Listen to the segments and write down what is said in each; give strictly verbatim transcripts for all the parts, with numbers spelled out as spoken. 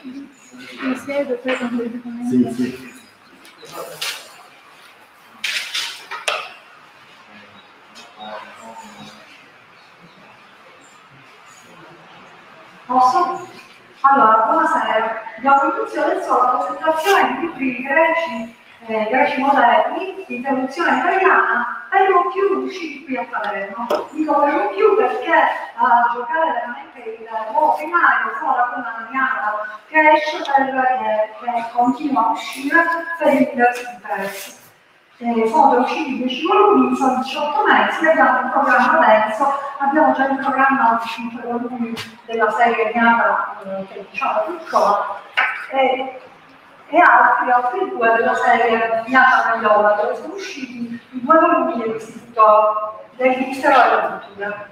Mi siedo, poi quando sì, sì. Posso? Allora, buonasera. Abbiamo inizio adesso la presentazione di libri greci, eh, greci moderni, di traduzione italiana, per lo più riusciti qui a Palermo. Dico per lo più perché a giocare veramente il ruolo primario sono la prima Mariana che esce per, eh, che continua a uscire per i diversi interessi. Eh, sono usciti dieci volumi, sono diciotto mesi, abbiamo un programma denso, abbiamo già in programma cinque volumi della serie Gnata, eh, che diciamo piccola, e, e altri, altri due della serie Gnata Magliola, dove sono usciti i due volumi dell'Istituto del Ministero della Cultura.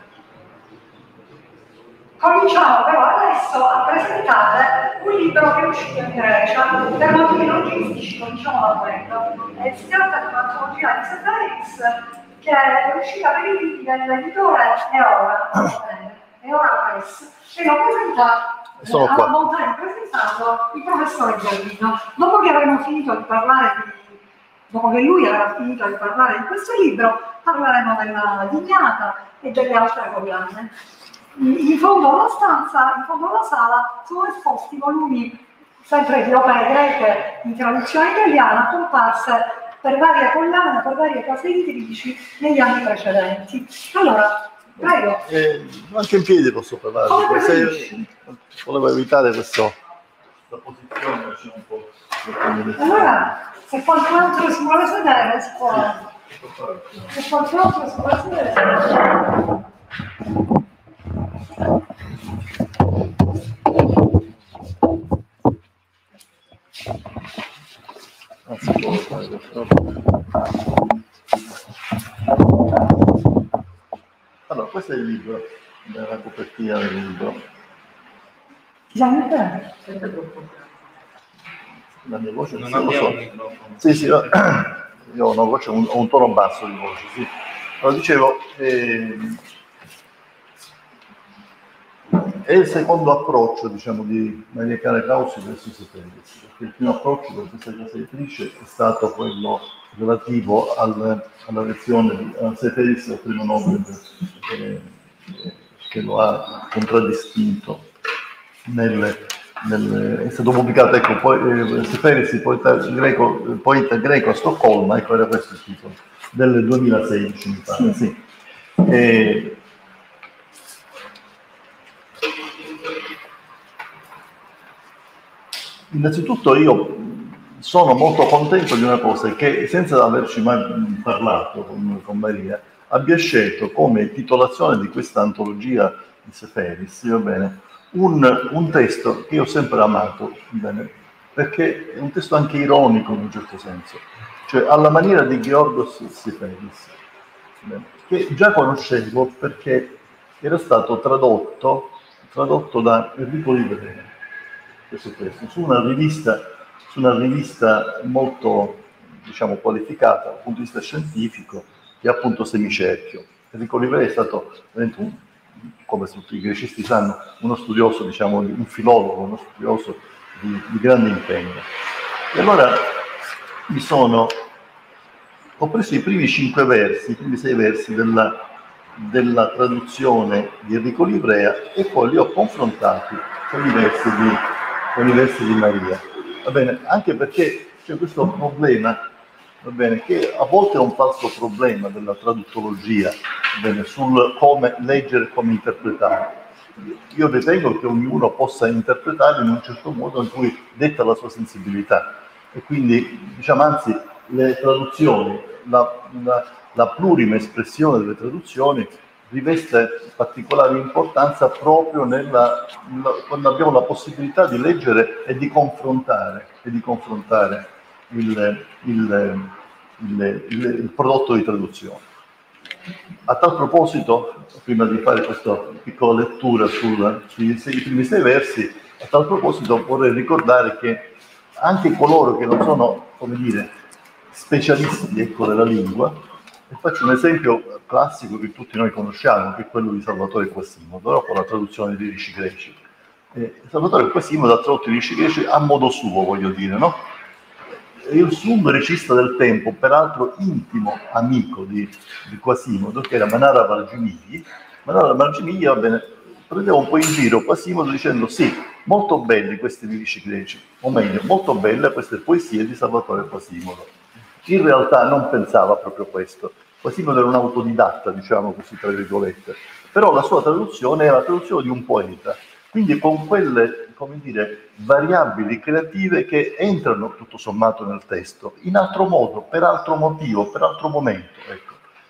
Cominciamo però adesso a presentare un libro che è uscito in Grecia, per motivi logistici cominciamo da quello. Eh, si tratta di un'antologia di Seferis che è uscita per i libri dell'editore Eora, Eora Press, e lo presenta Sono alla qua. montagna presentato il professore Giardino. Dopo che avremo finito di parlare di, dopo che lui avrà finito di parlare di questo libro, parleremo della Dignata e delle altre collane. In fondo alla stanza, in fondo alla sala, sono esposti volumi sempre di opere greche in traduzione italiana comparse per varie collane, per varie case editrici negli anni precedenti. Allora, prego. Eh, anche in piedi posso parlare. Come Se volevo evitare questo, questa posizione, diciamo, un po'. Allora, se qualcun altro si vuole sedere, si può. Se qualcun altro si vuole sedere, si può. Allora, questo è il libro, la copertina del libro. Siamo bene. La mia voce non so, abbiamo so. un microfono. Sì, sì, io ho una voce, un, ho un tono basso di voce, sì. Allora, dicevo, eh, è il secondo approccio, diciamo, di Maria Chiara Causi verso Seferis, perché il primo approccio per questa casa editrice è stato quello relativo al, alla lezione di Seferis al primo Nobel, eh, che lo ha contraddistinto. Nel, nel, è stato pubblicato, ecco, poi, eh, Seferis, il poeta greco, il poeta greco a Stoccolma, ecco, era questo il titolo, del duemilasedici, mi pare, sì. E, innanzitutto io sono molto contento di una cosa, che senza averci mai parlato con, con Maria, abbia scelto come titolazione di questa antologia di Seferis, va bene, un, un testo che io ho sempre amato, bene, perché è un testo anche ironico in un certo senso, cioè alla maniera di Georgos Seferis, bene, che già conoscevo perché era stato tradotto, tradotto da Enrico Livrea, questo testo, su una rivista, su una rivista molto, diciamo, qualificata dal punto di vista scientifico, che è appunto Semicerchio. Enrico Livrea è stato, un, come tutti i grecisti sanno, uno studioso, diciamo, un filologo, uno studioso di, di grande impegno. E allora mi sono, ho preso i primi cinque versi, i primi sei versi della, della traduzione di Enrico Livrea e poi li ho confrontati con i versi di con i versi di Maria, va bene? Anche perché c'è questo problema, va bene, che a volte è un falso problema della traduttologia, va bene, sul come leggere e come interpretare. Io ritengo che ognuno possa interpretare in un certo modo in cui detta la sua sensibilità e quindi, diciamo, anzi, le traduzioni, la, la, la plurima espressione delle traduzioni riveste particolare importanza proprio nella, nella, quando abbiamo la possibilità di leggere e di confrontare, e di confrontare il, il, il, il, il prodotto di traduzione. A tal proposito, prima di fare questa piccola lettura sul, sui sei, primi sei versi, a tal proposito vorrei ricordare che anche coloro che non sono, come dire, specialisti, ecco, della lingua, e faccio un esempio classico che tutti noi conosciamo, che è quello di Salvatore Quasimodo, dopo la traduzione dei Lirici Greci. Eh, Salvatore Quasimodo ha tradotto i Vivisci greci a modo suo, voglio dire, no? Il suo regista del tempo, peraltro intimo amico di, di Quasimodo, che era Manara Margimigli, Manara Margimigli, va bene, prendeva un po' in giro Quasimodo dicendo sì, molto belli questi Vivisci greci, o meglio, molto belle queste poesie di Salvatore Quasimodo. In realtà non pensava proprio questo. Quasimodo era un autodidatta, diciamo così, tra virgolette, però la sua traduzione era la traduzione di un poeta, quindi con quelle, come dire, variabili creative che entrano tutto sommato nel testo, in altro modo, per altro motivo, per altro momento. Ecco.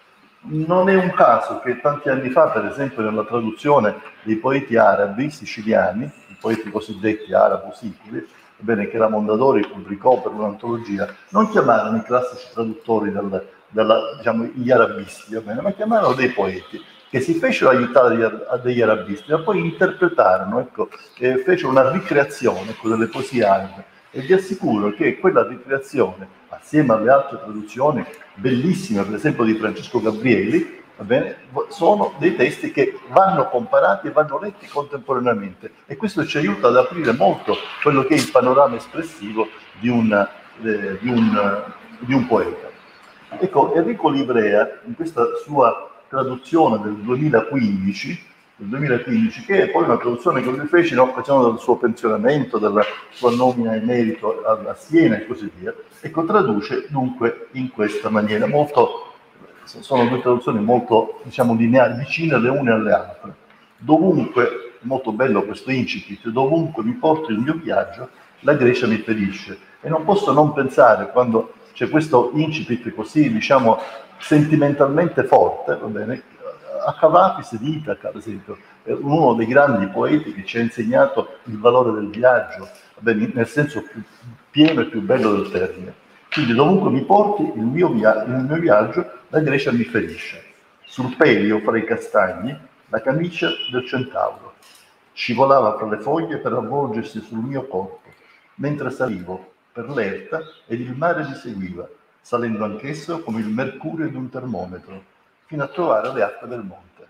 Non è un caso che tanti anni fa, per esempio nella traduzione dei poeti arabi siciliani, i poeti cosiddetti arabo-sicili, bene, che la Mondadori pubblicò per un'antologia, non chiamarono i classici traduttori del, della, diciamo, gli arabisti, va bene, ma chiamarono dei poeti che si fecero aiutare degli arabisti, ma poi interpretarono, ecco, eh, fecero una ricreazione, ecco, delle poesie arabe. E vi assicuro che quella ricreazione, assieme alle altre traduzioni bellissime, per esempio di Francesco Gabrieli, va bene, sono dei testi che vanno comparati e vanno letti contemporaneamente, e questo ci aiuta ad aprire molto quello che è il panorama espressivo di un, eh, di un, di un poeta. Ecco, Enrico Livrea, in questa sua traduzione del duemilaquindici, del duemilaquindici, che è poi una traduzione che lui fece in occasione del suo pensionamento, della sua nomina in merito a, a Siena e così via, ecco, traduce dunque in questa maniera, molto, sono due traduzioni molto, diciamo, lineari, vicine le une alle altre. Dovunque, molto bello questo incipit, dovunque mi porti il mio viaggio, la Grecia mi ferisce. E non posso non pensare, quando c'è questo incipit così, diciamo, sentimentalmente forte, va bene, a Cavafis di Itaca, ad esempio, uno dei grandi poeti che ci ha insegnato il valore del viaggio, va bene, nel senso più pieno e più bello del termine. Quindi dovunque mi porti il mio, via- il mio viaggio, la Grecia mi ferisce. Sul pelio, fra i castagni, la camicia del centauro. Scivolava fra le foglie per avvolgersi sul mio corpo, mentre salivo per l'erta ed il mare mi seguiva, salendo anch'esso come il mercurio di un termometro, fino a trovare le acque del monte.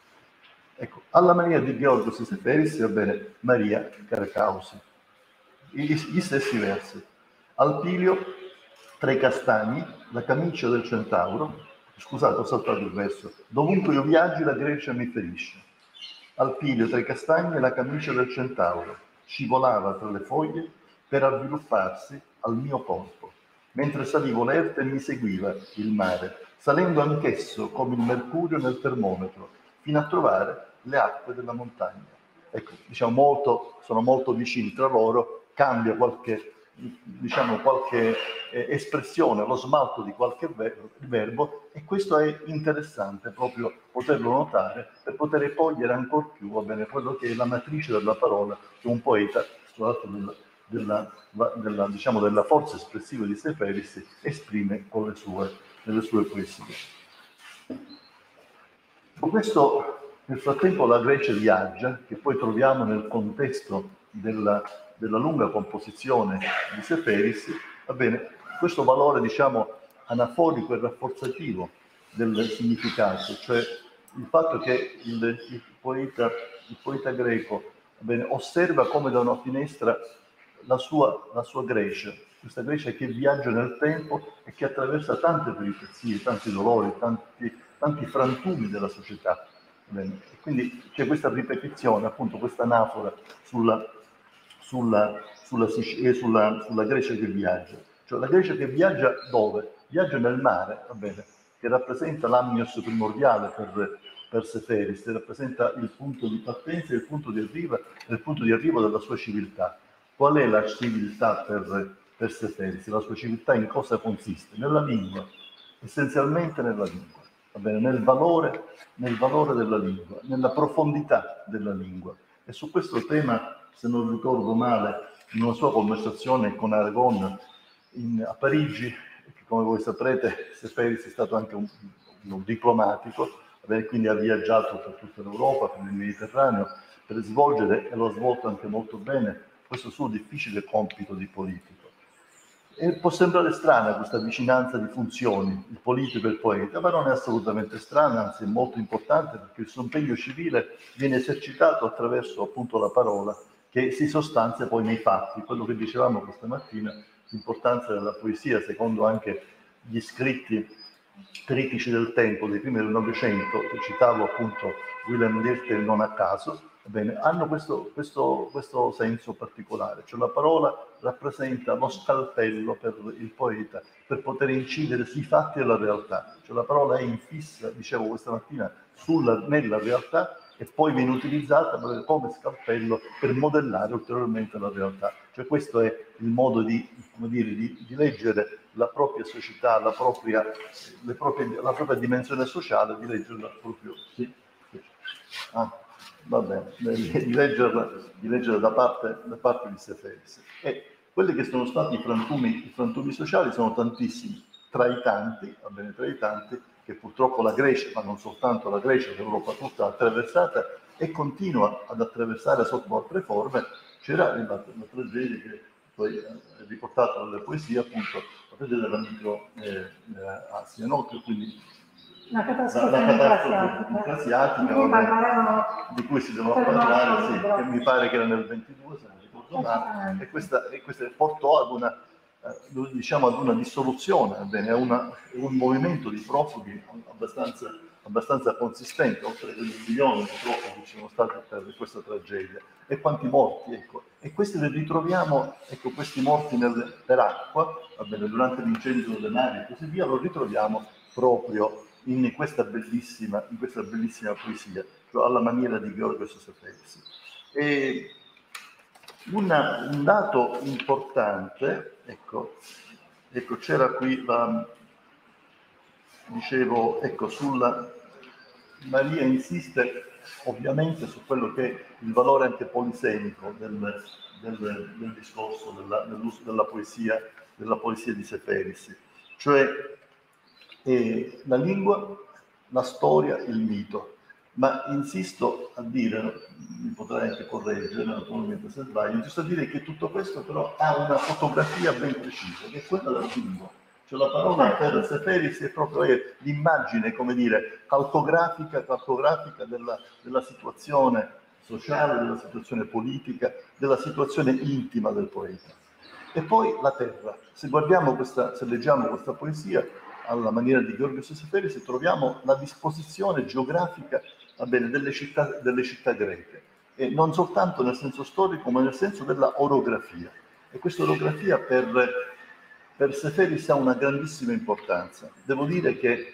Ecco, alla maniera di Georgos Seferis, va bene, Maria Caracausi. Gli, gli stessi versi. Al pilio, tra i castagni, la camicia del centauro, scusate, ho saltato il verso, dovunque io viaggi la Grecia mi ferisce. Al pilio, tra i castagni, la camicia del centauro, scivolava tra le foglie per avvilupparsi al mio corpo, mentre salivo l'erte e mi seguiva il mare, salendo anch'esso come il mercurio nel termometro, fino a trovare le acque della montagna. Ecco, diciamo, molto, sono molto vicini tra loro, cambia qualche, diciamo, qualche eh, espressione, lo smalto di qualche ver- verbo, e questo è interessante proprio poterlo notare per poter cogliere ancor più, va bene, quello che è la matrice della parola che un poeta, scusate, della, della, della, diciamo, della forza espressiva di Seferis esprime con le sue, nelle sue poesie. Con questo, nel frattempo, la Grecia viaggia, che poi troviamo nel contesto della, della lunga composizione di Seferis, va bene, questo valore, diciamo, anaforico e rafforzativo del significato, cioè il fatto che il, il, poeta, il poeta greco, va bene, osserva come da una finestra la sua, la sua Grecia, questa Grecia che viaggia nel tempo e che attraversa tante peripezie, tanti dolori, tanti, tanti frantumi della società. Bene. E quindi c'è questa ripetizione, appunto, questa anafora sulla, sulla, sulla, sulla, sulla Grecia che viaggia. Cioè la Grecia che viaggia dove? Viaggia nel mare, va bene, che rappresenta l'amnios primordiale per, per Seferis, che rappresenta il punto di partenza e il punto di arrivo, il punto di arrivo della sua civiltà. Qual è la civiltà per, per Seferis? La sua civiltà in cosa consiste? Nella lingua, essenzialmente nella lingua, va bene? Nel valore, nel valore della lingua, nella profondità della lingua. E su questo tema, se non ricordo male, in una sua conversazione con Aragon in, a Parigi, come voi saprete, Seferis è stato anche un, un diplomatico, quindi ha viaggiato per tutta l'Europa, per il Mediterraneo, per svolgere, e lo ha svolto anche molto bene, questo suo difficile compito di politico. E può sembrare strana questa vicinanza di funzioni, il politico e il poeta, ma non è assolutamente strana, anzi è molto importante, perché il suo impegno civile viene esercitato attraverso appunto la parola, che si sostanzia poi nei fatti. Quello che dicevamo questa mattina, l'importanza della poesia, secondo anche gli scritti critici del tempo, dei primi del Novecento, che citavo appunto Willem Dirtel non a caso, bene, hanno questo, questo, questo senso particolare, cioè la parola rappresenta lo scalpello per il poeta per poter incidere sui fatti della realtà, cioè la parola è infissa, dicevo questa mattina, sulla, nella realtà e poi viene utilizzata come scalpello per modellare ulteriormente la realtà. Cioè questo è il modo di, come dire, di, di leggere la propria società, la propria, le proprie, la propria dimensione sociale, di leggerla proprio. Sì. Ah, va bene, di leggerla, di leggerla da, parte, da parte di Seferis. E quelli che sono stati i frantumi, i frantumi sociali sono tantissimi, tra i tanti, va bene, tra i tanti, che purtroppo la Grecia, ma non soltanto la Grecia, l'Europa tutta ha attraversata e continua ad attraversare sotto altre forme. C'era la, la tragedia che poi è riportata dalle poesie, appunto, la tragedia dell'amico eh, eh, Asia, no? Quindi la catastrofe la, la catastrofe intrasiatica, di cui si doveva parlare, sì, che mi pare che era nel ventidue, se non ricordo male, e questa, e questa portò ad una, eh, diciamo, ad una dissoluzione, bene, a una, un movimento di profughi abbastanza, abbastanza consistente, oltre un milione di profughi ci sono stati per questa tragedia, e quanti morti, ecco. E questi li ritroviamo, ecco, questi morti nel, per acqua, va bene, durante l'incendio delle navi e così via, lo ritroviamo proprio in questa bellissima, in questa bellissima poesia, cioè alla maniera di Georgios Seferis. E una, un dato importante, ecco, ecco c'era qui la, dicevo, ecco, sulla Maria insiste ovviamente su quello che è il valore anche polisemico del, del, del discorso, della, dell'uso della poesia, della poesia di Seferis, cioè eh, la lingua, la storia, il mito. Ma insisto a dire, mi potrai anche correggere naturalmente se sbaglio, insisto a dire che tutto questo però ha una fotografia ben precisa, che è quella della lingua. Cioè la parola per Seferis è proprio l'immagine, come dire, cartografica, cartografica della, della situazione sociale, della situazione politica, della situazione intima del poeta. E poi la terra. Se guardiamo questa, se leggiamo questa poesia, alla maniera di Georgios Seferis, troviamo la disposizione geografica, va bene, delle città, delle città greche, e non soltanto nel senso storico, ma nel senso della orografia. E questa orografia per, per Seferis ha una grandissima importanza. Devo dire che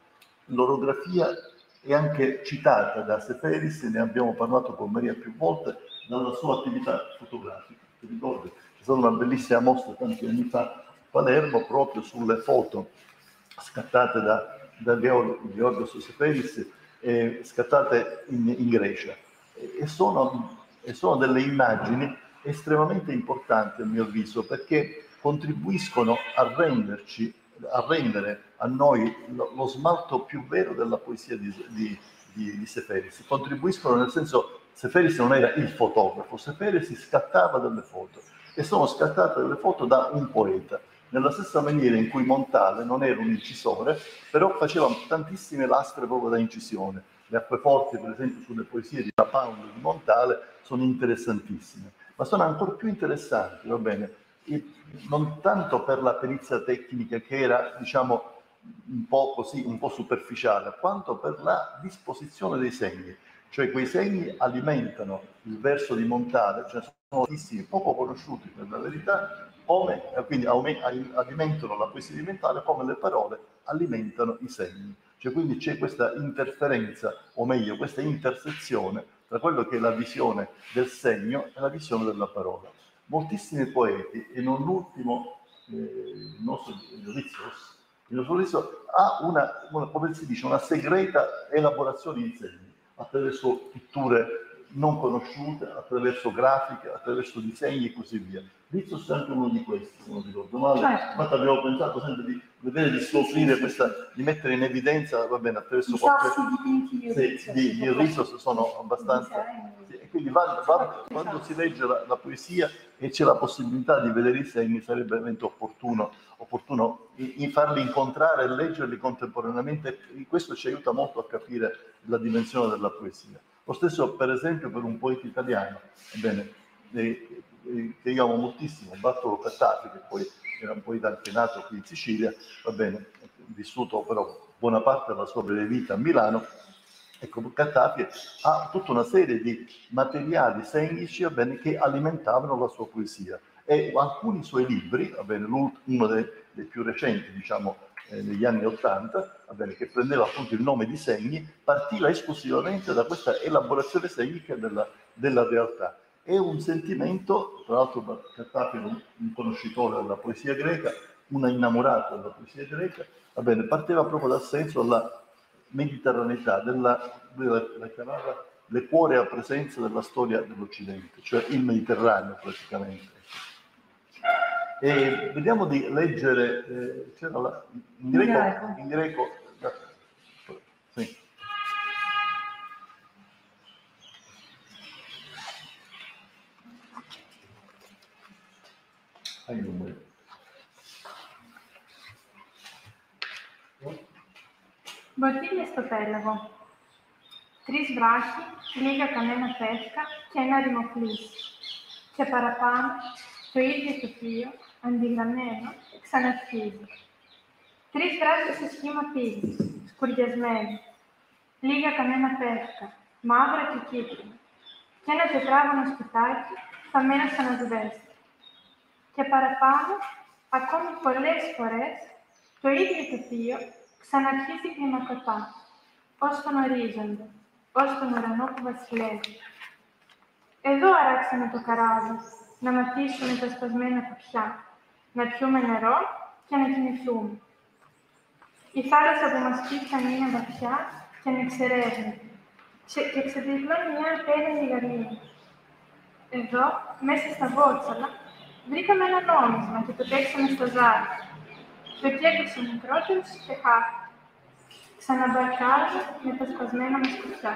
l'orografia è anche citata da Seferis, ne abbiamo parlato con Maria più volte, dalla sua attività fotografica. Ti ricordi? C'è stata una bellissima mostra tanti anni fa a Palermo proprio sulle foto scattate da, da Georgios Seferis, eh, scattate in, in Grecia. E, e, sono, e sono delle immagini estremamente importanti a mio avviso, perché contribuiscono a renderci, a rendere a noi lo, lo smalto più vero della poesia di, di, di, di Seferis. Contribuiscono nel senso, Seferis non era il fotografo, Seferis scattava delle foto, e sono scattate delle foto da un poeta, nella stessa maniera in cui Montale non era un incisore, però faceva tantissime lastre proprio da incisione. Le acqueforti, per esempio, sulle poesie di La Pound di Montale sono interessantissime, ma sono ancora più interessanti, va bene, e non tanto per la perizia tecnica che era, diciamo, un po' così, un po' superficiale, quanto per la disposizione dei segni. Cioè quei segni alimentano il verso di Montale, cioè sono tantissimi, poco conosciuti per la verità, come, quindi alimentano la poesia di Montale come le parole alimentano i segni. Cioè quindi c'è questa interferenza, o meglio, questa intersezione tra quello che è la visione del segno e la visione della parola. Moltissimi poeti, e non l'ultimo, eh, il nostro Rizos, il nostro Rizos ha una, una, come si dice, una segreta elaborazione di segni, attraverso pitture non conosciute, attraverso grafiche, attraverso disegni e così via. Rizos è anche uno di questi, se non ricordo male. Certo. Infatti abbiamo pensato sempre di vedere, di scoprire sì, questa, sì, di mettere in evidenza, va bene, attraverso i qualche... sassi dipinti di Rizos. Sì, di, di Rizos sono abbastanza... Sì, e quindi va, va, quando si legge la, la poesia e c'è la possibilità di vedere i segni, sarebbe veramente opportuno, opportuno in farli incontrare e leggerli contemporaneamente. Questo ci aiuta molto a capire la dimensione della poesia. Lo stesso, per esempio, per un poeta italiano. Ebbene, eh, eh, che io amo moltissimo, Bartolo Cattafi, che poi era un po' anche nato qui in Sicilia, va bene, vissuto però buona parte della sua breve vita a Milano. Ecco, Cattafi ha tutta una serie di materiali segnici, va bene, che alimentavano la sua poesia, e alcuni suoi libri, va bene, uno dei, dei più recenti, diciamo, eh, negli anni Ottanta, va bene, che prendeva appunto il nome di Segni, partiva esclusivamente da questa elaborazione segnica della, della realtà. È un sentimento, tra l'altro Cattafi è un, un conoscitore della poesia greca, una innamorata della poesia greca, va bene, partiva proprio dal senso della mediterraneità, della, della, della chiamava l'equorea presenza della storia dell'Occidente, cioè il Mediterraneo praticamente. E vediamo di leggere, eh, c'era la, in greco, in greco, sì. Hai numeri. Bottiglia sto pelago. Tris vrachi, liga canena pesca, cena rimoflis. Che parapano, to idri to fio, andigraneno, xanaffisi. Tris vrachi si schima pigi, scurdiasmeni. Liga canena pesca, mavra ti chitri. Che ne te trovano ospitati, fa meno sono svesti. Che parapano, a come polles fores, to idri to fio, xanaffisi prima cotà. Όστον ορίζονται, όστον ουρανό που βασιλεύει. Εδώ αράξαμε το καράβι, να ματίσουμε τα σπασμένα κουπιά, να πιούμε νερό και να κοιμηθούμε. Η θάλασσα που μας πήξαν είναι βαθιά και ανεξερεύνητη και ξεδιπλώνει μια απέραντη γαλήνη. Εδώ, μέσα στα βότσαλα, βρήκαμε ένα νόμισμα και το παίξαμε στα ζάρια. Το κέρδισε ο μικρότερος και χάθηκε. Ξαναμπαρκάζει με τα σπασμένα μας κουτιά.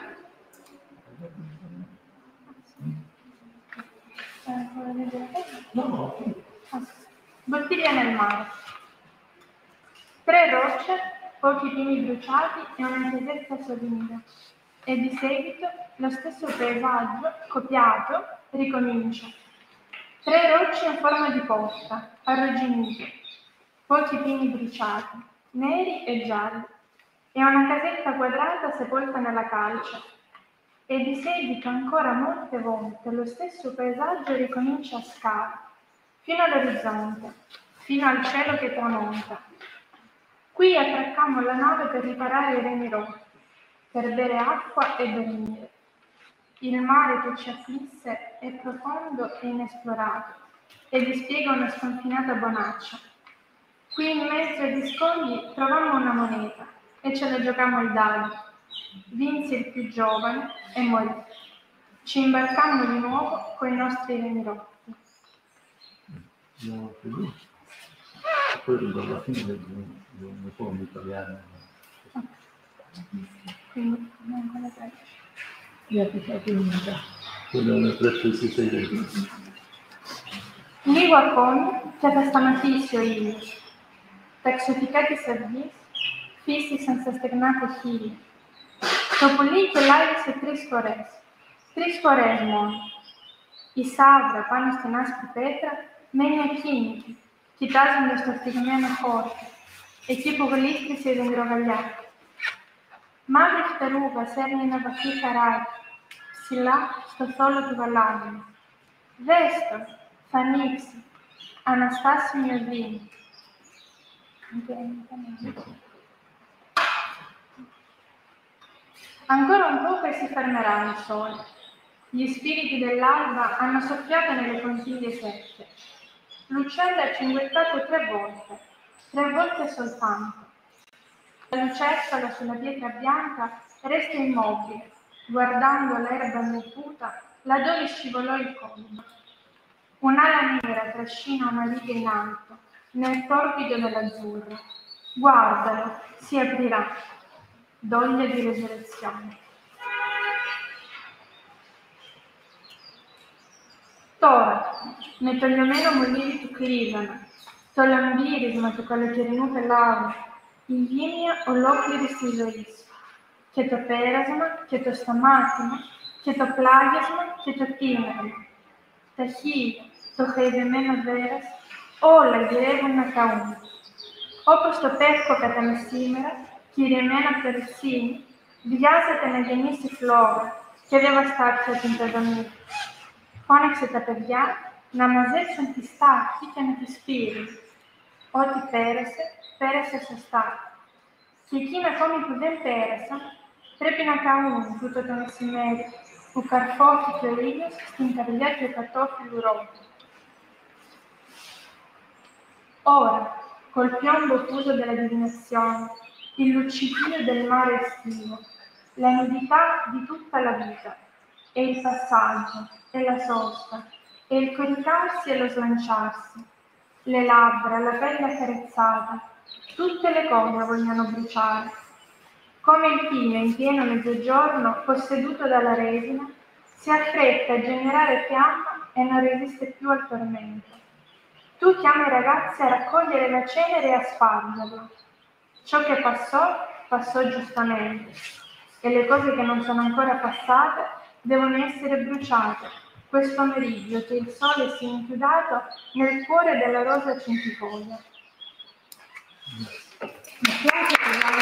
Bottiglia nel mare. Tre rocce, pochi pini bruciati e una chiesetta solida. E di seguito lo stesso paesaggio, copiato, ricomincia. Tre rocce in forma di porta, arrugginite. Pochi pini bruciati, neri e gialli. E una casetta quadrata sepolta nella calce. E di seguito ancora molte volte lo stesso paesaggio ricomincia a scala, fino all'orizzonte, fino al cielo che tramonta. Qui attraccammo la nave per riparare i remi rotti, per bere acqua e dormire. Il mare che ci afflisse è profondo e inesplorato e vi spiega una sconfinata bonaccia. Qui in mezzo agli scogli trovammo una moneta e ce la giocammo al dado. Vinse il più giovane e morì. Ci imbarcammo di nuovo con i nostri remi rotti. No, poi alla fine non sono italiano. Quindi non con le tre. Io ti fai un'unità. Quello è una tre sei sei. Lì guarconi, che da stamatissimo io, taxoticati servis, fissi senza stagnato figli. Dopo lì che l'aria si tris fores, tris fores mon. I savra, πάνω στην άσπρη πέτρα, μένει ακίνητη, κοιτάζοντας το φθιγμένο χώρο, εκεί που γλίστρισε η δεντρογαλιά. Μαύρη φτερούγα σέρνει ένα βαθύ χαράκι, ψηλά στο θόλο του γαλάζιου. Δες το, θα ανοίξει, αναστάσιμη οδύνη. Ancora un poco e si fermerà il sole. Gli spiriti dell'alba hanno soffiato nelle conchiglie secche. L'uccello ha cinguettato tre volte, tre volte soltanto. La lucertola sulla pietra bianca resta immobile, guardando l'erba muffuta laddove scivolò il collo. Un'ala nera trascina una riga in alto, nel torbido dell'azzurro. Guardalo, si aprirà. Doglia di resurrezione. Τώρα, με το λιωμένο μολύβι του κλείζανα, το λαμπύρισμα του καλοκαιρινού πελάγου, η γύμνια ολόκληρης της ζωής, και το πέρασμα και το σταμάτημα και το πλάγιασμα και το τίμευμα. Ταχύ το χαϊδεμένο δέρας, όλα γυρεύουν να καούν. Όπως το πεύκο κατά μεσήμερα, κυρεμένο από το ρευσίνι, βιάζεται να γεννήσει φλόγα και δεν βαστάψε την πεδομή. Φώναξε τα παιδιά να μαζέψουν τη στάχτη και να τη σπείρουν. Ό,τι πέρασε, πέρασε σωστά. Και εκείνα ακόμη που δεν πέρασαν, πρέπει να καούν τούτο το μεσημέρι, που καρφώθηκε ο ήλιος στην καρδιά του εκατόφυλλου ρόδου. Ora, col piombo fuso della divinazione, il luccichio del mare estivo, la nudità di tutta la vita, e il passaggio, e la sosta, e il coricarsi e lo slanciarsi, le labbra, la pelle accarezzata, tutte le cose vogliono bruciare. Come il pino in pieno mezzogiorno, posseduto dalla resina, si affretta a generare fiamma e non resiste più al tormento. Tu chiami i ragazzi a raccogliere la cenere e a spargerla. Ciò che passò, passò giustamente, e le cose che non sono ancora passate devono essere bruciate questo pomeriggio che il sole si è inchiudato nel cuore della rosa centifoglio. Mi piace che la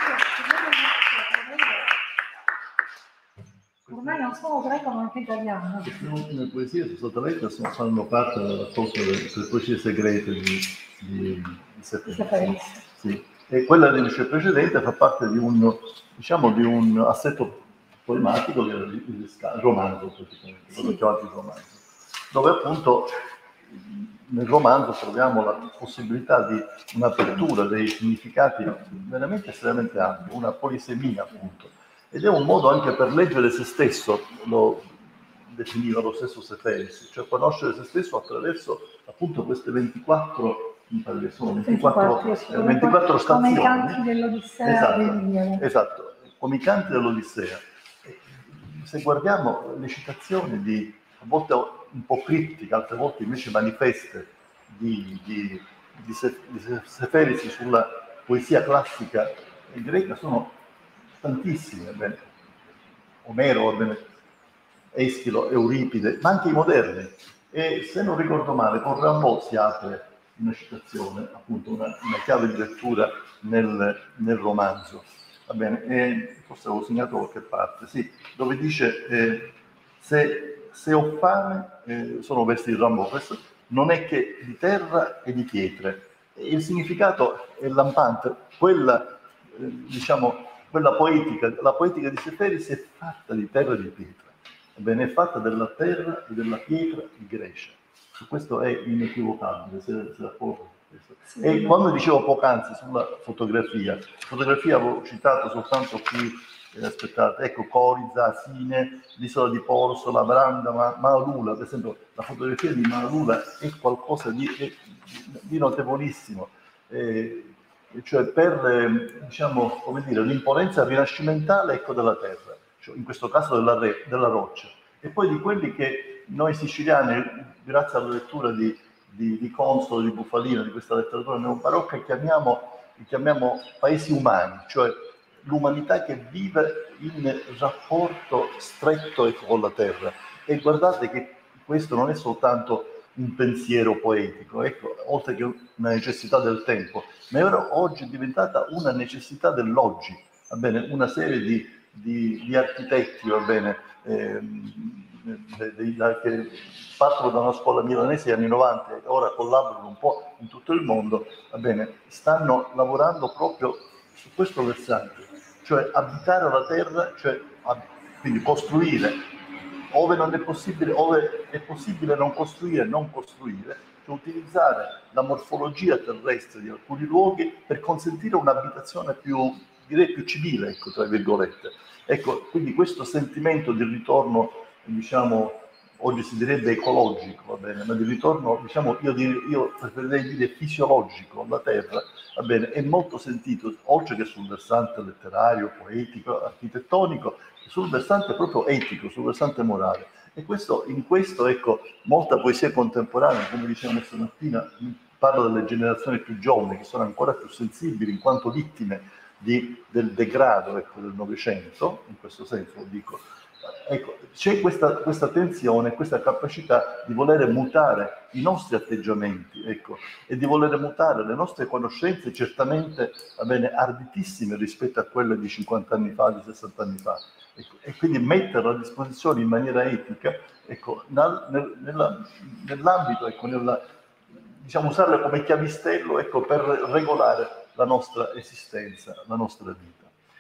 ormai non solo greco ma anche italiano. Queste ultime poesie sono state lette, sono, fanno parte della raccolta delle, delle poesie segrete di, di, di Seferis. Sì. E quella invece precedente fa parte di un, diciamo, di un assetto poematico che era il, il, il romanzo, praticamente, quello sì. Chiamato il romanzo, dove appunto nel romanzo troviamo la possibilità di un'apertura dei significati veramente estremamente ampi, una polisemia appunto. Ed è un modo anche per leggere se stesso, lo definiva lo stesso Seferis, cioè conoscere se stesso attraverso appunto queste ventiquattro, mi pare che sono ventiquattro, ventiquattro, ventiquattro stazioni. Come i canti dell'Odissea. Esatto, esatto, come i canti dell'Odissea. Se guardiamo le citazioni di, a volte un po' criptiche, altre volte invece manifeste, di, di, di, di Seferis sulla poesia classica greca sono tantissime, bene. Omero, bene. Eschilo, Euripide, ma anche i moderni. E se non ricordo male, con Rimbaud si apre una citazione, appunto una, una chiave di lettura nel, nel romanzo. Va bene, e forse avevo segnato qualche parte, sì, dove dice eh, se, se ho fame, eh, sono versi di Rimbaud, questo non è che di terra e di pietre. E il significato è lampante, quella, eh, diciamo, quella poetica, la poetica di Seferis è fatta di terra e di pietra, ebbene è fatta della terra e della pietra di Grecia. Questo è inequivocabile, se, se d'accordo. Sì, e no. Quando dicevo poc'anzi sulla fotografia, fotografia avevo citato soltanto qui, eh, aspettate, ecco Coriza, Asine, l'isola di Porso, la Branda, Ma, Maalula, per esempio la fotografia di Maalula è qualcosa di, di, di notevolissimo. Eh, cioè per eh, diciamo, come dire, l'imponenza rinascimentale ecco, della terra, cioè in questo caso della, re, della roccia, e poi di quelli che noi siciliani, grazie alla lettura di, di, di Consolo, di Bufalino, di questa letteratura neobarocca, chiamiamo, chiamiamo paesi umani, cioè l'umanità che vive in rapporto stretto ecco, con la terra. E guardate che questo non è soltanto un pensiero poetico, ecco, oltre che una necessità del tempo, ma è oggi è diventata una necessità dell'oggi, va bene? Una serie di, di, di architetti, va bene, ehm, de, de, de, che partono da una scuola milanese negli anni novanta e ora collaborano un po' in tutto il mondo, va bene, stanno lavorando proprio su questo versante, cioè abitare la terra, cioè quindi costruire. Ove non è possibile, ove è possibile non costruire, non costruire, cioè utilizzare la morfologia terrestre di alcuni luoghi per consentire un'abitazione più, direi più civile, ecco, tra virgolette. Ecco, quindi questo sentimento di ritorno, diciamo, oggi si direbbe ecologico, va bene, ma di ritorno, diciamo, io, io preferirei dire fisiologico alla terra, va bene, è molto sentito, oltre che sul versante letterario, poetico, architettonico, sul versante proprio etico, sul versante morale. E questo, in questo, ecco, molta poesia contemporanea, come dicevamo stamattina, parla delle generazioni più giovani, che sono ancora più sensibili in quanto vittime di, del degrado ecco, del Novecento, in questo senso lo dico, ecco, c'è questa, questa tensione, questa capacità di volere mutare i nostri atteggiamenti, ecco, e di volere mutare le nostre conoscenze, certamente va bene, arditissime rispetto a quelle di cinquanta anni fa, di sessanta anni fa, ecco, e quindi metterlo a disposizione in maniera etica, ecco, nel, nel, nella, nell'ambito, ecco, nella, diciamo, usarle come chiavistello, ecco, per regolare la nostra esistenza, la nostra vita.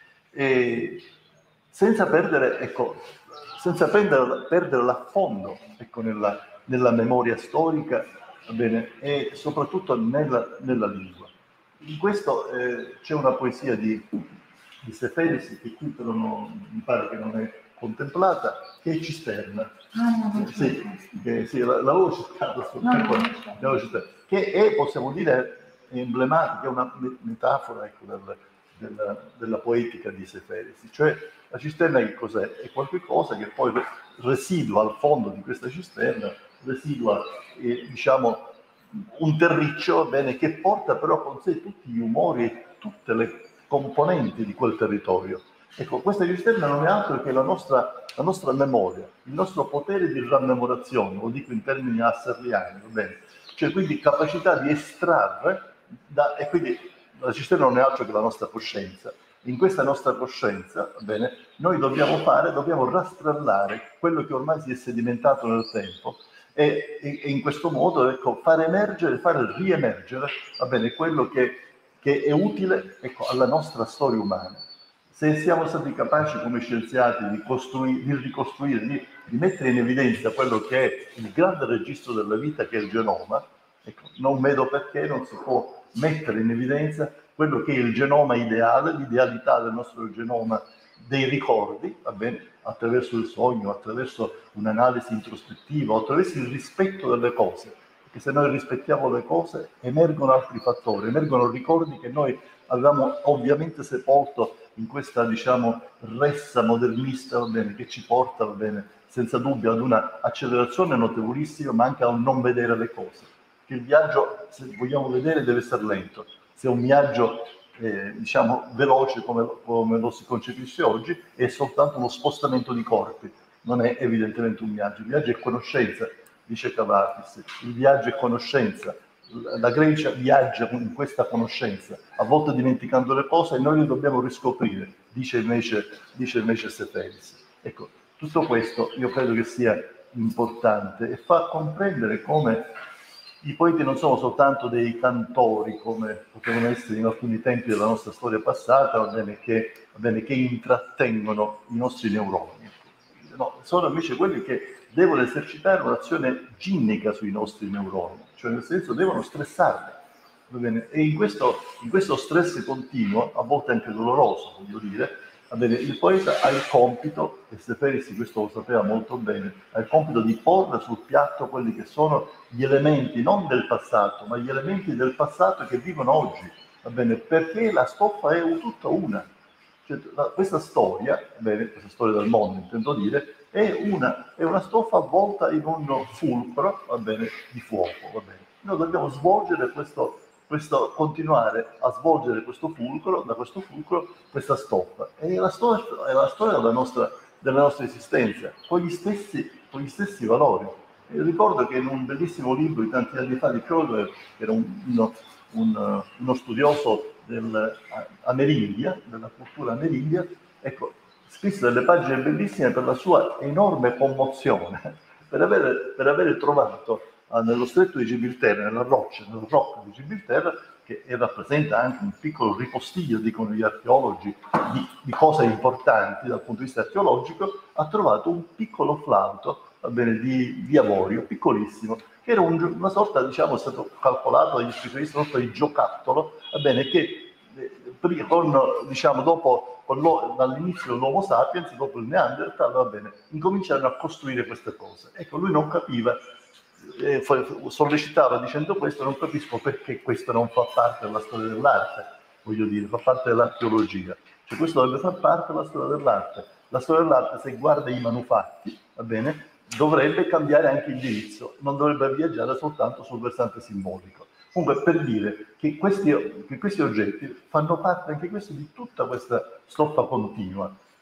E senza perdere, ecco, senza perdere, perdere l'affondo, ecco, nella, nella memoria storica, va bene, e soprattutto nella, nella lingua. In questo eh, c'è una poesia di, di Seferisi, che qui però non, mi pare che non è contemplata, che è Cisterna. Ah, no, sì, che, sì, l'avevo citata sul no, tempo, no, che è, possiamo dire, emblematica, è una metafora, ecco, del, della, della poetica di Seferisi. Cioè, la cisterna che cos'è? È qualcosa che poi residua al fondo di questa cisterna, residua, eh, diciamo, un terriccio, bene, che porta però con sé tutti gli umori e tutte le componenti di quel territorio. Ecco, questa cisterna non è altro che la nostra, la nostra memoria, il nostro potere di rammemorazione, lo dico in termini husserliani, va bene? Cioè, quindi capacità di estrarre, da, e quindi la cisterna non è altro che la nostra coscienza. In questa nostra coscienza, va bene, noi dobbiamo fare, dobbiamo rastrellare quello che ormai si è sedimentato nel tempo e, e, e in questo modo, ecco, far emergere, far riemergere, va bene, quello che, che è utile, ecco, alla nostra storia umana. Se siamo stati capaci come scienziati di, costruire, di ricostruire, di, di mettere in evidenza quello che è il grande registro della vita, che è il genoma, ecco, non vedo perché non si può mettere in evidenza quello che è il genoma ideale, l'idealità del nostro genoma dei ricordi, va bene, attraverso il sogno, attraverso un'analisi introspettiva, attraverso il rispetto delle cose. Perché se noi rispettiamo le cose, emergono altri fattori, emergono ricordi che noi avevamo ovviamente sepolto in questa, diciamo, ressa modernista, va bene, che ci porta, va bene, senza dubbio ad una accelerazione notevolissima, ma anche a un non vedere le cose. Che il viaggio, se vogliamo vedere, deve essere lento. Se è un viaggio, eh, diciamo, veloce come, come lo si concepisce oggi, è soltanto uno spostamento di corpi, non è evidentemente un viaggio. Il viaggio è conoscenza, dice Cavafis, il viaggio è conoscenza. La Grecia viaggia in questa conoscenza, a volte dimenticando le cose, e noi le dobbiamo riscoprire, dice invece, dice invece Seferisi. Ecco, tutto questo io credo che sia importante e fa comprendere come i poeti non sono soltanto dei cantori, come potevano essere in alcuni tempi della nostra storia passata, va bene, che, va bene, che intrattengono i nostri neuroni. No, sono invece quelli che devono esercitare un'azione ginnica sui nostri neuroni, cioè nel senso devono stressarli. Va bene? E in questo, in questo stress continuo, a volte anche doloroso, voglio dire, va bene, il poeta ha il compito, e Seferisi questo lo sapeva molto bene, ha il compito di porre sul piatto quelli che sono gli elementi non del passato, ma gli elementi del passato che vivono oggi, va bene, perché la stoffa è tutta una. Cioè, la, questa storia, bene, questa storia del mondo intendo dire, è una, è una stoffa avvolta in un fulcro, va bene, di fuoco, va bene. Noi dobbiamo svolgere questo, questo, continuare a svolgere questo fulcro, da questo fulcro, questa stoffa. E la storia, è la storia della nostra, della nostra esistenza, con gli stessi, con gli stessi valori. E ricordo che in un bellissimo libro di tanti anni fa di Köhler, che era un, uno, un, uno studioso del, amerindia, della cultura amerindia, ecco, scrisse delle pagine bellissime per la sua enorme commozione, per avere, per avere trovato ah, nello stretto di Gibilterra, nella roccia, nel rocco di Gibilterra, che rappresenta anche un piccolo ripostiglio, dicono gli archeologi, di, di cose importanti dal punto di vista archeologico, ha trovato un piccolo flauto, va bene, di, di avorio, piccolissimo, che era un, una sorta, diciamo, è stato calcolato dagli specialisti, una sorta di giocattolo, va bene, che eh, con, diciamo, dopo, con dall'inizio dell'Homo sapiens, dopo il Neanderthal, va bene, incominciarono a costruire queste cose. Ecco, lui non capiva, eh, sollecitava dicendo questo, non capisco perché questo non fa parte della storia dell'arte, voglio dire, fa parte dell'archeologia. Cioè questo dovrebbe far parte della storia dell'arte. La storia dell'arte, se guarda i manufatti, va bene, dovrebbe cambiare anche indirizzo, non dovrebbe viaggiare soltanto sul versante simbolico. Comunque, per dire che questi, che questi oggetti fanno parte anche questi di tutta questa stoffa continua,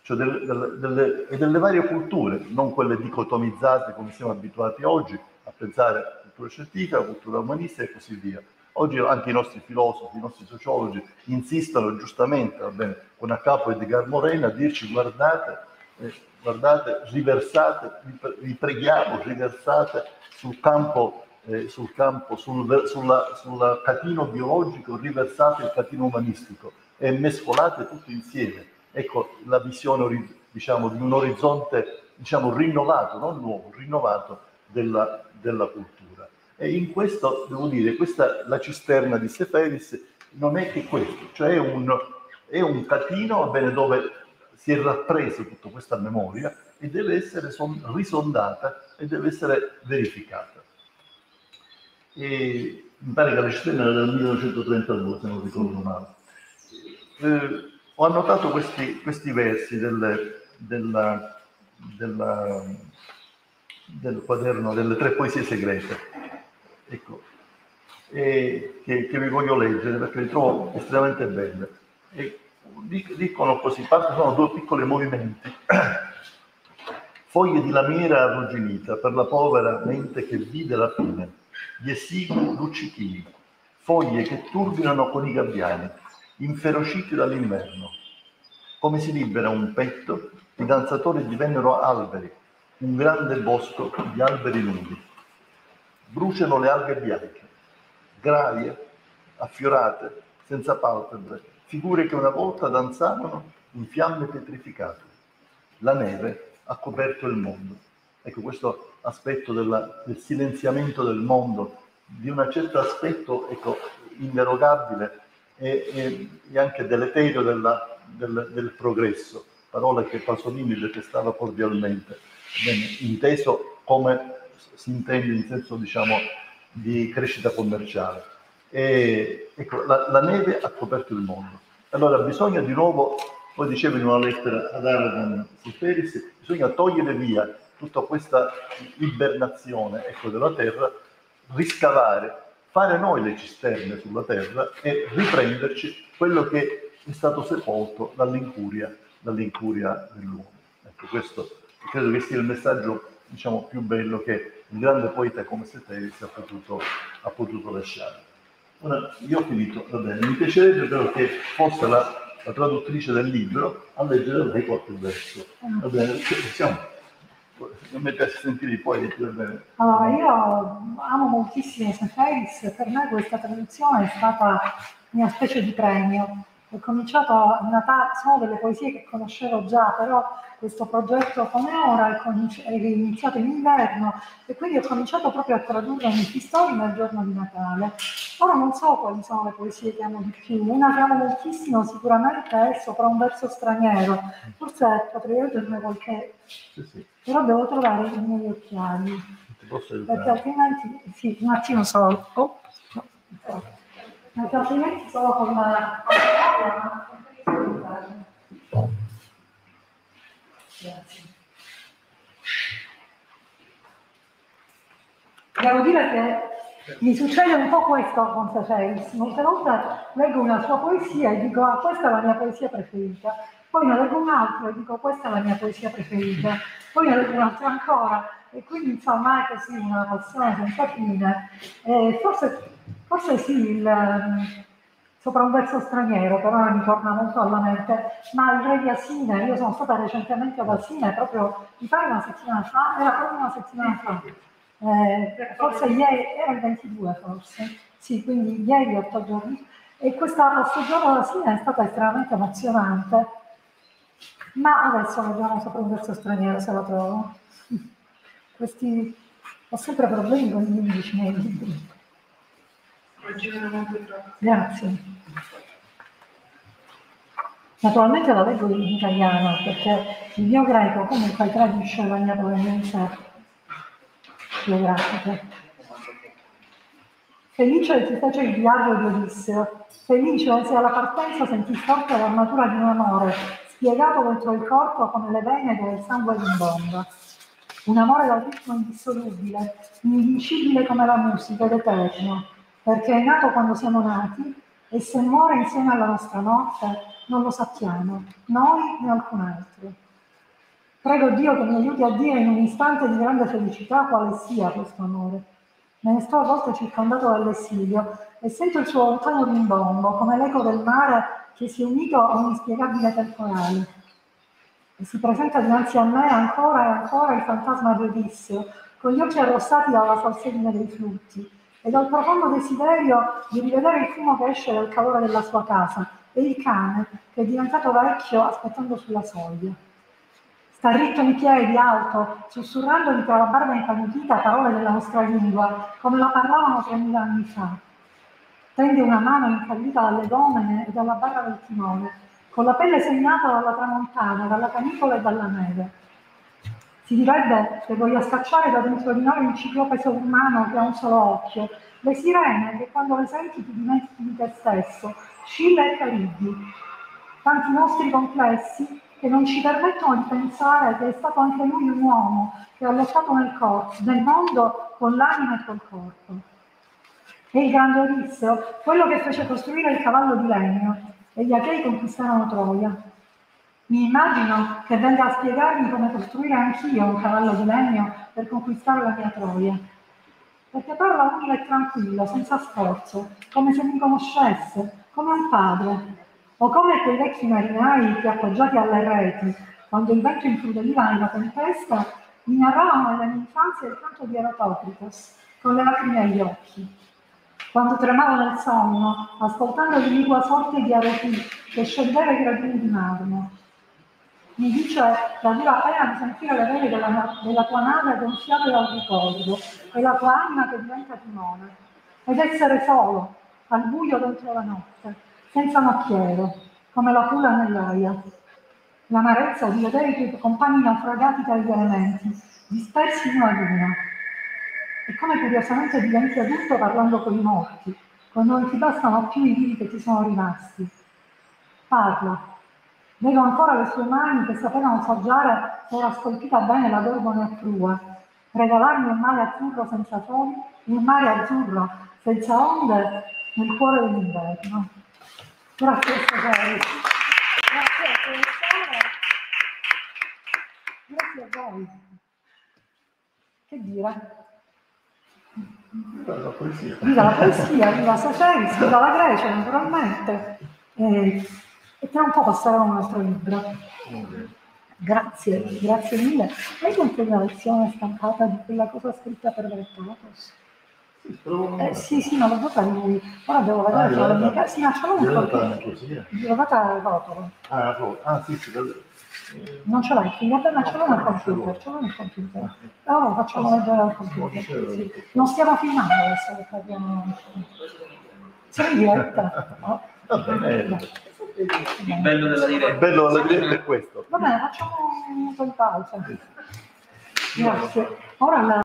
cioè delle, delle, delle, e delle varie culture, non quelle dicotomizzate come siamo abituati oggi a pensare cultura scientifica, cultura umanistica e così via. Oggi anche i nostri filosofi, i nostri sociologi insistono giustamente, va bene, con a capo Edgar Morin, a dirci guardate, eh, guardate, riversate, vi preghiamo, riversate sul campo, eh, sul campo, sul, sulla, sul catino biologico, riversate il catino umanistico e mescolate tutto insieme. Ecco la visione, diciamo, di un orizzonte, diciamo, rinnovato, non nuovo, rinnovato della, della cultura. E in questo, devo dire, questa, la cisterna di Seferis non è che questo, cioè è un, è un catino, va bene, dove si è rappresa tutta questa memoria e deve essere son, risondata e deve essere verificata. E mi pare che la cisterna era del millenovecentotrentadue, se non ricordo male. Eh, ho annotato questi, questi versi del, della, della, del quaderno delle tre poesie segrete. Ecco, e che, che vi voglio leggere perché li trovo estremamente belle. E dicono così, parte, sono due piccoli movimenti. Foglie di lamiera arrugginita per la povera mente che vide la fine, gli esigui luccichini, foglie che turbinano con i gabbiani, inferociti dall'inverno. Come si libera un petto, i danzatori divennero alberi, un grande bosco di alberi nudi. Bruciano le alghe bianche, graie, affiorate, senza palpebre, figure che una volta danzavano in fiamme pietrificate. La neve ha coperto il mondo. Ecco, questo aspetto della, del silenziamento del mondo, di un certo aspetto, ecco, inderogabile e, e, e anche deleterio della, del, del progresso, parole che Pasolini detestava cordialmente, bene, inteso come si intende in senso, diciamo, di crescita commerciale. E, ecco, la, la neve ha coperto il mondo. Allora bisogna di nuovo, poi dicevo in una lettera ad Aragon Seferis, bisogna togliere via tutta questa ibernazione, ecco, della terra, riscavare, fare noi le cisterne sulla terra e riprenderci quello che è stato sepolto dall'incuria, dall'incuria dell'uomo. Ecco, questo credo che sia il messaggio, diciamo, più bello che un grande poeta come Seferis ha potuto, ha potuto lasciare. Ora, io ho finito, va bene, mi piacerebbe però che fosse la, la traduttrice del libro a leggere lei qualche verso, va bene, diciamo, non mi piace sentire i poeti, va bene. Allora, io amo moltissimo Seferis, per me questa traduzione è stata una specie di premio. Ho cominciato a Natale, sono delle poesie che conoscevo già, però questo progetto come ora è iniziato in inverno e quindi ho cominciato proprio a tradurre ogni storia nel giorno di Natale. Ora non so quali sono le poesie che amo di più, una che amo moltissimo sicuramente è Sopra un verso straniero, forse potrei leggerne qualche, sì, sì. Però devo trovare i miei occhiali, perché altrimenti, sì, un attimo solo. Oh. Perché altrimenti solo con la... Grazie. Devo dire che mi succede un po' questo con Seferis. Molte volte leggo una sua poesia e dico ah, questa è la mia poesia preferita. Poi ne leggo un'altra e dico questa è la mia poesia preferita. Poi ne leggo un'altra ancora. E quindi insomma è così una passione senza fine. E forse, forse sì, il... Sopra un verso straniero, però mi torna molto alla mente, ma il re di Asina, io sono stata recentemente ad Asina, proprio, mi pare una settimana fa, era proprio una settimana fa, eh, forse ieri, era il ventidue forse, sì, quindi ieri, otto giorni, e questa soggiorno ad Asina è stata estremamente emozionante, ma adesso leggiamo Sopra un verso straniero, se la trovo. Questi, ho sempre problemi con gli indici nei libri. Grazie. Naturalmente la leggo in italiano perché il mio greco comunque traduce la mia provenienza geografica. Felice si fece il viaggio di Odisseo. Felice se alla partenza sentì forte l'armatura di un amore spiegato dentro il corpo come le vene dove il sangue rimbomba. Un amore dal ritmo indissolubile, invincibile come la musica ed eterno, perché è nato quando siamo nati e se muore insieme alla nostra morte non lo sappiamo, noi né alcun altro. Prego Dio che mi aiuti a dire in un istante di grande felicità quale sia questo amore. Me ne sto a volte circondato dall'esilio e sento il suo lontano rimbombo, come l'eco del mare che si è unito a un inspiegabile temporale. E si presenta dinanzi a me ancora e ancora il fantasma di Odisseo, con gli occhi arrossati dalla falsedine dei flutti, e dal profondo desiderio di rivedere il fumo che esce dal calore della sua casa, e il cane che è diventato vecchio aspettando sulla soglia. Sta ritto in piedi, alto, sussurrandogli tra la barba incanutita parole della nostra lingua, come la parlavano tremila anni fa. Tende una mano incallita dalle gomene e dalla barra del timone, con la pelle segnata dalla tramontana, dalla canicola e dalla neve. Si direbbe che voglia scacciare da dentro di noi un ciclope sovrumano che ha un solo occhio, le sirene che quando le senti ti dimentichi di te stesso, Scilla e Caribdi, tanti nostri complessi che non ci permettono di pensare che è stato anche lui un uomo che ha lottato nel, corpo, nel mondo con l'anima e col corpo. E il grande Odisseo, quello che fece costruire il cavallo di legno, e gli Achei conquistarono Troia. Mi immagino che venga a spiegarmi come costruire anch'io un cavallo di legno per conquistare la mia Troia. Perché parla umile e tranquillo, senza sforzo, come se mi conoscesse, come un padre. O come quei vecchi marinai che, appoggiati alle reti, quando il vento infrudeliva nella tempesta, mi narravano nella mia infanzia il canto di Eratoclitos, con le lacrime agli occhi. Quando tremavo nel sonno, ascoltando l'iniqua sorte di Areti che scendeva i gradini di marmo. Mi dice che aveva pena di sentire le vele della, della tua nave gonfiate dal ricordo e la tua anima che diventa timone. Ed essere solo, al buio dentro la notte, senza nocchiero, come la pula nell'aia. L'amarezza di vedere i tuoi compagni naufragati tra gli elementi, dispersi uno ad uno. E come curiosamente diventi adulto parlando con i morti, quando non ti bastano più i vivi che ti sono rimasti. Parla. Vedo ancora le sue mani che sapevano saggiare se era scolpita bene la Gorgone a prua, regalarmi un mare azzurro senza soli, un mare azzurro senza onde nel cuore dell'inverno. Grazie Stefano. Grazie a professore. Grazie a voi. Che dire? Viva la poesia. Viva la poesia, viva Saceris, viva la Grecia, naturalmente. E, e tra un po' passerò a un altro libro. Grazie, grazie mille. Hai anche una versione stampata di quella cosa scritta per Vertatos? Eh, sì, sì, ma l'ho data a lui. Ora devo vedere tra le mie case. Sì, ma ce l'ho un computer. L'ho data a rotolo. Ah, ah, sì, sì. Non ce l'hai qui, vabbè, ma ce l'ho nel computer, ce l'ho nel computer. Allora facciamo vedere al computer. Sì. Non stiamo filmando adesso perché abbiamo... Siamo in diretta. No? Va bene. Il bello della diretta. Il bello della diretta è questo. Va bene, facciamo un minuto di pausa. Grazie. Ora la...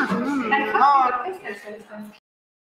Mm, Eh, infatti, no. questa è questa.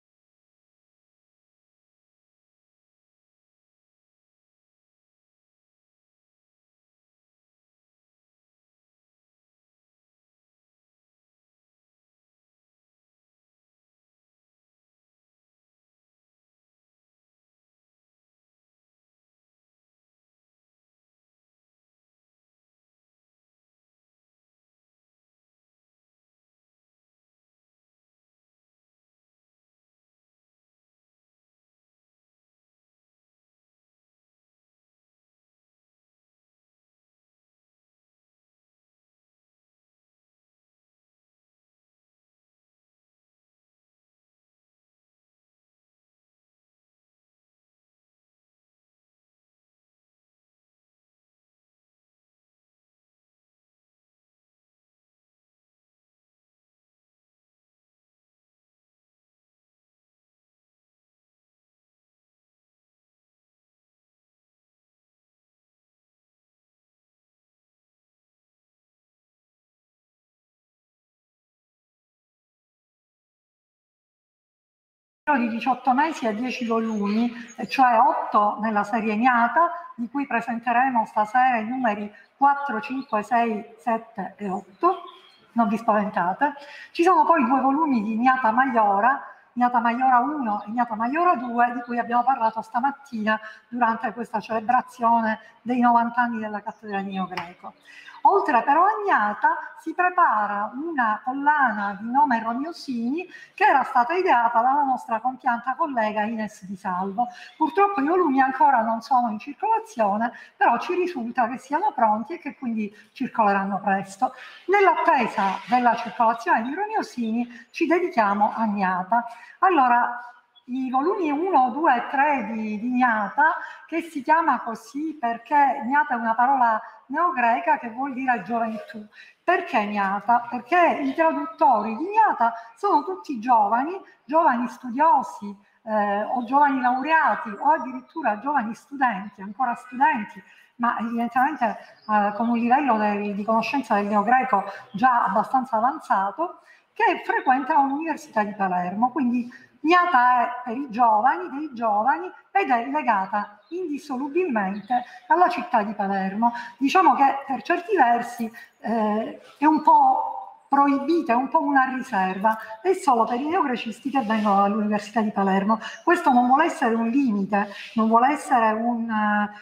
Di diciotto mesi e dieci volumi, cioè otto nella serie Ignata, di cui presenteremo stasera i numeri quattro, cinque, sei, sette e otto, non vi spaventate. Ci sono poi due volumi di Ignata Maiora, Ignata Maiora uno e Ignata Maiora due, di cui abbiamo parlato stamattina durante questa celebrazione dei novanta anni della cattedra di Neogreco. Oltre però a Ignata si prepara una collana di nome Rognosini che era stata ideata dalla nostra compianta collega Ines Di Salvo. Purtroppo i volumi ancora non sono in circolazione, però ci risulta che siano pronti e che quindi circoleranno presto. Nell'attesa della circolazione di Rognosini ci dedichiamo a Ignata. Allora, i volumi uno, due e tre di, di Ignata, che si chiama così perché Ignata è una parola neogreca che vuol dire gioventù. Perché Ignata? Perché i traduttori di Ignata sono tutti giovani, giovani studiosi eh, o giovani laureati o addirittura giovani studenti, ancora studenti, ma evidentemente eh, con un livello de, di conoscenza del neogreco già abbastanza avanzato, che frequentano l'Università di Palermo. Quindi Ignata è per i giovani, dei giovani, ed è legata indissolubilmente alla città di Palermo. Diciamo che per certi versi eh, è un po' proibita, è un po' una riserva, è solo per i neogrecisti che vengono dall'Università di Palermo. Questo non vuole essere un limite, non vuole essere un,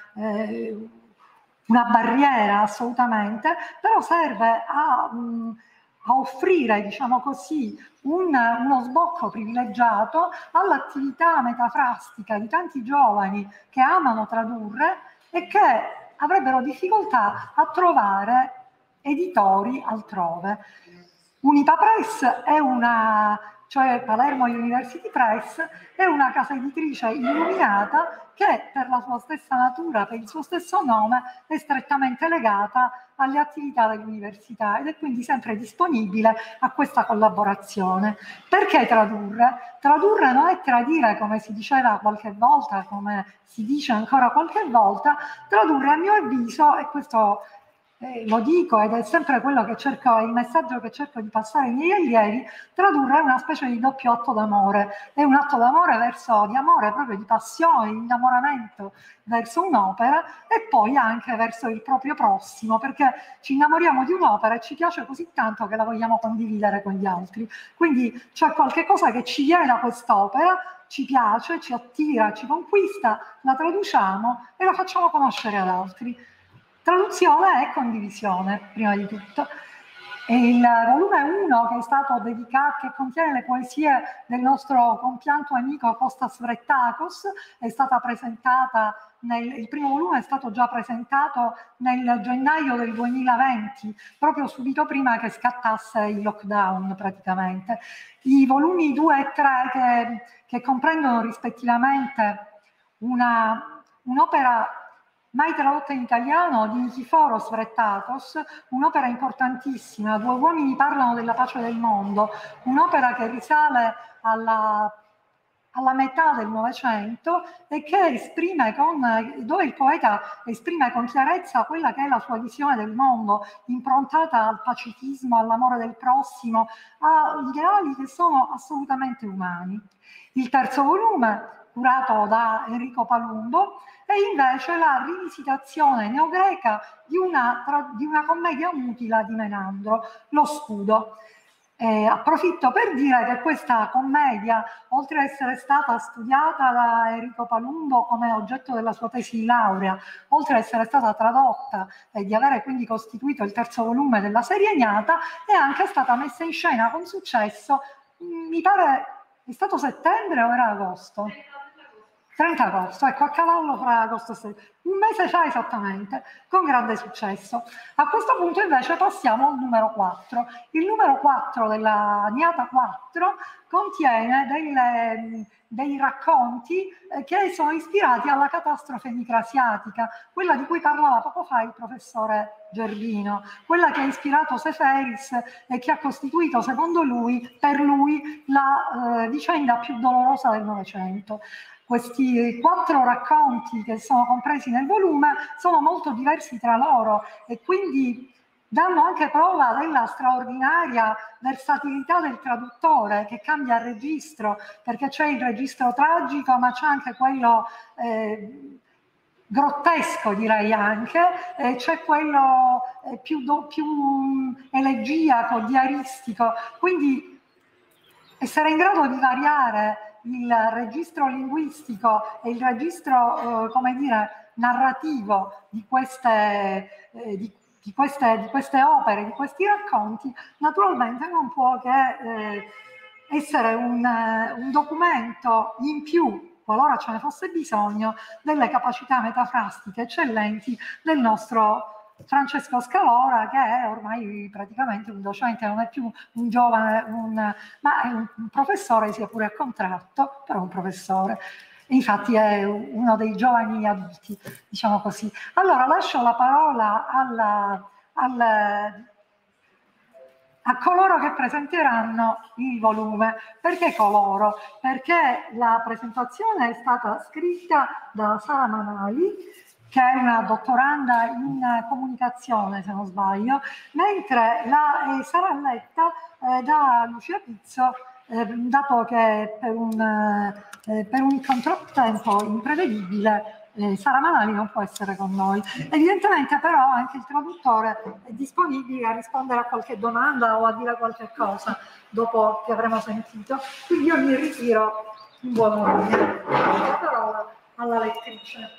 eh, una barriera assolutamente, però serve a... Um, a offrire, diciamo così, un, uno sbocco privilegiato all'attività metafrastica di tanti giovani che amano tradurre e che avrebbero difficoltà a trovare editori altrove. Unipa Press è una, cioè Palermo University Press, è una casa editrice illuminata che per la sua stessa natura, per il suo stesso nome, è strettamente legata alle attività dell'università ed è quindi sempre disponibile a questa collaborazione. Perché tradurre? Tradurre non è tradire, come si diceva qualche volta, come si dice ancora qualche volta. Tradurre, a mio avviso, e questo eh, lo dico ed è sempre quello che cerco, il messaggio che cerco di passare ai miei allievi, tradurre è una specie di doppio atto d'amore, è un atto d'amore verso, di amore proprio, di passione, di innamoramento verso un'opera e poi anche verso il proprio prossimo, perché ci innamoriamo di un'opera e ci piace così tanto che la vogliamo condividere con gli altri. Quindi c'è qualche cosa che ci viene da quest'opera, ci piace, ci attira, ci conquista, la traduciamo e la facciamo conoscere ad altri. Traduzione e condivisione, prima di tutto. E il volume uno, che è stato dedicato, che contiene le poesie del nostro compianto amico Kostas Vrettakos, è stata presentata, nel, il primo volume è stato già presentato nel gennaio del duemilaventi, proprio subito prima che scattasse il lockdown praticamente. I volumi due e tre, che, che comprendono rispettivamente una, un'opera mai tradotta in italiano di Nikiforos Vrettakos, un'opera importantissima, Due uomini parlano della pace del mondo, un'opera che risale alla, alla metà del Novecento e che esprime con, dove il poeta esprime con chiarezza quella che è la sua visione del mondo, improntata al pacifismo, all'amore del prossimo, a ideali che sono assolutamente umani. Il terzo volume, curato da Enrico Palumbo, è invece la rivisitazione neogreca di una, tra, di una commedia mutila di Menandro, Lo Scudo. Eh, approfitto per dire che questa commedia, oltre ad essere stata studiata da Enrico Palumbo come oggetto della sua tesi di laurea, oltre ad essere stata tradotta e di avere quindi costituito il terzo volume della serie Ignata, è anche stata messa in scena con successo, mi pare, è stato settembre o era agosto? trenta agosto, ecco, a cavallo fra agosto e settembre, un mese fa esattamente, con grande successo. A questo punto invece passiamo al numero quattro. Il numero quattro della Niata quattro contiene delle, dei racconti eh, che sono ispirati alla catastrofe micrasiatica, quella di cui parlava poco fa il professore Gervino, quella che ha ispirato Seferis e che ha costituito, secondo lui, per lui, la eh, vicenda più dolorosa del Novecento. Questi quattro racconti che sono compresi nel volume sono molto diversi tra loro e quindi danno anche prova della straordinaria versatilità del traduttore che cambia registro, perché c'è il registro tragico ma c'è anche quello eh, grottesco, direi anche, eh, c'è quello eh, più, do, più elegiaco, diaristico, quindi essere in grado di variare il registro linguistico e il registro, eh, come dire, narrativo di queste, eh, di, di, queste, di queste opere, di questi racconti, naturalmente non può che eh, essere un, un documento in più, qualora ce ne fosse bisogno, delle capacità metafrastiche eccellenti del nostro Francesco Scalora, che è ormai praticamente un docente, non è più un giovane, un, ma è un, un professore, sia pure a contratto, però un professore. Infatti è uno dei giovani adulti, diciamo così. Allora lascio la parola alla, alla, a coloro che presenteranno il volume. Perché coloro? Perché la presentazione è stata scritta da Sara Manali, che è una dottoranda in comunicazione, se non sbaglio, mentre la, eh, sarà letta eh, da Lucia Pizzo, eh, dato che per un, eh, per un contrattempo imprevedibile eh, Sara Manali non può essere con noi. Evidentemente però anche il traduttore è disponibile a rispondere a qualche domanda o a dire qualche cosa dopo che avremo sentito, quindi io mi ritiro in buon ordine. La parola alla lettrice.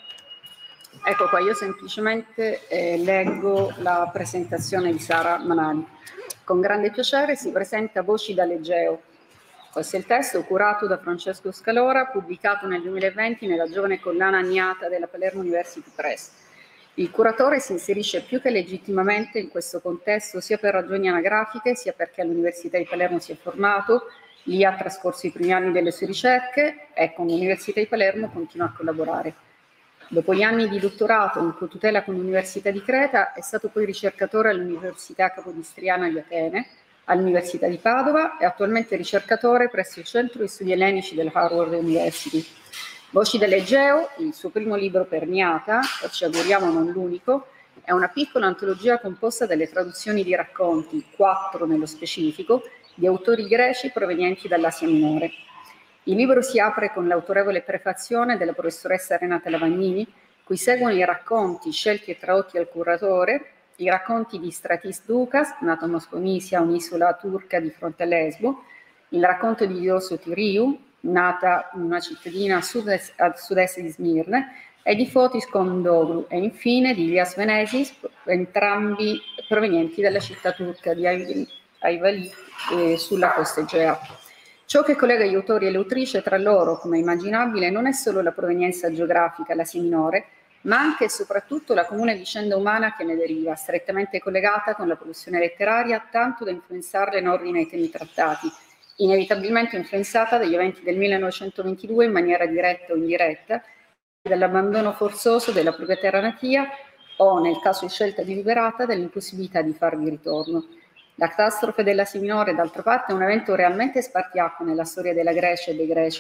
Ecco qua, io semplicemente eh, leggo la presentazione di Sara Manali. Con grande piacere si presenta Voci dall'Egeo. Questo è il testo curato da Francesco Scalora, pubblicato nel duemilaventi nella giovane collana Niata della Palermo University Press. Il curatore si inserisce più che legittimamente in questo contesto sia per ragioni anagrafiche, sia perché all'Università di Palermo si è formato, lì ha trascorso i primi anni delle sue ricerche e con l'Università di Palermo continua a collaborare. Dopo gli anni di dottorato in cotutela con l'Università di Creta, è stato poi ricercatore all'Università Capodistriana di Atene, all'Università di Padova e attualmente ricercatore presso il Centro di Studi Ellenici della Harvard University. Voci dall'Egeo, il suo primo libro per Niata, e ci auguriamo non l'unico, è una piccola antologia composta dalle traduzioni di racconti, quattro nello specifico, di autori greci provenienti dall'Asia Minore. Il libro si apre con l'autorevole prefazione della professoressa Renata Lavagnini, cui seguono i racconti scelti e tradotti al curatore, i racconti di Stratis Ducas, nato a Mosconisia, un'isola turca di fronte a Lesbo, il racconto di Diosso Tiriu, nata in una cittadina a sud-est, a sud-est di Smirne, e di Fotis Kondoglu, e infine di Ilias Venesis, entrambi provenienti dalla città turca di Ayvali eh, sulla costa Egea. Ciò che collega gli autori e le autrici tra loro, come immaginabile, non è solo la provenienza geografica, l'Asia Minore, ma anche e soprattutto la comune vicenda umana che ne deriva, strettamente collegata con la produzione letteraria, tanto da influenzarla in ordine ai temi trattati, inevitabilmente influenzata dagli eventi del millenovecentoventidue in maniera diretta o indiretta, dall'abbandono forzoso della propria terra natia o, nel caso di scelta deliberata, dell'impossibilità di farvi ritorno. La catastrofe dell'Asia Minore, d'altra parte, è un evento realmente spartiacque nella storia della Grecia e dei Greci,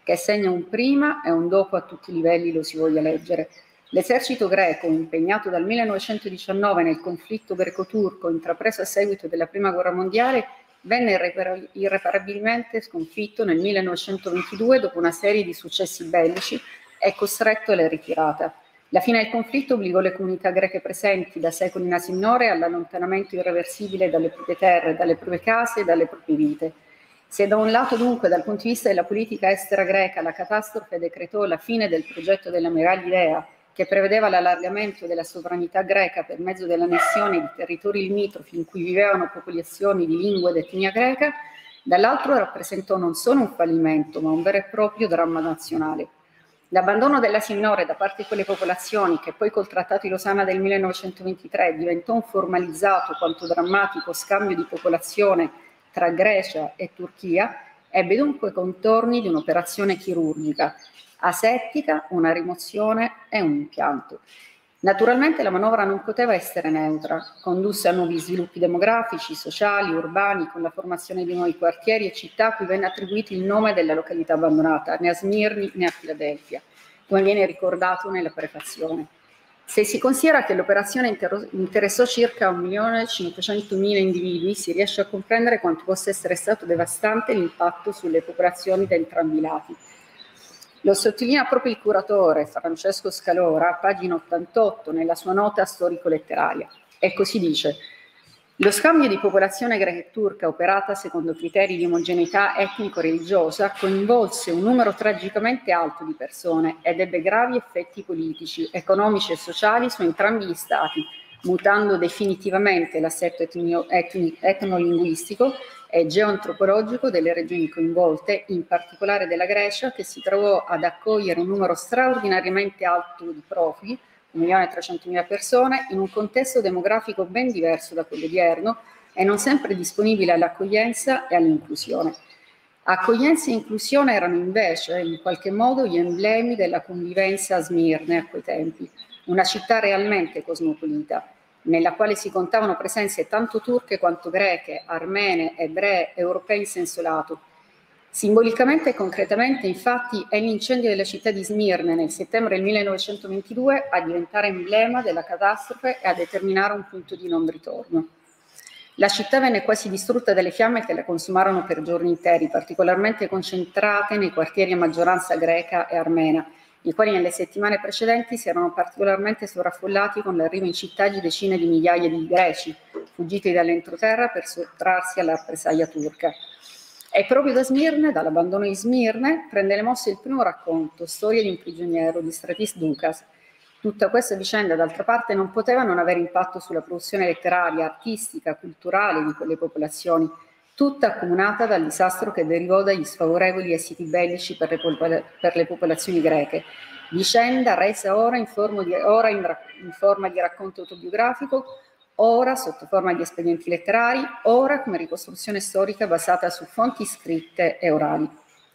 che segna un prima e un dopo a tutti i livelli, lo si voglia leggere. L'esercito greco, impegnato dal millenovecentodiciannove nel conflitto greco-turco intrapreso a seguito della Prima Guerra Mondiale, venne irrepar- irreparabilmente sconfitto nel millenovecentoventidue dopo una serie di successi bellici e costretto alla ritirata. La fine del conflitto obbligò le comunità greche presenti da secoli in Asia Minore all'allontanamento irreversibile dalle proprie terre, dalle proprie case e dalle proprie vite. Se da un lato dunque dal punto di vista della politica estera greca la catastrofe decretò la fine del progetto dell'ammiraglia che prevedeva l'allargamento della sovranità greca per mezzo dell'annessione di territori limitrofi in cui vivevano popolazioni di lingua ed etnia greca, dall'altro rappresentò non solo un fallimento ma un vero e proprio dramma nazionale. L'abbandono dell'Asia Minore da parte di quelle popolazioni, che poi col Trattato di Losanna del millenovecentoventitré diventò un formalizzato quanto drammatico scambio di popolazione tra Grecia e Turchia, ebbe dunque contorni di un'operazione chirurgica, asettica, una rimozione e un impianto. Naturalmente la manovra non poteva essere neutra, condusse a nuovi sviluppi demografici, sociali, urbani, con la formazione di nuovi quartieri e città a cui venne attribuito il nome della località abbandonata, né a Smirni né a Filadelfia, come viene ricordato nella prefazione. Se si considera che l'operazione inter- interessò circa un milione e cinquecentomila individui, si riesce a comprendere quanto possa essere stato devastante l'impatto sulle popolazioni da entrambi i lati. Lo sottolinea proprio il curatore Francesco Scalora, a pagina ottantotto, nella sua nota storico-letteraria. E così dice: lo scambio di popolazione greca e turca, operata secondo criteri di omogeneità etnico-religiosa, coinvolse un numero tragicamente alto di persone ed ebbe gravi effetti politici, economici e sociali su entrambi gli stati, mutando definitivamente l'assetto etnio- etni- etnolinguistico e geoantropologico delle regioni coinvolte, in particolare della Grecia, che si trovò ad accogliere un numero straordinariamente alto di profughi, un milione e trecentomila persone, in un contesto demografico ben diverso da quello odierno e non sempre disponibile all'accoglienza e all'inclusione. Accoglienza e inclusione erano invece, in qualche modo, gli emblemi della convivenza a Smirne a quei tempi, una città realmente cosmopolita, nella quale si contavano presenze tanto turche quanto greche, armene, ebree, europee in senso lato. Simbolicamente e concretamente, infatti, è l'incendio della città di Smirne nel settembre del millenovecentoventidue a diventare emblema della catastrofe e a determinare un punto di non ritorno. La città venne quasi distrutta dalle fiamme che la consumarono per giorni interi, particolarmente concentrate nei quartieri a maggioranza greca e armena, i quali nelle settimane precedenti si erano particolarmente sovraffollati con l'arrivo in città di decine di migliaia di greci, fuggiti dall'entroterra per sottrarsi alla rappresaglia turca. E proprio da Smirne, dall'abbandono di Smirne, prende le mosse il primo racconto, Storia di un prigioniero, di Stratis Doukas. Tutta questa vicenda, d'altra parte, non poteva non avere impatto sulla produzione letteraria, artistica, culturale di quelle popolazioni, tutta accomunata dal disastro che derivò dagli sfavorevoli esiti bellici per le, popol- per le popolazioni greche. Vicenda resa ora, in forma, di, ora in, ra- in forma di racconto autobiografico, ora sotto forma di espedienti letterari, ora come ricostruzione storica basata su fonti scritte e orali.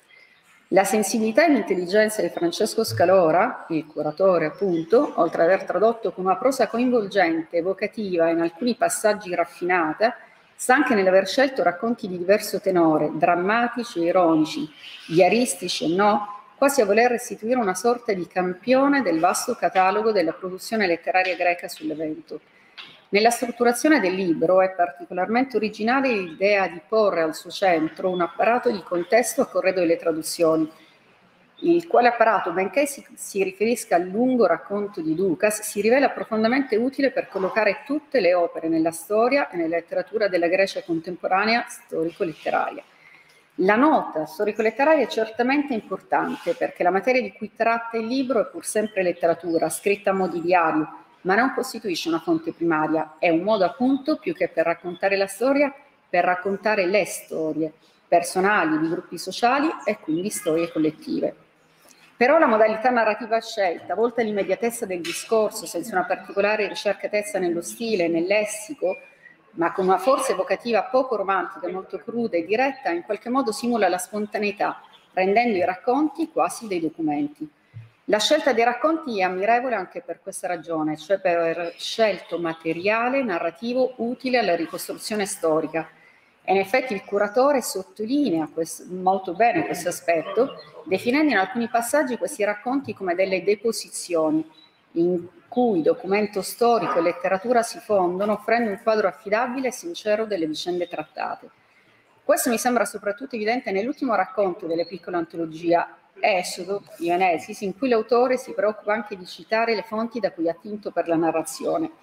La sensibilità e l'intelligenza di Francesco Scalora, il curatore appunto, oltre ad aver tradotto con una prosa coinvolgente, evocativa e in alcuni passaggi raffinata, sta anche nell'aver scelto racconti di diverso tenore, drammatici e ironici, diaristici e no, quasi a voler restituire una sorta di campione del vasto catalogo della produzione letteraria greca sull'evento. Nella strutturazione del libro è particolarmente originale l'idea di porre al suo centro un apparato di contesto a corredo delle traduzioni, il quale apparato, benché si, si riferisca al lungo racconto di Doukas, si rivela profondamente utile per collocare tutte le opere nella storia e nella letteratura della Grecia contemporanea storico-letteraria. La nota storico-letteraria è certamente importante perché la materia di cui tratta il libro è pur sempre letteratura, scritta a mo' di diario, ma non costituisce una fonte primaria, è un modo appunto, più che per raccontare la storia, per raccontare le storie personali di gruppi sociali e quindi storie collettive. Però la modalità narrativa scelta, volta all'immediatezza del discorso, senza una particolare ricercatezza nello stile e nel lessico, ma con una forza evocativa poco romantica, molto cruda e diretta, in qualche modo simula la spontaneità, rendendo i racconti quasi dei documenti. La scelta dei racconti è ammirevole anche per questa ragione, cioè per aver scelto materiale narrativo utile alla ricostruzione storica. E in effetti il curatore sottolinea questo, molto bene questo aspetto, definendo in alcuni passaggi questi racconti come delle deposizioni, in cui documento storico e letteratura si fondono, offrendo un quadro affidabile e sincero delle vicende trattate. Questo mi sembra soprattutto evidente nell'ultimo racconto della piccola antologia Esodo, Ionesis, in cui l'autore si preoccupa anche di citare le fonti da cui ha attinto per la narrazione.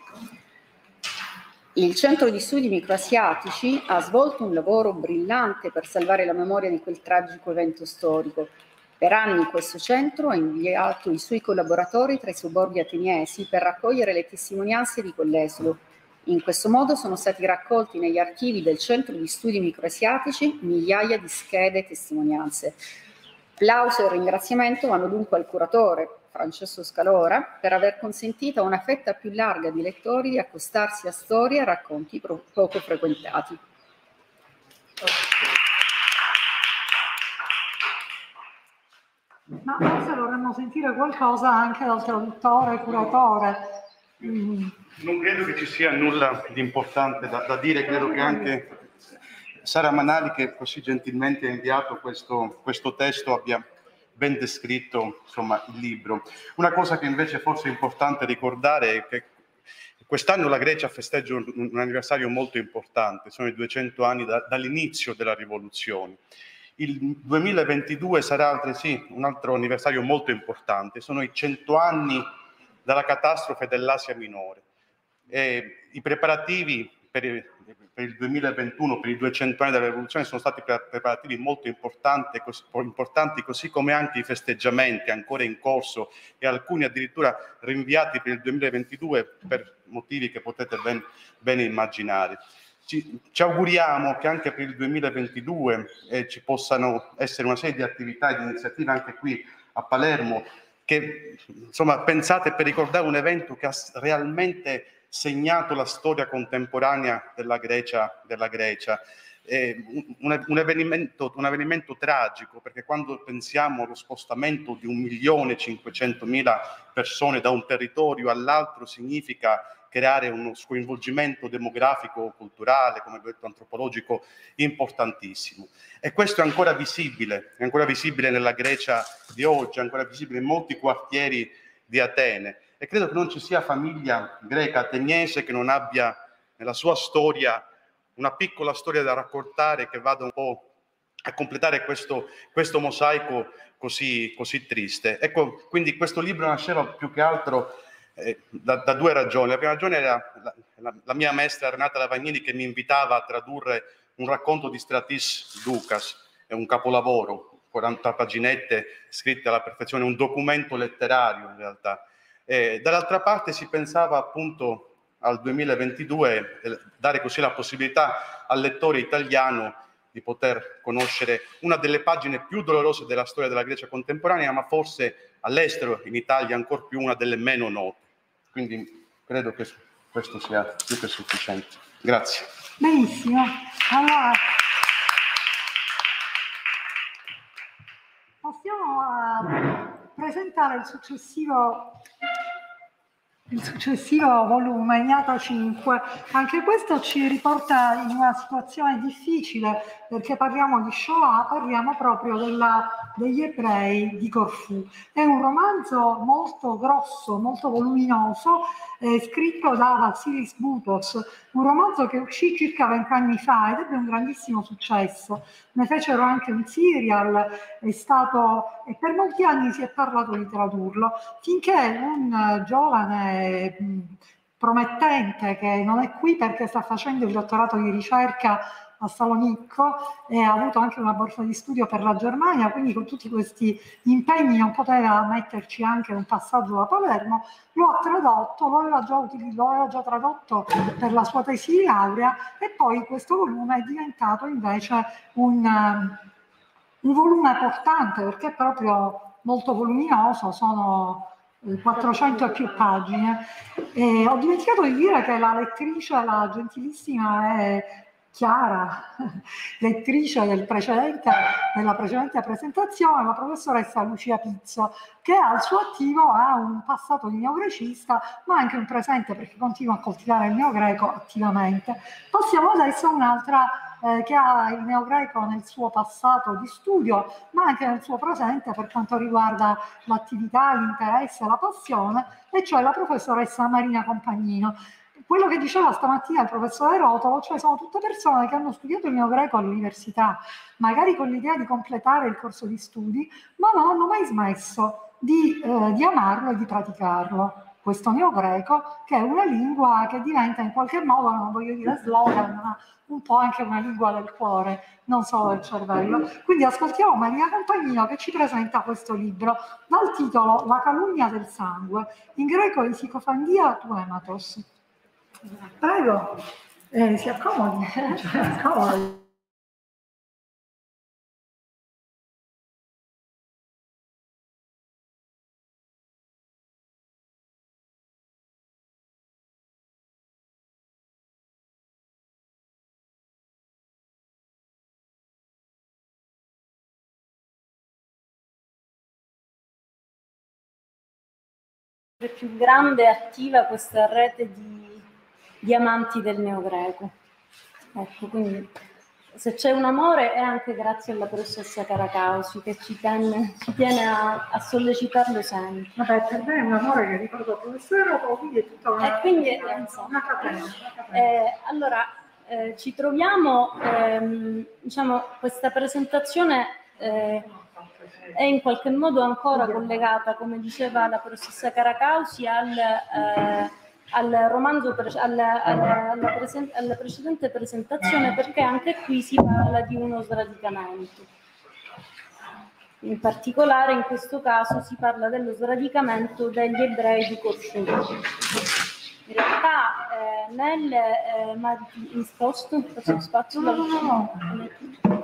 Il Centro di Studi Microasiatici ha svolto un lavoro brillante per salvare la memoria di quel tragico evento storico. Per anni questo centro ha inviato i suoi collaboratori tra i sobborghi ateniesi per raccogliere le testimonianze di quell'esodo. In questo modo sono stati raccolti negli archivi del Centro di Studi Microasiatici migliaia di schede e testimonianze. Plauso e ringraziamento vanno dunque al curatore, Francesco Scalora, per aver consentito a una fetta più larga di lettori di accostarsi a storie e racconti poco frequentati. Ma forse dovremmo sentire qualcosa anche dal traduttore, curatore. Mm. Non credo che ci sia nulla di importante da, da dire, credo che anche Sara Manali, che così gentilmente ha inviato questo, questo testo, abbia ben descritto, insomma, il libro. Una cosa che invece forse è importante ricordare è che quest'anno la Grecia festeggia un, un anniversario molto importante, sono i duecento anni da, dall'inizio della rivoluzione. Il duemilaventidue sarà altresì un altro anniversario molto importante, sono i cento anni dalla catastrofe dell'Asia Minore. E i preparativi per il, per il duemilaventuno, per i duecento anni della rivoluzione, sono stati preparativi molto importanti così, importanti, così come anche i festeggiamenti ancora in corso e alcuni addirittura rinviati per il duemilaventidue per motivi che potete ben, ben immaginare. Ci, ci auguriamo che anche per il duemilaventidue eh, ci possano essere una serie di attività e di iniziative anche qui a Palermo che, insomma, pensate per ricordare un evento che ha realmente segnato la storia contemporanea della Grecia, della Grecia. Eh, un, un, avvenimento, un avvenimento tragico, perché quando pensiamo allo spostamento di un milione e cinquecentomila persone da un territorio all'altro significa creare uno sconvolgimento demografico, culturale, come ho detto, antropologico importantissimo. E questo è ancora visibile, è ancora visibile nella Grecia di oggi, è ancora visibile in molti quartieri di Atene. E credo che non ci sia famiglia greca ateniese che non abbia nella sua storia una piccola storia da raccontare che vada un po' a completare questo, questo mosaico così, così triste. Ecco, quindi questo libro nasceva più che altro eh, da, da due ragioni. La prima ragione era la, la, la mia maestra Renata Lavagnini che mi invitava a tradurre un racconto di Stratis Dukas, è un capolavoro, quaranta paginette scritte alla perfezione, un documento letterario in realtà. Eh, dall'altra parte si pensava appunto al duemilaventidue eh, dare così la possibilità al lettore italiano di poter conoscere una delle pagine più dolorose della storia della Grecia contemporanea, ma forse all'estero, in Italia, ancor più una delle meno note. Quindi credo che questo sia più che sufficiente. Grazie. Benissimo. Allora, passiamo a presentare il successivo il successivo volume, Ignata cinque. Anche questo ci riporta in una situazione difficile perché parliamo di Shoah, parliamo proprio della, degli ebrei di Corfù. È un romanzo molto grosso, molto voluminoso, eh, scritto da Vassilis Boutos, un romanzo che uscì circa vent'anni fa ed ebbe un grandissimo successo. Ne fecero anche un serial, è stato, e per molti anni si è parlato di tradurlo, finché un uh, giovane mh, promettente che non è qui perché sta facendo il dottorato di ricerca a Salonicco e ha avuto anche una borsa di studio per la Germania, quindi con tutti questi impegni non poteva metterci anche un passaggio da Palermo, lo ha tradotto, lo aveva già, lo aveva già tradotto per la sua tesi di laurea e poi questo volume è diventato invece un, um, un volume portante perché è proprio molto voluminoso, sono quattrocento e più pagine. E ho dimenticato di dire che la lettrice, la gentilissima, è chiara lettrice del precedente, della precedente presentazione, la professoressa Lucia Pizzo, che al suo attivo ha un passato di neogrecista, ma anche un presente perché continua a coltivare il neogreco attivamente. Passiamo adesso a un'altra eh, che ha il neogreco nel suo passato di studio, ma anche nel suo presente per quanto riguarda l'attività, l'interesse, la passione, e cioè la professoressa Marina Compagnino. Quello che diceva stamattina il professore Rotolo, cioè sono tutte persone che hanno studiato il neogreco all'università, magari con l'idea di completare il corso di studi, ma non hanno mai smesso di, eh, di amarlo e di praticarlo. Questo neogreco, che è una lingua che diventa in qualche modo, non voglio dire slogan, ma un po' anche una lingua del cuore, non solo del cervello. Quindi ascoltiamo Marina Compagnino che ci presenta questo libro dal titolo La calunnia del sangue, in greco Isicofandia tu ematos. Prego, eh, si accomodi, si accomodi. Più grande e attiva questa rete di, di amanti del neogreco. Ecco, quindi se c'è un amore è anche grazie alla professoressa Caracausi che ci, tenne, ci tiene a, a sollecitarlo sempre. Vabbè, per me è un amore che ricordo al professore Rotolo, quindi è tutta una, e quindi, una, insomma, una catena. Una catena. Eh, allora, eh, ci troviamo, ehm, diciamo, questa presentazione eh, è in qualche modo ancora collegata, come diceva la professoressa Caracausi, al, eh, al romanzo, pre- alla, alla, alla, presen- alla precedente presentazione, perché anche qui si parla di uno sradicamento. In particolare, in questo caso, si parla dello sradicamento degli ebrei di Corfù. In realtà, eh, nel eh, ma in sposto, faccio spazio, no, no, no.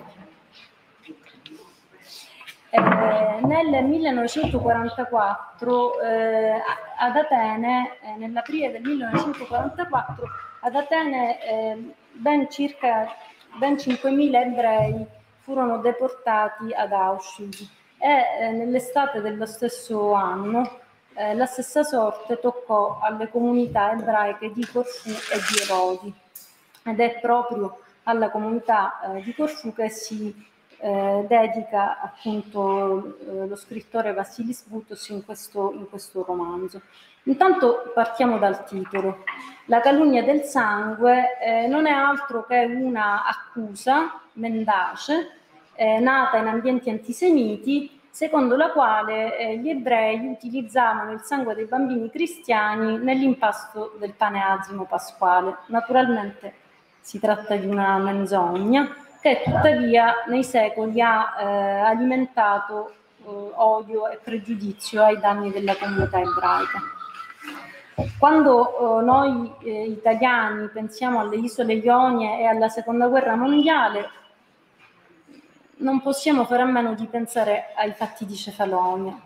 Eh, nel millenovecentoquarantaquattro eh, ad Atene, eh, nell'aprile del millenovecentoquarantaquattro, ad Atene eh, ben circa ben cinquemila ebrei furono deportati ad Auschwitz e eh, nell'estate dello stesso anno eh, la stessa sorte toccò alle comunità ebraiche di Corfù e di Erodi, ed è proprio alla comunità eh, di Corfù che si Eh, dedica appunto eh, lo scrittore Vassilis Boutos in questo, in questo romanzo. Intanto partiamo dal titolo. La calunnia del sangue eh, non è altro che una accusa mendace eh, nata in ambienti antisemiti, secondo la quale eh, gli ebrei utilizzavano il sangue dei bambini cristiani nell'impasto del pane azimo pasquale. Naturalmente si tratta di una menzogna che tuttavia nei secoli ha eh, alimentato eh, odio e pregiudizio ai danni della comunità ebraica. Quando eh, noi eh, italiani pensiamo alle isole Ionie e alla seconda guerra mondiale, non possiamo fare a meno di pensare ai fatti di Cefalonia,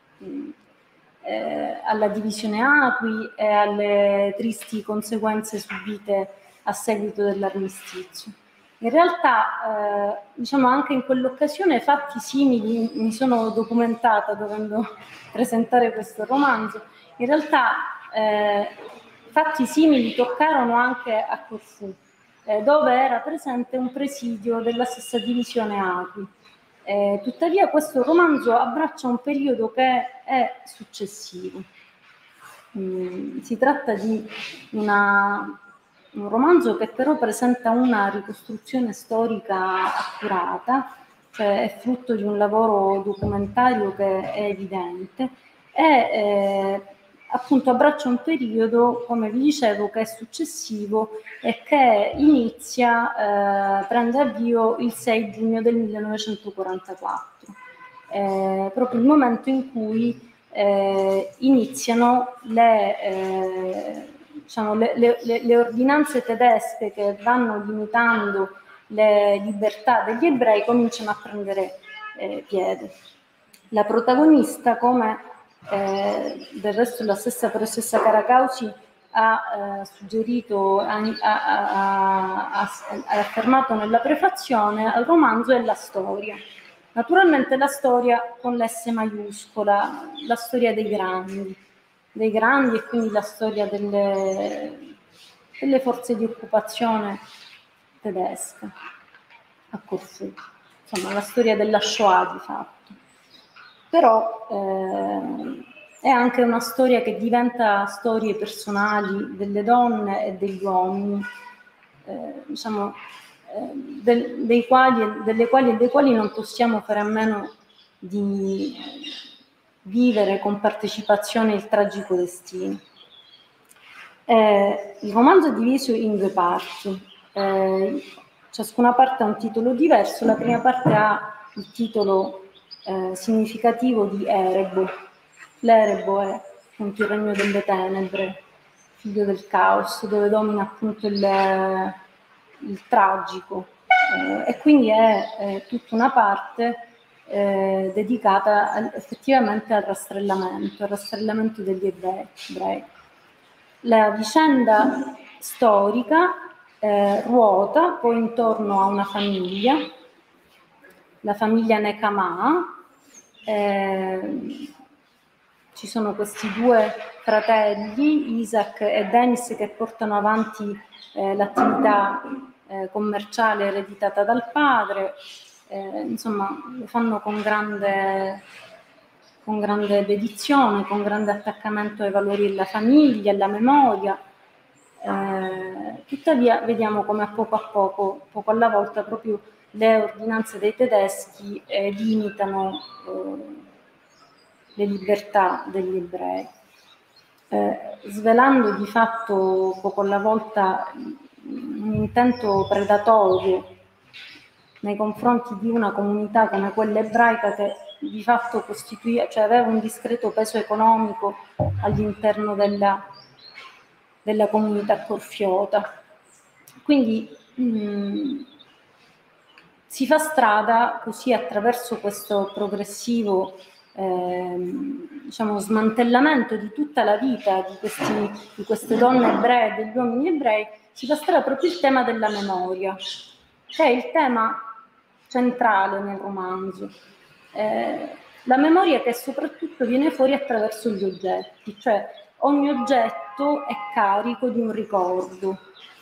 eh, alla divisione Acqui e alle tristi conseguenze subite a seguito dell'armistizio. In realtà, eh, diciamo, anche in quell'occasione fatti simili, mi sono documentata dovendo presentare questo romanzo, in realtà eh, fatti simili toccarono anche a Corfù, eh, dove era presente un presidio della stessa divisione Acqui. Eh, tuttavia questo romanzo abbraccia un periodo che è successivo. Mm, si tratta di una... un romanzo che però presenta una ricostruzione storica accurata, cioè è frutto di un lavoro documentario che è evidente e eh, appunto abbraccia un periodo, come vi dicevo, che è successivo e che inizia, eh, prende avvio il sei giugno del millenovecentoquarantaquattro, eh, proprio il momento in cui eh, iniziano le... Eh, Diciamo, le, le, le ordinanze tedesche che vanno limitando le libertà degli ebrei cominciano a prendere eh, piede. La protagonista, come eh, del resto la stessa professoressa Caracausi ha eh, suggerito, ha, ha, ha, ha affermato nella prefazione al romanzo è la storia. Naturalmente la storia con l'S maiuscola, la storia dei grandi, dei grandi e quindi la storia delle, delle forze di occupazione tedesche a Corfù, insomma la storia della Shoah di fatto. Però eh, è anche una storia che diventa storie personali delle donne e degli uomini, eh, diciamo, eh, del, dei quali, delle quali e dei quali non possiamo fare a meno di vivere con partecipazione il tragico destino. Eh, il romanzo è diviso in due parti, eh, ciascuna parte ha un titolo diverso. La prima parte ha il titolo eh, significativo di Erebo. L'Erebo è appunto il regno delle tenebre, figlio del caos, dove domina appunto il, il tragico, eh, e quindi è, è tutta una parte eh, dedicata al, effettivamente al rastrellamento, al rastrellamento degli ebrei. La vicenda storica eh, ruota poi intorno a una famiglia, la famiglia Nekama. Eh, ci sono questi due fratelli, Isaac e Denis, che portano avanti eh, l'attività eh, commerciale ereditata dal padre, eh, insomma lo fanno con grande, con grande dedizione, con grande attaccamento ai valori della famiglia, alla memoria. Eh, tuttavia vediamo come a poco a poco, poco alla volta, proprio le ordinanze dei tedeschi eh, limitano eh, le libertà degli ebrei, eh, svelando di fatto poco alla volta un intento predatorio nei confronti di una comunità come quella ebraica, che di fatto costituiva, cioè aveva un discreto peso economico all'interno della, della comunità corfiota. Quindi mh, si fa strada così attraverso questo progressivo Eh, diciamo, smantellamento di tutta la vita di, questi, di queste donne ebree e degli uomini ebrei. Si fa strada proprio il tema della memoria, che è il tema centrale nel romanzo. Eh, la memoria che soprattutto viene fuori attraverso gli oggetti, cioè ogni oggetto è carico di un ricordo,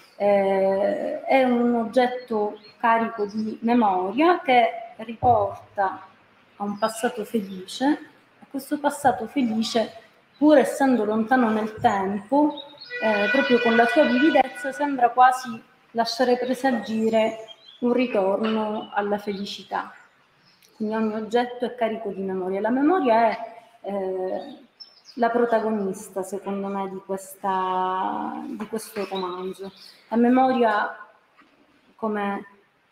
eh, è un oggetto carico di memoria che riporta a un passato felice, e questo passato felice, pur essendo lontano nel tempo, eh, proprio con la sua vividezza, sembra quasi lasciare presagire un ritorno alla felicità. Quindi ogni oggetto è carico di memoria. La memoria è eh, la protagonista, secondo me, di, questa, di questo romanzo. La memoria come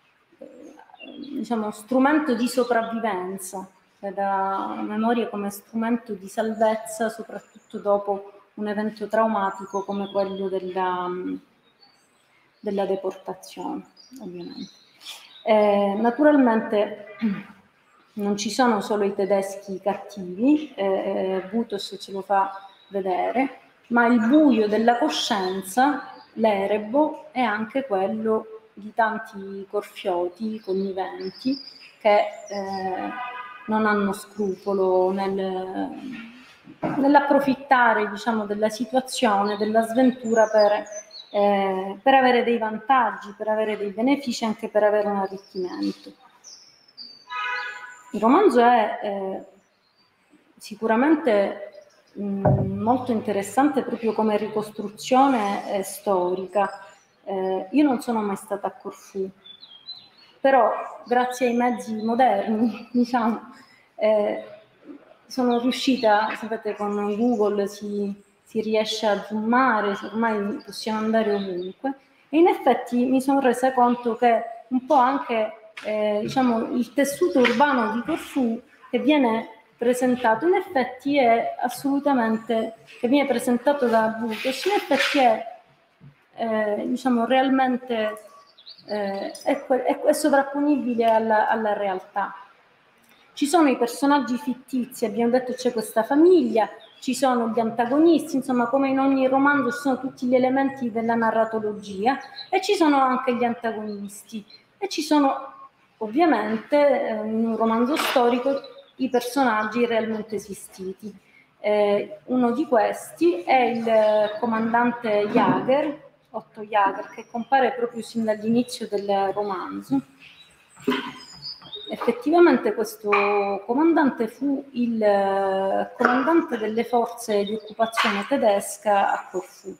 diciamo strumento di sopravvivenza, cioè la memoria come strumento di salvezza, soprattutto dopo un evento traumatico come quello della, della deportazione, ovviamente. Eh, naturalmente non ci sono solo i tedeschi cattivi, eh, Butos ce lo fa vedere, ma il buio della coscienza, l'Erebo, è anche quello di tanti corfioti conniventi che eh, non hanno scrupolo nel, nell'approfittare, diciamo, della situazione, della sventura per, eh, per avere dei vantaggi, per avere dei benefici, anche per avere un arricchimento. Il romanzo è eh, sicuramente mh, molto interessante proprio come ricostruzione eh, storica. Eh, io non sono mai stata a Corfù, però grazie ai mezzi moderni, diciamo, eh, sono riuscita, sapete, con Google si, si riesce a zoomare, ormai possiamo andare ovunque, e in effetti mi sono resa conto che un po' anche eh, diciamo, il tessuto urbano di Corfù che viene presentato, in effetti è assolutamente, che viene presentato da Butos, in effetti è Eh, diciamo realmente eh, è, è, è sovrapponibile alla, alla realtà. Ci sono i personaggi fittizi, abbiamo detto c'è questa famiglia, ci sono gli antagonisti, insomma come in ogni romanzo ci sono tutti gli elementi della narratologia e ci sono anche gli antagonisti e ci sono ovviamente in un romanzo storico i personaggi realmente esistiti. Eh, uno di questi è il comandante Jaeger, Otto Jaeger, che compare proprio sin dall'inizio del romanzo. Effettivamente questo comandante fu il comandante delle forze di occupazione tedesca a Corfù.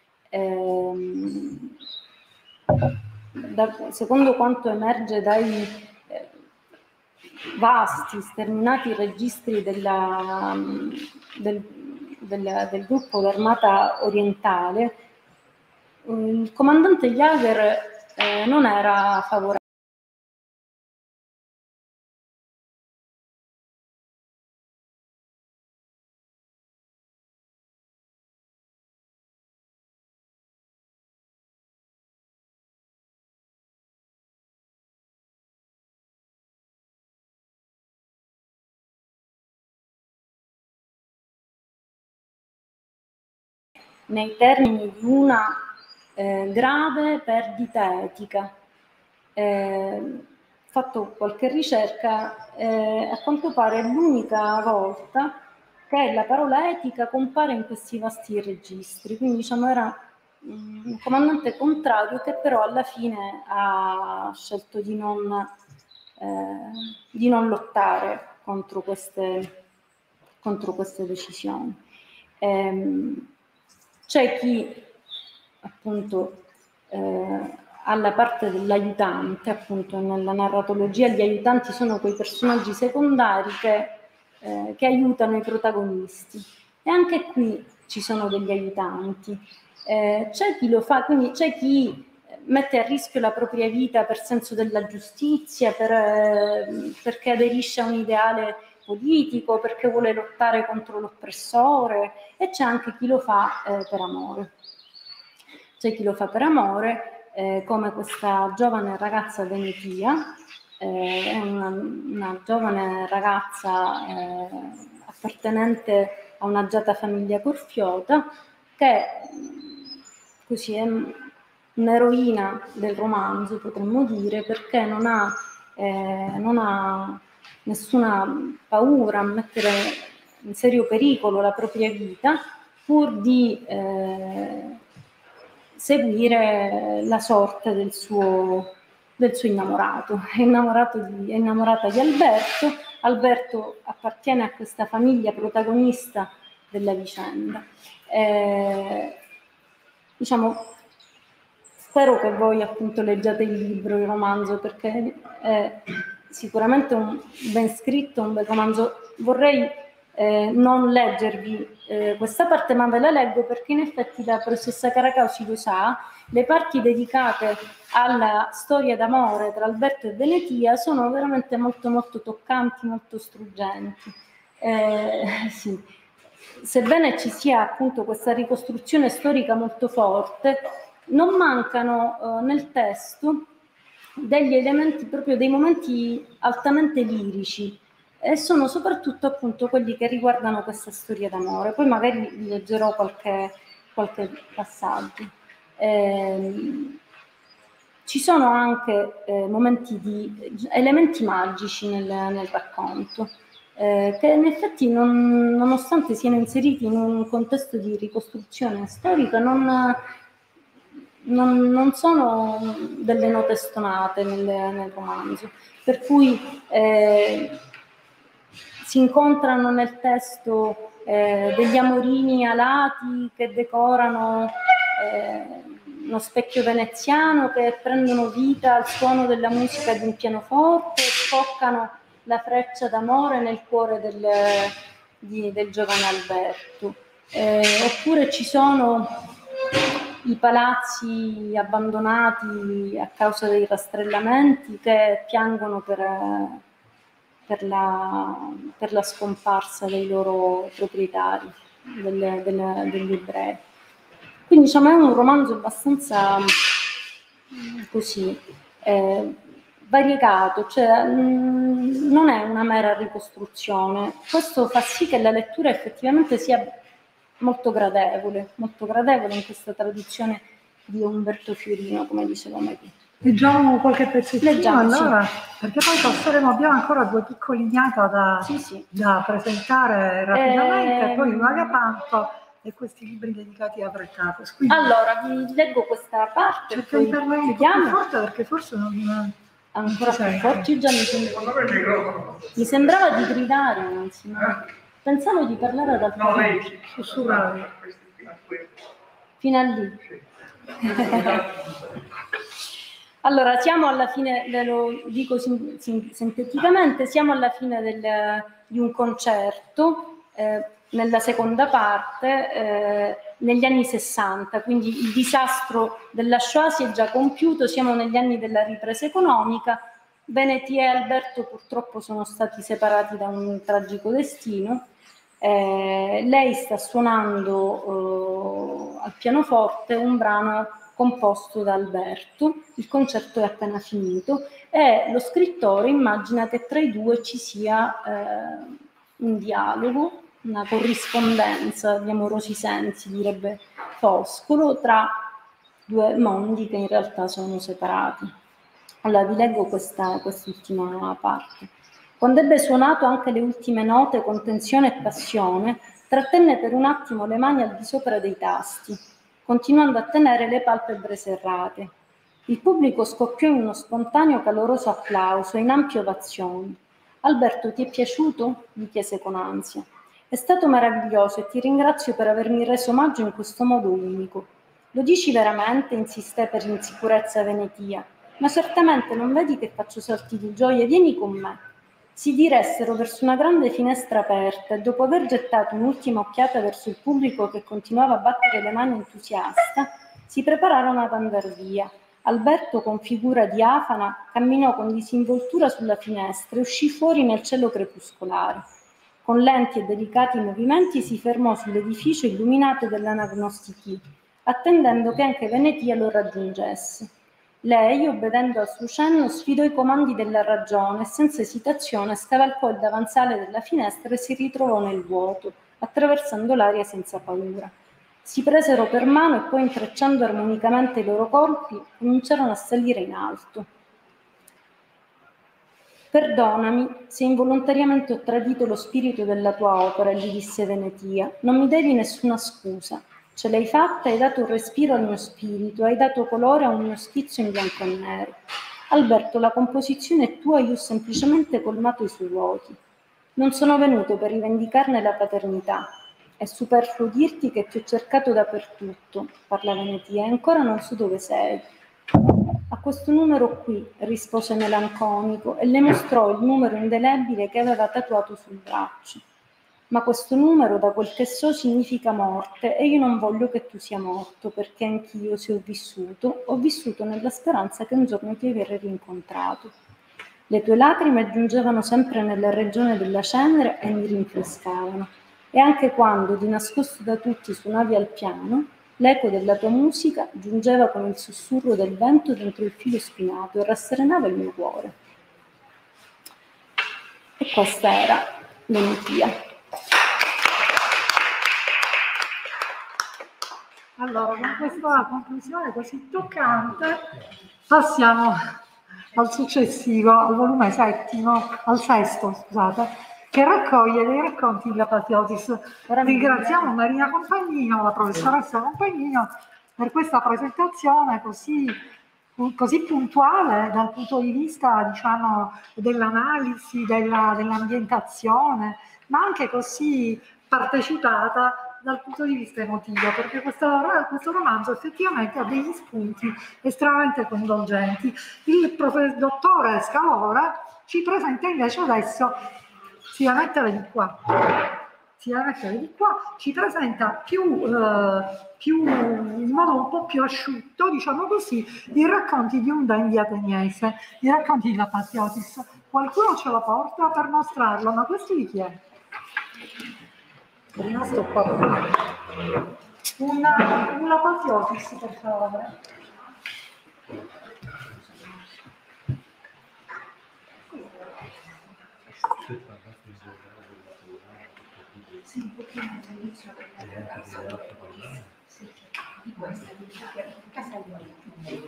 Ehm, da, secondo quanto emerge dai eh, vasti, sterminati registri della, del, del, del gruppo d'armata orientale, il comandante Jaeger eh, non era favorevole. Nei termini di una eh, grave perdita etica. Eh, fatto qualche ricerca, eh, a quanto pare è l'unica volta che la parola etica compare in questi vasti registri, quindi diciamo era um, un comandante contrario che però alla fine ha scelto di non, eh, di non lottare contro queste, contro queste decisioni. Eh, C'è chi appunto eh, alla parte dell'aiutante, appunto nella narratologia gli aiutanti sono quei personaggi secondari che, eh, che aiutano i protagonisti e anche qui ci sono degli aiutanti. Eh, c'è chi lo fa, quindi c'è chi mette a rischio la propria vita per senso della giustizia, per, eh, perché aderisce a un ideale politico, perché vuole lottare contro l'oppressore e c'è anche chi lo fa eh, per amore. C'è chi lo fa per amore, eh, come questa giovane ragazza venetia, eh, è una, una giovane ragazza eh, appartenente a un'agiata famiglia corfiota, che così è un'eroina del romanzo, potremmo dire, perché non ha, eh, non ha nessuna paura a mettere in serio pericolo la propria vita pur di eh, seguire la sorte del suo, del suo innamorato. È, innamorato di, è innamorata di Alberto, Alberto appartiene a questa famiglia protagonista della vicenda. Eh, diciamo, spero che voi appunto leggiate il libro, il romanzo, perché è sicuramente un ben scritto, un bel romanzo. Vorrei eh, non leggervi eh, questa parte, ma ve la leggo perché in effetti la professoressa Caracauci lo sa, le parti dedicate alla storia d'amore tra Alberto e Venetia sono veramente molto molto toccanti, molto struggenti. Eh, sì. Sebbene ci sia appunto questa ricostruzione storica molto forte, non mancano eh, nel testo degli elementi, proprio dei momenti altamente lirici, e sono soprattutto appunto quelli che riguardano questa storia d'amore. Poi magari vi leggerò qualche, qualche passaggio. Eh, ci sono anche eh, momenti di elementi magici nel, nel racconto, eh, che in effetti non, nonostante siano inseriti in un contesto di ricostruzione storica, non Non, non sono delle note stonate nel, nel romanzo, per cui eh, si incontrano nel testo eh, degli amorini alati che decorano eh, uno specchio veneziano, che prendono vita al suono della musica di un pianoforte e scoccano la freccia d'amore nel cuore del, di, del giovane Alberto. Eh, oppure ci sono i palazzi abbandonati a causa dei rastrellamenti che piangono per, per, la, per la scomparsa dei loro proprietari, delle, delle, degli ebrei. Quindi diciamo è un romanzo abbastanza così, eh, variegato, cioè mh, non è una mera ricostruzione. Questo fa sì che la lettura effettivamente sia molto gradevole, molto gradevole in questa tradizione di Umberto Fiorino, come diceva Maria. Leggiamo qualche pezzettino Leggiamo, allora, sì. perché poi passeremo, abbiamo ancora due piccoli ignata da, Sì, sì. da presentare rapidamente, Ehm, poi un agapanto e questi libri dedicati a Brettatis. Quindi Allora, vi leggo questa parte, cerca di poi parlare un po' più chiudiamo. forte perché forse non, non Ancora si più sente. forti, già mi, sem- mi sembrava di gridare, anzi, ma pensavo di parlare ad alta voce, Sussurrare. fino a lì. Allora, siamo alla fine, ve lo dico sin- sin- sinteticamente, siamo alla fine del- di un concerto, eh, nella seconda parte, eh, negli anni sessanta, quindi il disastro della Shoah si è già compiuto, siamo negli anni della ripresa economica, Veneti e Alberto purtroppo sono stati separati da un tragico destino, eh, lei sta suonando eh, al pianoforte un brano composto da Alberto, il concerto è appena finito e lo scrittore immagina che tra i due ci sia eh, un dialogo, una corrispondenza di amorosi sensi, direbbe Foscolo, tra due mondi che in realtà sono separati. Allora vi leggo questa, quest'ultima parte. Quando ebbe suonato anche le ultime note con tensione e passione, trattenne per un attimo le mani al di sopra dei tasti, continuando a tenere le palpebre serrate. Il pubblico scoppiò in uno spontaneo caloroso applauso e in ampie ovazioni. Alberto, ti è piaciuto? Gli chiese con ansia. È stato meraviglioso e ti ringrazio per avermi reso omaggio in questo modo unico. Lo dici veramente? Insisté per insicurezza Venetia. Ma certamente non vedi che faccio salti di gioia? Vieni con me. Si diressero verso una grande finestra aperta e dopo aver gettato un'ultima occhiata verso il pubblico che continuava a battere le mani entusiasta, si prepararono ad andar via. Alberto, con figura diafana, camminò con disinvoltura sulla finestra e uscì fuori nel cielo crepuscolare. Con lenti e delicati movimenti si fermò sull'edificio illuminato dell'Anagnostichì, attendendo che anche Venetia lo raggiungesse. Lei, obbedendo al suo cenno, sfidò i comandi della ragione e senza esitazione scavalcò il davanzale della finestra e si ritrovò nel vuoto, attraversando l'aria senza paura. Si presero per mano e poi, intrecciando armonicamente i loro corpi, cominciarono a salire in alto. Perdonami se involontariamente ho tradito lo spirito della tua opera, gli disse Venetia. Non mi devi nessuna scusa. Ce l'hai fatta, hai dato un respiro al mio spirito, hai dato colore a un mio schizzo in bianco e nero. Alberto, la composizione è tua, io ho semplicemente colmato i suoi vuoti. Non sono venuto per rivendicarne la paternità. È superfluo dirti che ti ho cercato dappertutto, parla Venetia, e ancora non so dove sei. A questo numero qui, rispose melanconico, e le mostrò il numero indelebile che aveva tatuato sul braccio. Ma questo numero, da quel che so, significa morte e io non voglio che tu sia morto, perché anch'io, se ho vissuto, ho vissuto nella speranza che un giorno ti avrei rincontrato. Le tue lacrime giungevano sempre nella regione della cenere e mi rinfrescavano. E anche quando, di nascosto da tutti, suonavi al piano, l'eco della tua musica giungeva con il sussurro del vento dentro il filo spinato e rasserenava il mio cuore. E questa era Venetia. Allora, con questa conclusione così toccante, passiamo al successivo, al volume settimo, al sesto, scusate, che raccoglie dei racconti di Apathiotis. Ringraziamo Marina Compagnino, la professoressa Compagnino, per questa presentazione così, così puntuale dal punto di vista, diciamo, dell'analisi, della, dell'ambientazione, ma anche così partecipata dal punto di vista emotivo, perché questo, questo romanzo effettivamente ha degli spunti estremamente coinvolgenti. Il professor dottore Scalora ci presenta invece adesso, si va a mettere di qua, si va a mettere di qua, ci presenta più, eh, più, in modo un po' più asciutto, diciamo così, i racconti di un dandy ateniese, i racconti di Apathiotis. Qualcuno ce lo porta per mostrarlo, ma questo di chi è? È rimasto qua una, una Apathiotis, per favore. Sì, un pochino all'inizio della casa. Sì, di questa, di casa di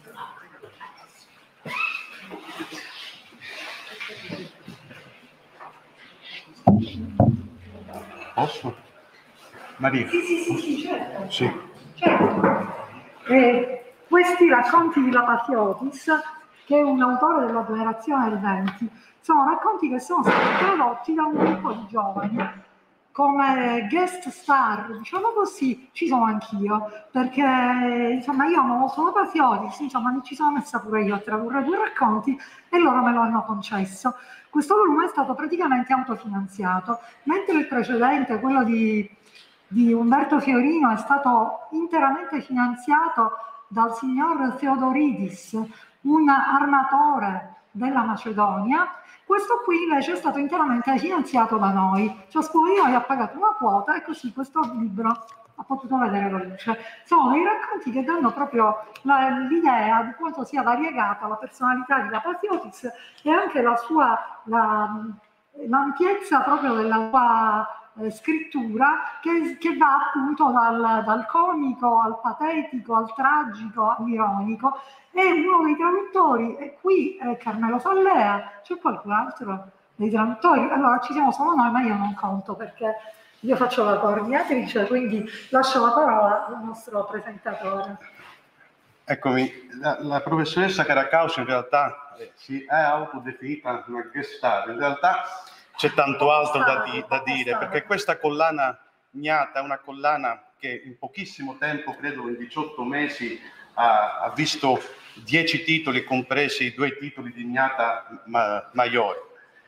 Posso? Maria? Sì, sì, sì, sì, certo. Sì. Certo. Eh, questi racconti di Lapatiotis, che è un autore della generazione del venti, sono racconti che sono stati tradotti da un gruppo di giovani come guest star, diciamo così. Ci sono anch'io, perché insomma io amo molto Lapatiotis, insomma mi ci sono messa pure io a tradurre due racconti e loro me lo hanno concesso. Questo volume è stato praticamente autofinanziato, mentre il precedente, quello di, di Umberto Fiorino, è stato interamente finanziato dal signor Theodoridis, un armatore della Macedonia. Questo qui invece è stato interamente finanziato da noi, ciascuno di noi ha pagato una quota e così questo libro ha potuto vedere la luce. Sono dei racconti che danno proprio la, l'idea di quanto sia variegata la personalità di Lapatiotis e anche la sua, la, l'ampiezza proprio della sua eh, scrittura che, che va appunto dal, dal comico al patetico, al tragico, all'ironico. È uno dei traduttori, e qui è Carmelo Fallea. C'è qualcun altro dei traduttori? Allora ci siamo solo noi, ma io non conto perché io faccio la coordinatrice, quindi lascio la parola al nostro presentatore. Eccomi, la, la professoressa Caracausi in realtà eh, si è autodefinita una guest star. In realtà c'è tanto altro da, di, da dire, perché questa collana Gnata è una collana che in pochissimo tempo, credo in diciotto mesi, ha, ha visto dieci titoli, compresi due titoli di Gnata ma, Maiori.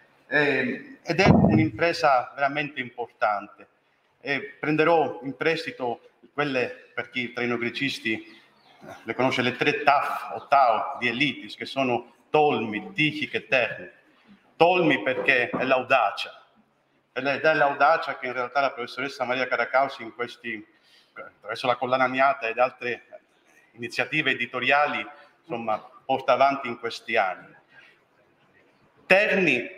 Eh, ed è un'impresa veramente importante. Eh, prenderò in prestito quelle, per chi tra i neogrecisti le conosce, le tre Taf o Tau di Elitis, che sono Tolmi, Tichic e Terni. Tolmi perché è l'audacia, ed è l'audacia che in realtà la professoressa Maria Caracausi in questi, attraverso la collana Gnata ed altre iniziative editoriali, insomma, porta avanti in questi anni. Terni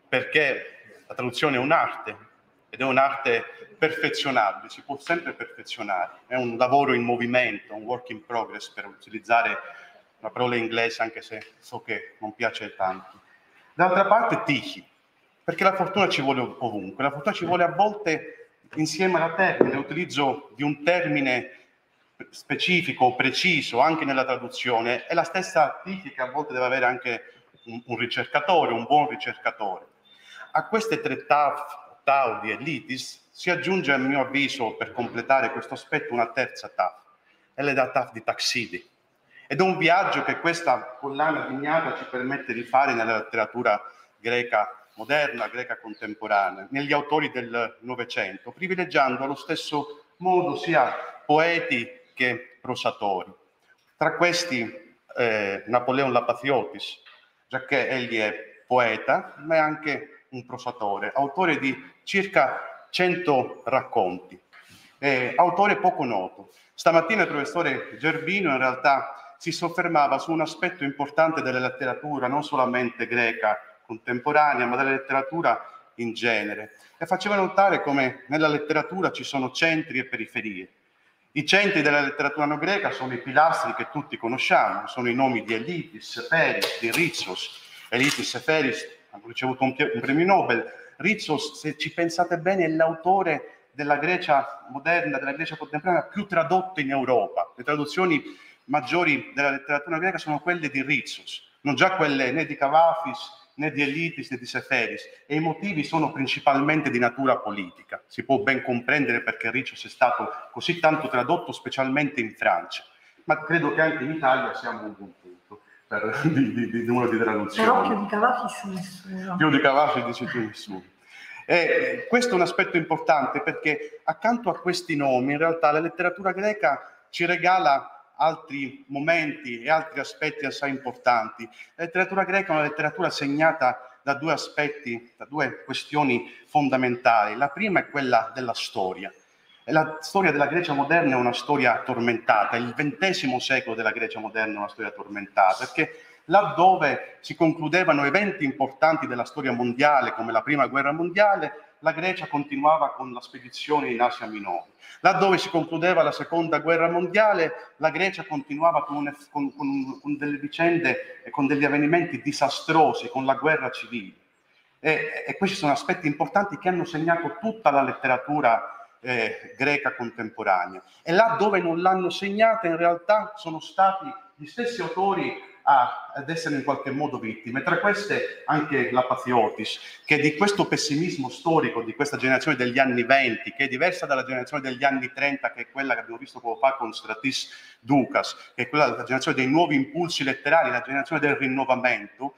perché la traduzione è un'arte, ed è un'arte perfezionabile, si può sempre perfezionare, è un lavoro in movimento, un work in progress, per utilizzare una parola inglese, anche se so che non piace tanto. D'altra parte Tichy, perché la fortuna ci vuole ovunque, la fortuna ci vuole a volte insieme alla termine, l'utilizzo di un termine specifico, preciso, anche nella traduzione, è la stessa Tichy che a volte deve avere anche un, un ricercatore, un buon ricercatore. A queste tre Taf, Tau di Elitis si aggiunge, a mio avviso, per completare questo aspetto, una terza Taf, è la Taf di Taxidi. Ed è un viaggio che questa collana di Gnata ci permette di fare nella letteratura greca moderna, greca contemporanea, negli autori del Novecento, privilegiando allo stesso modo sia poeti che prosatori. Tra questi eh, Napoleon Lapatiotis, giacché egli è poeta, ma è anche un prosatore, autore di circa cento racconti, eh, autore poco noto. Stamattina il professore Gerbino in realtà si soffermava su un aspetto importante della letteratura, non solamente greca contemporanea, ma della letteratura in genere, e faceva notare come nella letteratura ci sono centri e periferie. I centri della letteratura no greca sono i pilastri che tutti conosciamo, sono i nomi di Elitis, Seferis, di Ritsos. Elitis e Seferis hanno ricevuto un, un premio Nobel. Ritsos, se ci pensate bene, è l'autore della Grecia moderna, della Grecia contemporanea più tradotto in Europa. Le traduzioni maggiori della letteratura greca sono quelle di Ritsos, non già quelle né di Cavafis, né di Elitis né di Seferis, e i motivi sono principalmente di natura politica. Si può ben comprendere perché Ritsos è stato così tanto tradotto, specialmente in Francia, ma credo che anche in Italia siamo un buon punto per, di, di, di numero di traduzioni. Però più di Cavafis nessuno. Più di Cavafis dice tu nessuno. E questo è un aspetto importante perché accanto a questi nomi in realtà la letteratura greca ci regala altri momenti e altri aspetti assai importanti. La letteratura greca è una letteratura segnata da due aspetti, da due questioni fondamentali. La prima è quella della storia. La storia della Grecia moderna è una storia tormentata, il ventesimo secolo della Grecia moderna è una storia tormentata, perché laddove si concludevano eventi importanti della storia mondiale, come la Prima Guerra Mondiale, la Grecia continuava con la spedizione in Asia Minore. Laddove si concludeva la seconda guerra mondiale, la Grecia continuava con, un, con, con, con delle vicende e con degli avvenimenti disastrosi, con la guerra civile. E, e questi sono aspetti importanti che hanno segnato tutta la letteratura eh, greca contemporanea. E là dove non l'hanno segnata, in realtà sono stati gli stessi autori a, ad essere in qualche modo vittime. Tra queste anche la Pathiotis, che di questo pessimismo storico di questa generazione degli anni venti, che è diversa dalla generazione degli anni trenta, che è quella che abbiamo visto poco fa con Stratis Doukas, che è quella della generazione dei nuovi impulsi letterari, la generazione del rinnovamento.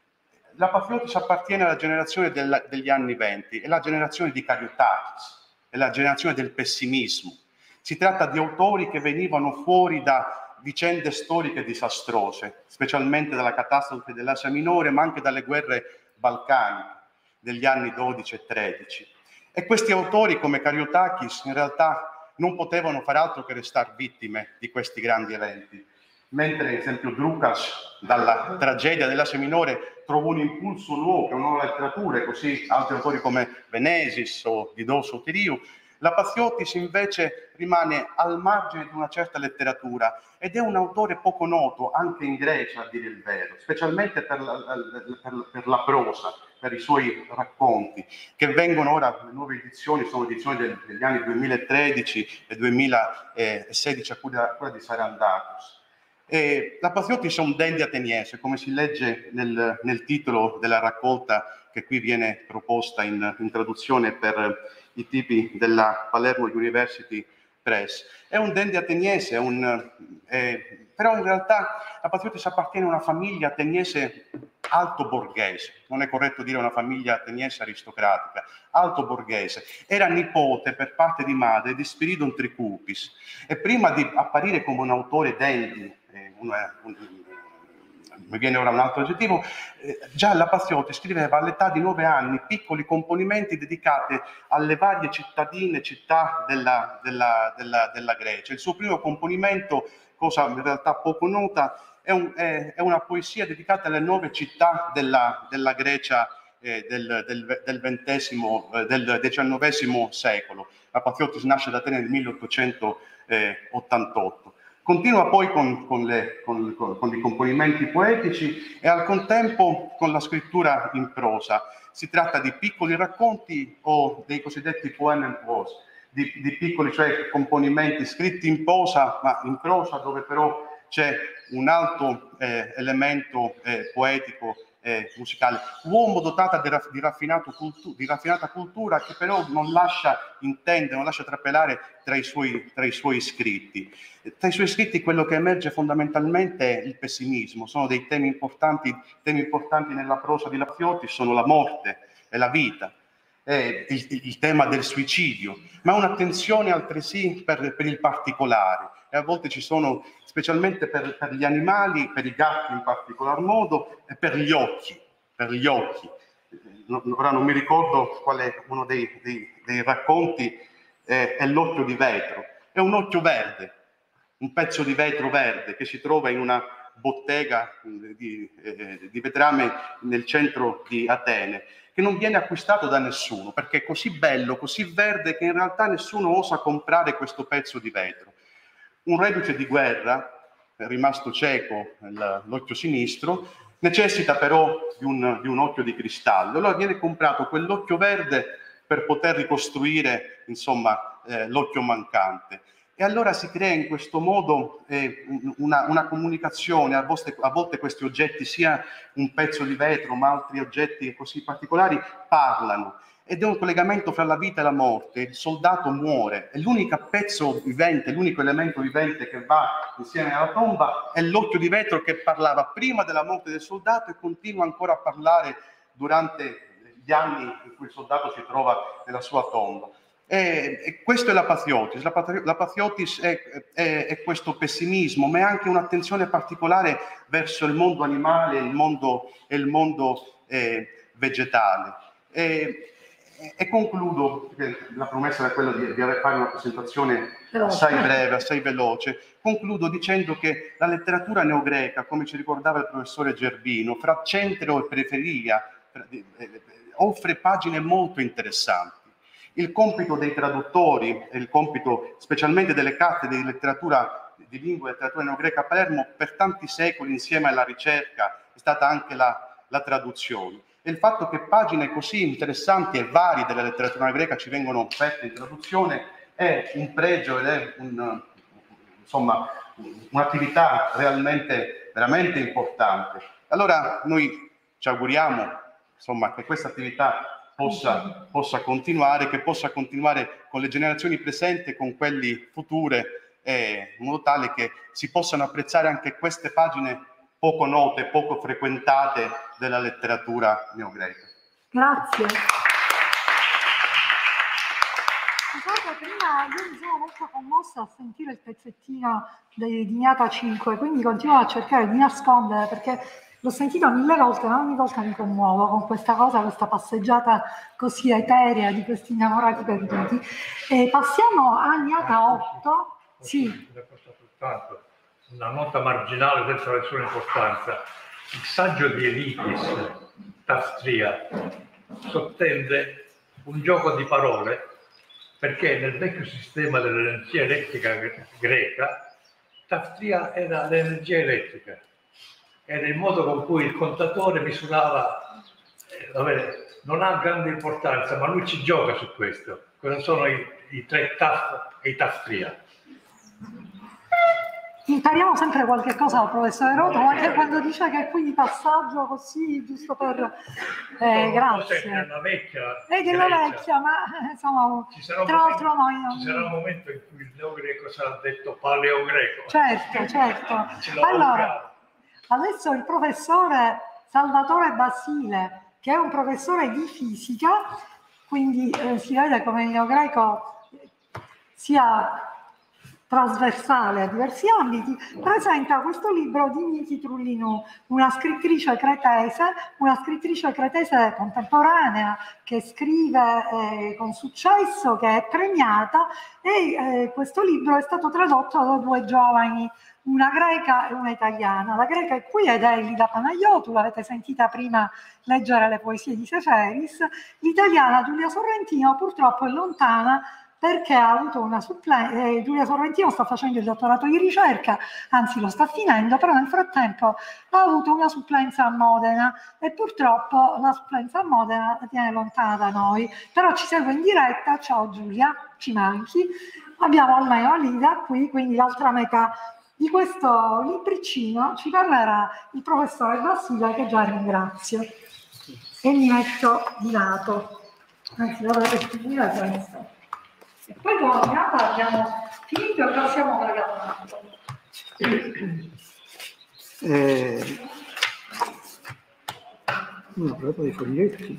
La Pathiotis appartiene alla generazione del, degli anni venti, è la generazione di Kariotakis, è la generazione del pessimismo. Si tratta di autori che venivano fuori da vicende storiche disastrose, specialmente dalla catastrofe dell'Asia Minore, ma anche dalle guerre balcaniche degli anni dodici e tredici. E questi autori, come Kariotakis, in realtà non potevano far altro che restare vittime di questi grandi eventi. Mentre, ad esempio, Doukas, dalla tragedia dell'Asia Minore, trovò un impulso nuovo, una nuova letteratura, e così altri autori come Venesis o Didos o Tiriou. La Pathiotis invece rimane al margine di una certa letteratura ed è un autore poco noto anche in Grecia, a dire il vero, specialmente per la, per, per la prosa, per i suoi racconti, che vengono ora, le nuove edizioni, sono edizioni del, degli anni duemilatredici e duemilasedici a cura, a cura di Sarandakos. E la Pathiotis è un dandy ateniese, come si legge nel, nel titolo della raccolta che qui viene proposta in, in traduzione per i tipi della Palermo University Press. È un dandy ateniese, è un, eh, però in realtà la Pathiotis appartiene a una famiglia ateniese alto borghese, non è corretto dire una famiglia ateniese aristocratica, alto borghese. Era nipote per parte di madre di Spiridon Trikoupis e prima di apparire come un autore dandy, eh, una, un, mi viene ora un altro aggettivo, eh, già la Pathiotis scriveva all'età di nove anni piccoli componimenti dedicati alle varie cittadine, città della, della, della, della Grecia. Il suo primo componimento, cosa in realtà poco nota, è, un, è, è una poesia dedicata alle nove città della, della Grecia eh, del, del, del, ventesimo, eh, del diciannovesimo secolo. La Pathiotis nasce ad Atene nel milleottocentottantotto. Continua poi con, con, le, con, con i componimenti poetici e al contempo con la scrittura in prosa. Si tratta di piccoli racconti o dei cosiddetti poem and prose, di, di piccoli, cioè componimenti scritti in prosa, ma in prosa dove però c'è un alto eh, elemento eh, poetico e musicale. Uomo dotata di, raff, di, raffinato cultu, di raffinata cultura che però non lascia intendere, non lascia trapelare tra i suoi, tra i suoi scritti. Tra i suoi scritti quello che emerge fondamentalmente è il pessimismo, sono dei temi importanti, temi importanti nella prosa di Pathiotis, sono la morte e la vita, è il, il tema del suicidio, ma un'attenzione altresì per, per il particolare. E a volte ci sono, specialmente per, per gli animali, per i gatti in particolar modo, e per gli occhi, per gli occhi. Ora non mi ricordo qual è uno dei, dei, dei racconti, eh, è l'occhio di vetro. È un occhio verde, un pezzo di vetro verde che si trova in una bottega di, eh, di vetrame nel centro di Atene, che non viene acquistato da nessuno, perché è così bello, così verde, che in realtà nessuno osa comprare questo pezzo di vetro. Un reduce di guerra, rimasto cieco l'occhio sinistro, necessita però di un, di un occhio di cristallo. Allora viene comprato quell'occhio verde per poter ricostruire, insomma, eh, l'occhio mancante. E allora si crea in questo modo eh, una, una comunicazione, a volte, a volte questi oggetti, sia un pezzo di vetro, ma altri oggetti così particolari, parlano. Ed è un collegamento fra la vita e la morte. Il soldato muore, e l'unico pezzo vivente, l'unico elemento vivente che va insieme alla tomba è l'occhio di vetro che parlava prima della morte del soldato e continua ancora a parlare durante gli anni in cui il soldato si trova nella sua tomba. E, e questo è la Pathiotis. La, la Pathiotis è, è, è questo pessimismo, ma è anche un'attenzione particolare verso il mondo animale e il mondo, e il mondo eh, vegetale. E, E concludo, perché la promessa era quella di, di fare una presentazione assai breve, assai veloce, concludo dicendo che la letteratura neogreca, come ci ricordava il professore Gerbino, fra centro e periferia, offre pagine molto interessanti. Il compito dei traduttori, e il compito specialmente delle cattedre di letteratura di lingua e letteratura neogreca a Palermo, per tanti secoli insieme alla ricerca è stata anche la, la traduzione. E il fatto che pagine così interessanti e varie della letteratura greca ci vengono offerte in traduzione è un pregio ed è un, insomma, un'attività realmente veramente importante. Allora noi ci auguriamo, insomma, che questa attività possa, possa continuare, che possa continuare con le generazioni presenti e con quelle future, eh, in modo tale che si possano apprezzare anche queste pagine poco note, poco frequentate della letteratura neogreca. Grazie. Scusate, prima io mi sono molto commossa a sentire il pezzettino di Dignata cinque, quindi continuo a cercare di nascondere perché l'ho sentito mille volte, ma ogni volta mi commuovo con questa cosa, questa passeggiata così eterea di questi innamorati perduti. E passiamo a Dignata otto. Sì. Soltanto una nota marginale senza nessuna importanza. Il saggio di Elitis, Tastria, sottende un gioco di parole perché nel vecchio sistema dell'energia elettrica greca, Tastria era l'energia elettrica, era il modo con cui il contatore misurava, eh, vabbè, non ha grande importanza, ma lui ci gioca su questo. Cosa sono i, i tre taf e i Tastria? Impariamo sempre qualche cosa dal professore Rotolo, anche quando dice che è qui di passaggio così, giusto per... Eh, grazie. È una vecchia è della vecchia, ma insomma, tra l'altro noi... Non... Ci sarà un momento in cui il neogreco sarà detto paleogreco. Certo, certo. Allora, adesso il professore Salvatore Basile, che è un professore di fisica, quindi eh, si vede come il neogreco sia trasversale a diversi ambiti, presenta questo libro di Niki Trullinou, una scrittrice cretese, una scrittrice cretese contemporanea che scrive eh, con successo, che è premiata, e eh, questo libro è stato tradotto da due giovani, una greca e una italiana. La greca è qui ed è Elida Panayotou, l'avete sentita prima leggere le poesie di Seferis. L'italiana Giulia Sorrentino purtroppo è lontana perché ha avuto una supplenza. eh, Giulia Sorrentino sta facendo il dottorato di ricerca, anzi lo sta finendo, però nel frattempo ha avuto una supplenza a Modena e purtroppo la supplenza a Modena la tiene lontana da noi, però ci segue in diretta. Ciao Giulia, ci manchi. Abbiamo almeno Alida qui, quindi l'altra metà di questo libricino ci parlerà il professore Basile, che già ringrazio, e mi metto di lato, anzi dovrei restituire questo. E poi con Dignata abbiamo finito e passiamo alla Dignata. Eh, no, ho provato dei foglietti.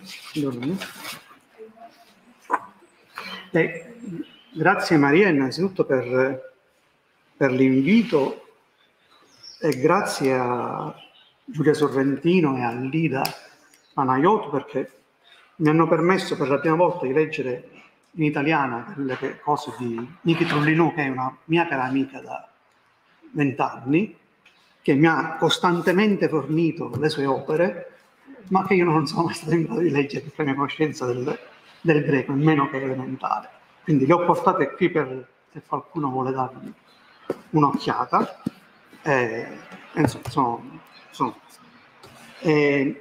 Eh, grazie Maria innanzitutto per, per l'invito e grazie a Giulia Sorrentino e a Lida Panayotou perché mi hanno permesso per la prima volta di leggere in italiano le cose di Niki Trullinou, che è una mia cara amica da vent'anni, che mi ha costantemente fornito le sue opere, ma che io non sono mai stato in grado di leggere per la mia conoscenza del, del greco, nemmeno che elementare. Quindi le ho portate qui per se qualcuno vuole darmi un'occhiata. Eh, insomma, sono, sono. Eh,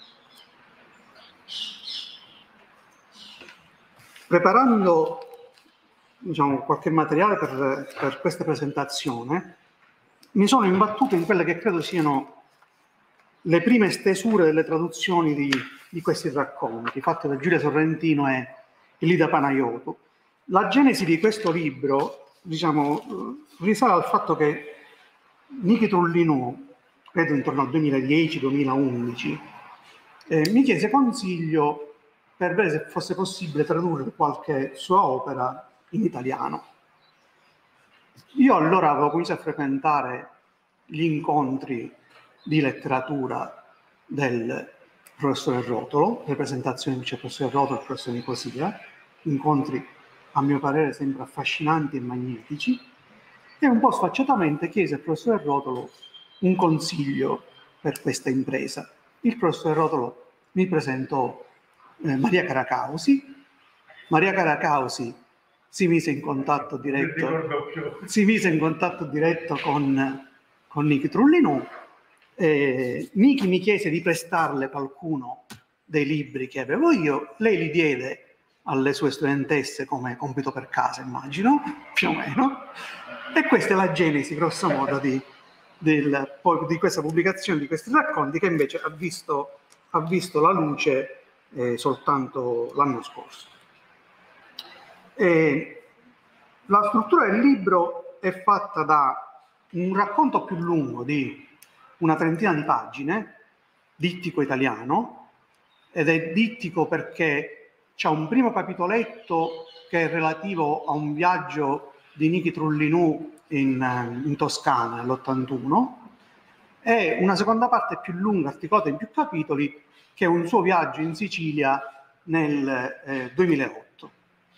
Preparando diciamo, qualche materiale per, per questa presentazione, mi sono imbattuto in quelle che credo siano le prime stesure delle traduzioni di, di questi racconti, fatte da Giulia Sorrentino e Elida Panayotou. La genesi di questo libro, diciamo, risale al fatto che Niki Trullinou, credo intorno al duemiladieci duemilaundici, eh, mi chiese consiglio per vedere se fosse possibile tradurre qualche sua opera in italiano. Io allora avevo cominciato a frequentare gli incontri di letteratura del professore Rotolo, le presentazioni del professore Rotolo e del professore Nicosia, incontri a mio parere sempre affascinanti e magnetici, e un po' sfacciatamente chiese al professore Rotolo un consiglio per questa impresa. Il professore Rotolo mi presentò eh, Maria Caracausi. Maria Caracausi si mise in contatto diretto, si mise in contatto diretto con, con Niki Trullinù. Eh, Niki mi chiese di prestarle qualcuno dei libri che avevo io, lei li diede alle sue studentesse come compito per casa, immagino, più o meno, e questa è la genesi, grosso modo, di, del, poi, di questa pubblicazione, di questi racconti, che invece ha visto, ha visto la luce eh, soltanto l'anno scorso. E la struttura del libro è fatta da un racconto più lungo di una trentina di pagine, dittico italiano, ed è dittico perché c'è un primo capitoletto che è relativo a un viaggio di Niki Trullinù in, in Toscana nell'ottantuno e una seconda parte più lunga, articolata in più capitoli, che è un suo viaggio in Sicilia nel eh, duemilaotto.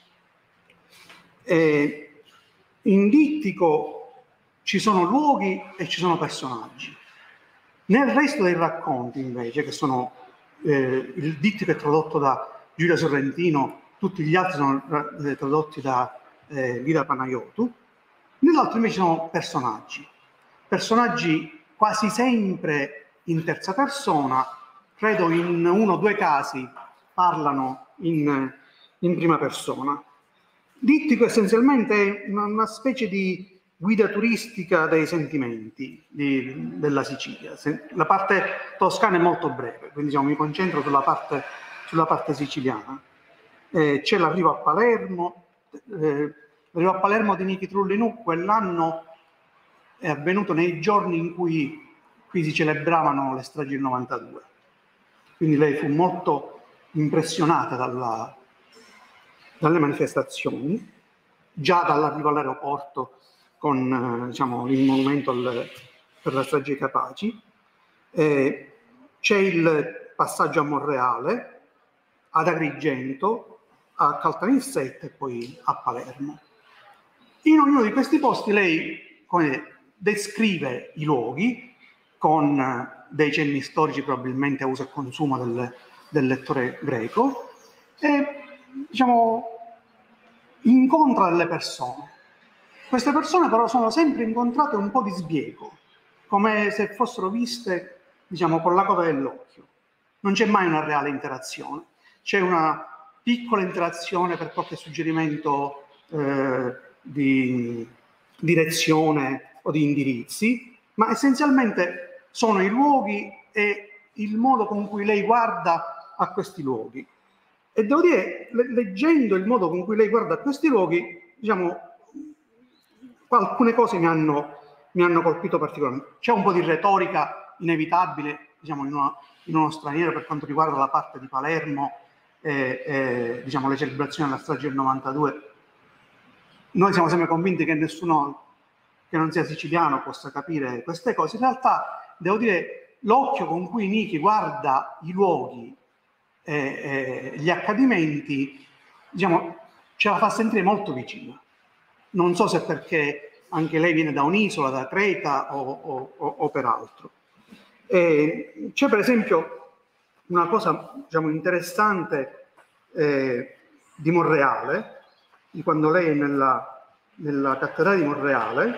E in dittico ci sono luoghi e ci sono personaggi. Nel resto dei racconti, invece, che sono eh, il dittico è tradotto da Giulia Sorrentino, tutti gli altri sono eh, tradotti da eh, Lida Panayotou, nell'altro invece sono personaggi, personaggi quasi sempre in terza persona, credo in uno o due casi parlano in, in prima persona. Dittico essenzialmente è una, una specie di guida turistica dei sentimenti di, della Sicilia. La parte toscana è molto breve, quindi diciamo, mi concentro sulla parte, sulla parte siciliana. Eh, c'è l'arrivo a Palermo, eh, l'arrivo a Palermo di Niki Trullinù quell'anno è avvenuto nei giorni in cui qui si celebravano le stragi del novantadue. Quindi lei fu molto impressionata dalla, dalle manifestazioni, già dall'arrivo all'aeroporto con eh, diciamo, il monumento al, per la strage Capaci. Eh, c'è il passaggio a Monreale, ad Agrigento, a Caltanissetta e poi a Palermo. In ognuno di questi posti lei come, descrive i luoghi con eh, dei cenni storici probabilmente a uso e consumo del, del lettore greco e diciamo, incontra delle persone. Queste persone però sono sempre incontrate un po' di sbiego, come se fossero viste, diciamo, con la coda dell'occhio. Non c'è mai una reale interazione. C'è una piccola interazione per qualche suggerimento eh, di direzione o di indirizzi, ma essenzialmente sono i luoghi e il modo con cui lei guarda a questi luoghi. E devo dire, leggendo il modo con cui lei guarda a questi luoghi, diciamo, alcune cose mi hanno, mi hanno colpito particolarmente. C'è un po' di retorica inevitabile, diciamo, in, una, in uno straniero per quanto riguarda la parte di Palermo e, e diciamo, le celebrazioni della strage del novantadue. Noi siamo sempre convinti che nessuno che non sia siciliano possa capire queste cose. In realtà, devo dire, l'occhio con cui Niki guarda i luoghi e, e gli accadimenti, diciamo, ce la fa sentire molto vicina. Non so se perché anche lei viene da un'isola, da Creta o, o, o, o per altro. C'è per esempio una cosa, diciamo, interessante eh, di Monreale, di quando lei è nella, nella cattedrale di Monreale,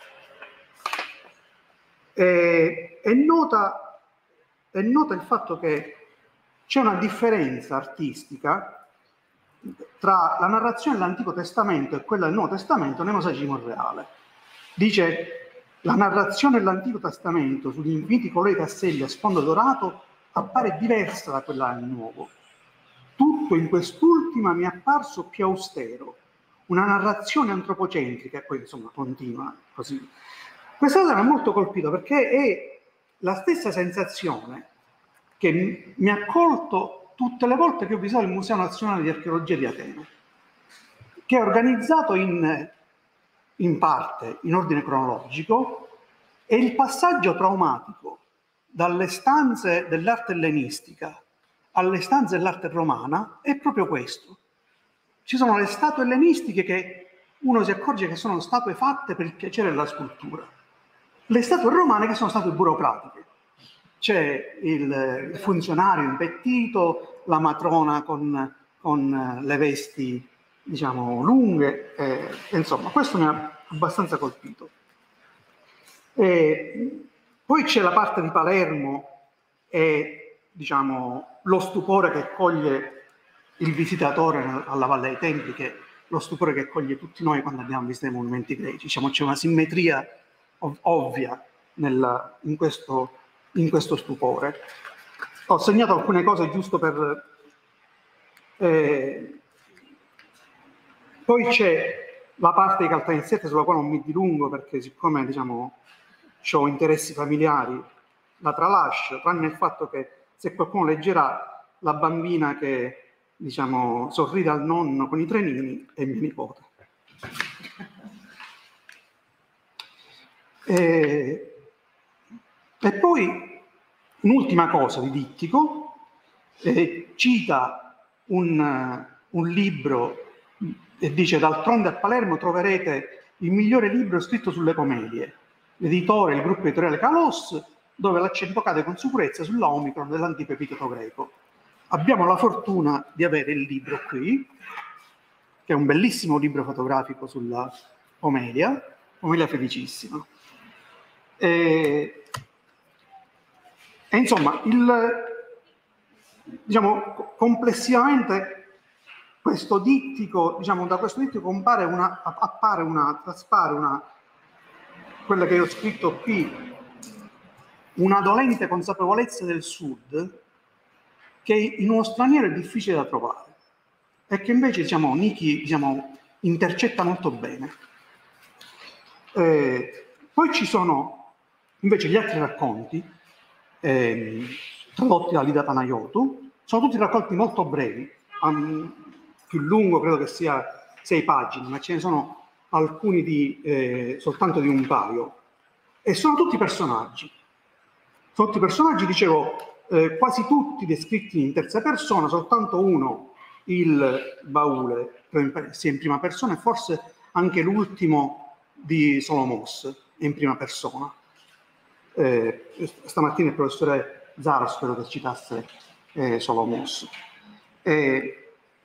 eh, è, nota, è nota il fatto che c'è una differenza artistica tra la narrazione dell'Antico Testamento e quella del Nuovo Testamento nei mosaici di Monreale. Dice: la narrazione dell'Antico Testamento sugli infiniti colori tasselli a sfondo dorato appare diversa da quella del Nuovo. Tutto in quest'ultima mi è apparso più austero, una narrazione antropocentrica, e poi insomma continua così. Questa cosa mi ha molto colpito perché è la stessa sensazione che mi ha colto tutte le volte che ho visitato il Museo Nazionale di Archeologia di Atene, che è organizzato in, in parte in ordine cronologico, e il passaggio traumatico dalle stanze dell'arte ellenistica alle stanze dell'arte romana è proprio questo. Ci sono le statue ellenistiche che uno si accorge che sono statue fatte per il piacere della scultura, le statue romane che sono statue burocratiche. c'è il, il funzionario impettito, la matrona con, con le vesti, diciamo, lunghe, eh, insomma, questo mi ha abbastanza colpito. E poi c'è la parte di Palermo e, diciamo, lo stupore che coglie il visitatore alla Valle dei Templi, che è lo stupore che coglie tutti noi quando andiamo a visitare i monumenti greci. Diciamo, c'è una simmetria ov- ovvia nel, in, questo, in questo stupore. Ho segnato alcune cose giusto per... Eh, poi c'è la parte di Caltanissetta sulla quale non mi dilungo perché siccome, diciamo, ho interessi familiari, la tralascio, tranne il fatto che se qualcuno leggerà la bambina che, diciamo, sorride al nonno con i trenini è mia nipote. E, e poi un'ultima cosa di Dittico, eh, cita un, un libro e dice: d'altronde a Palermo troverete il migliore libro scritto sulle comedie, l'editore, il gruppo editoriale Kalos, dove l'accento cade con sicurezza sulla Omicron dell'antico epiteto greco. Abbiamo la fortuna di avere il libro qui, che è un bellissimo libro fotografico sulla Omelia, Omelia felicissima. E, e insomma, il, diciamo, complessivamente questo dittico, diciamo, da questo dittico compare una, appare una, traspare una, quella che io ho scritto qui, una dolente consapevolezza del Sud che in uno straniero è difficile da trovare e che invece, diciamo, Nichi, diciamo, intercetta molto bene. Eh, poi ci sono invece gli altri racconti eh, tradotti da Lida Panayotou, sono tutti racconti molto brevi, um, più lungo credo che sia sei pagine, ma ce ne sono alcuni di, eh, soltanto di un paio, e sono tutti personaggi. Sono tutti personaggi, dicevo, eh, quasi tutti descritti in terza persona, soltanto uno, il baule, sia in prima persona, e forse anche l'ultimo di Solomos è in prima persona. Eh, stamattina il professore Zara spero che citasse eh, Solomos. Eh,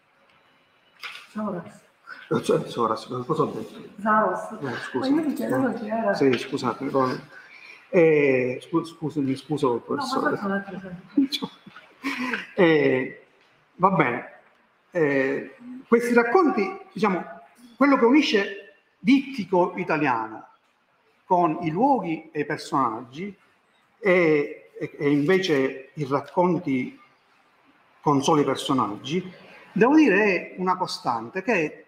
Soros. Cioè, Soros, cosa ho detto? Zaros. Eh, scusa. Ma io mi chiedevo chi era. Sì, scusate. Eh, scu scusa, mi scuso col professore. No, ma questo eh, va bene. Eh, questi racconti, diciamo, quello che unisce Dittico italiano con i luoghi e i personaggi e, e, e invece i racconti con soli personaggi, devo dire è una costante che è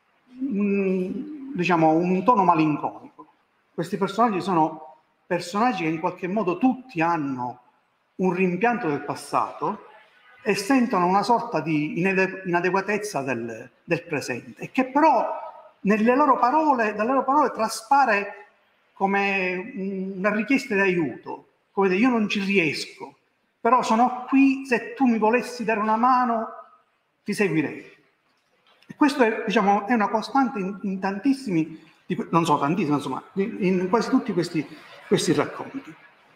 un, diciamo, un tono malinconico. Questi personaggi sono personaggi che in qualche modo tutti hanno un rimpianto del passato e sentono una sorta di inade inadeguatezza del, del presente, e che però nelle loro parole, dalle loro parole traspare come una richiesta di aiuto, come dire: io non ci riesco, però sono qui, se tu mi volessi dare una mano ti seguirei. E questo è, diciamo, è una costante in, in tantissimi, non so, tantissimi, insomma, in quasi tutti questi, questi racconti.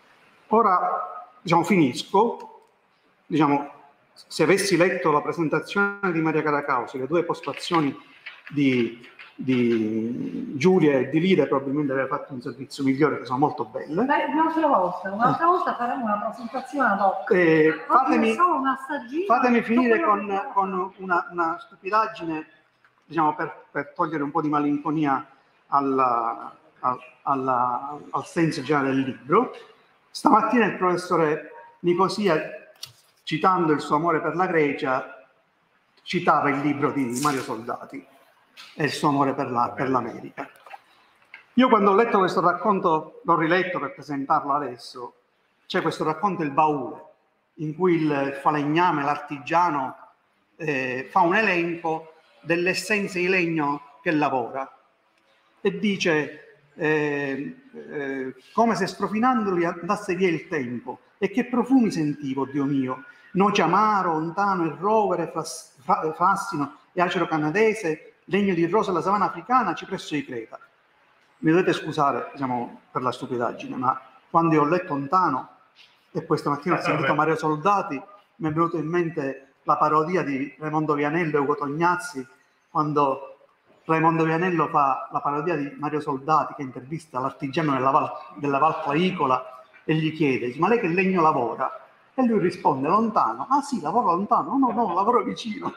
Ora, diciamo, finisco, diciamo, se avessi letto la presentazione di Maria Caracausi, le due postazioni di, di Giulia e di Lida, probabilmente aveva fatto un servizio migliore, che sono molto belle. Beh, un'altra volta, un'altra volta faremo una presentazione ad hoc. Eh, fatemi, una fatemi finire con, con una, una stupidaggine, diciamo, per, per togliere un po' di malinconia alla, alla, alla, al senso generale del libro. Stamattina il professore Nicosia, citando il suo amore per la Grecia, citava il libro di Mario Soldati e il suo amore per l'America. La, Io quando ho letto questo racconto, l'ho riletto per presentarlo adesso, c'è questo racconto Il baule, in cui il falegname, l'artigiano, eh, fa un elenco delle essenze di legno che lavora e dice eh, eh, come se strofinandoli andasse via il tempo, e che profumi sentivo, Dio mio, noce amaro, ontano e rovere, fras, fra, frassino e acero canadese, legno di rosa alla savana africana, cipresso di Creta. Mi dovete scusare, diciamo, per la stupidaggine, ma quando io ho letto ontano e poi stamattina ho sentito Mario Soldati, mi è venuto in mente la parodia di Raimondo Vianello e Ugo Tognazzi, quando Raimondo Vianello fa la parodia di Mario Soldati che intervista l'artigiano della Val, della Val Claicola e gli chiede: ma lei che legno lavora? E lui risponde: lontano. Ah sì, lavoro lontano? No, no, lavoro vicino.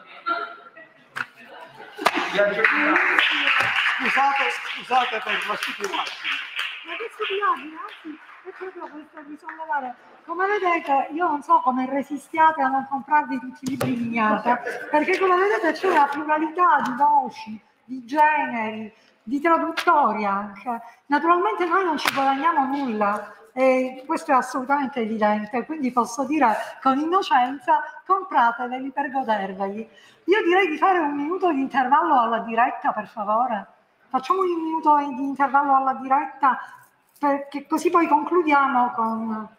Scusate, scusate per la stupidaggine. Ma che stupidaggine, anzi, è proprio questo di sollevare. Come vedete, io non so come resistiate a non comprarvi tutti i libri di Ignazia, perché come vedete c'è una pluralità di voci, di generi, di traduttori anche. Naturalmente noi non ci guadagniamo nulla, e questo è assolutamente evidente, quindi posso dire con innocenza: comprateveli per goderveli. Io direi di fare un minuto di intervallo alla diretta, per favore. Facciamo un minuto di intervallo alla diretta, perché così poi concludiamo con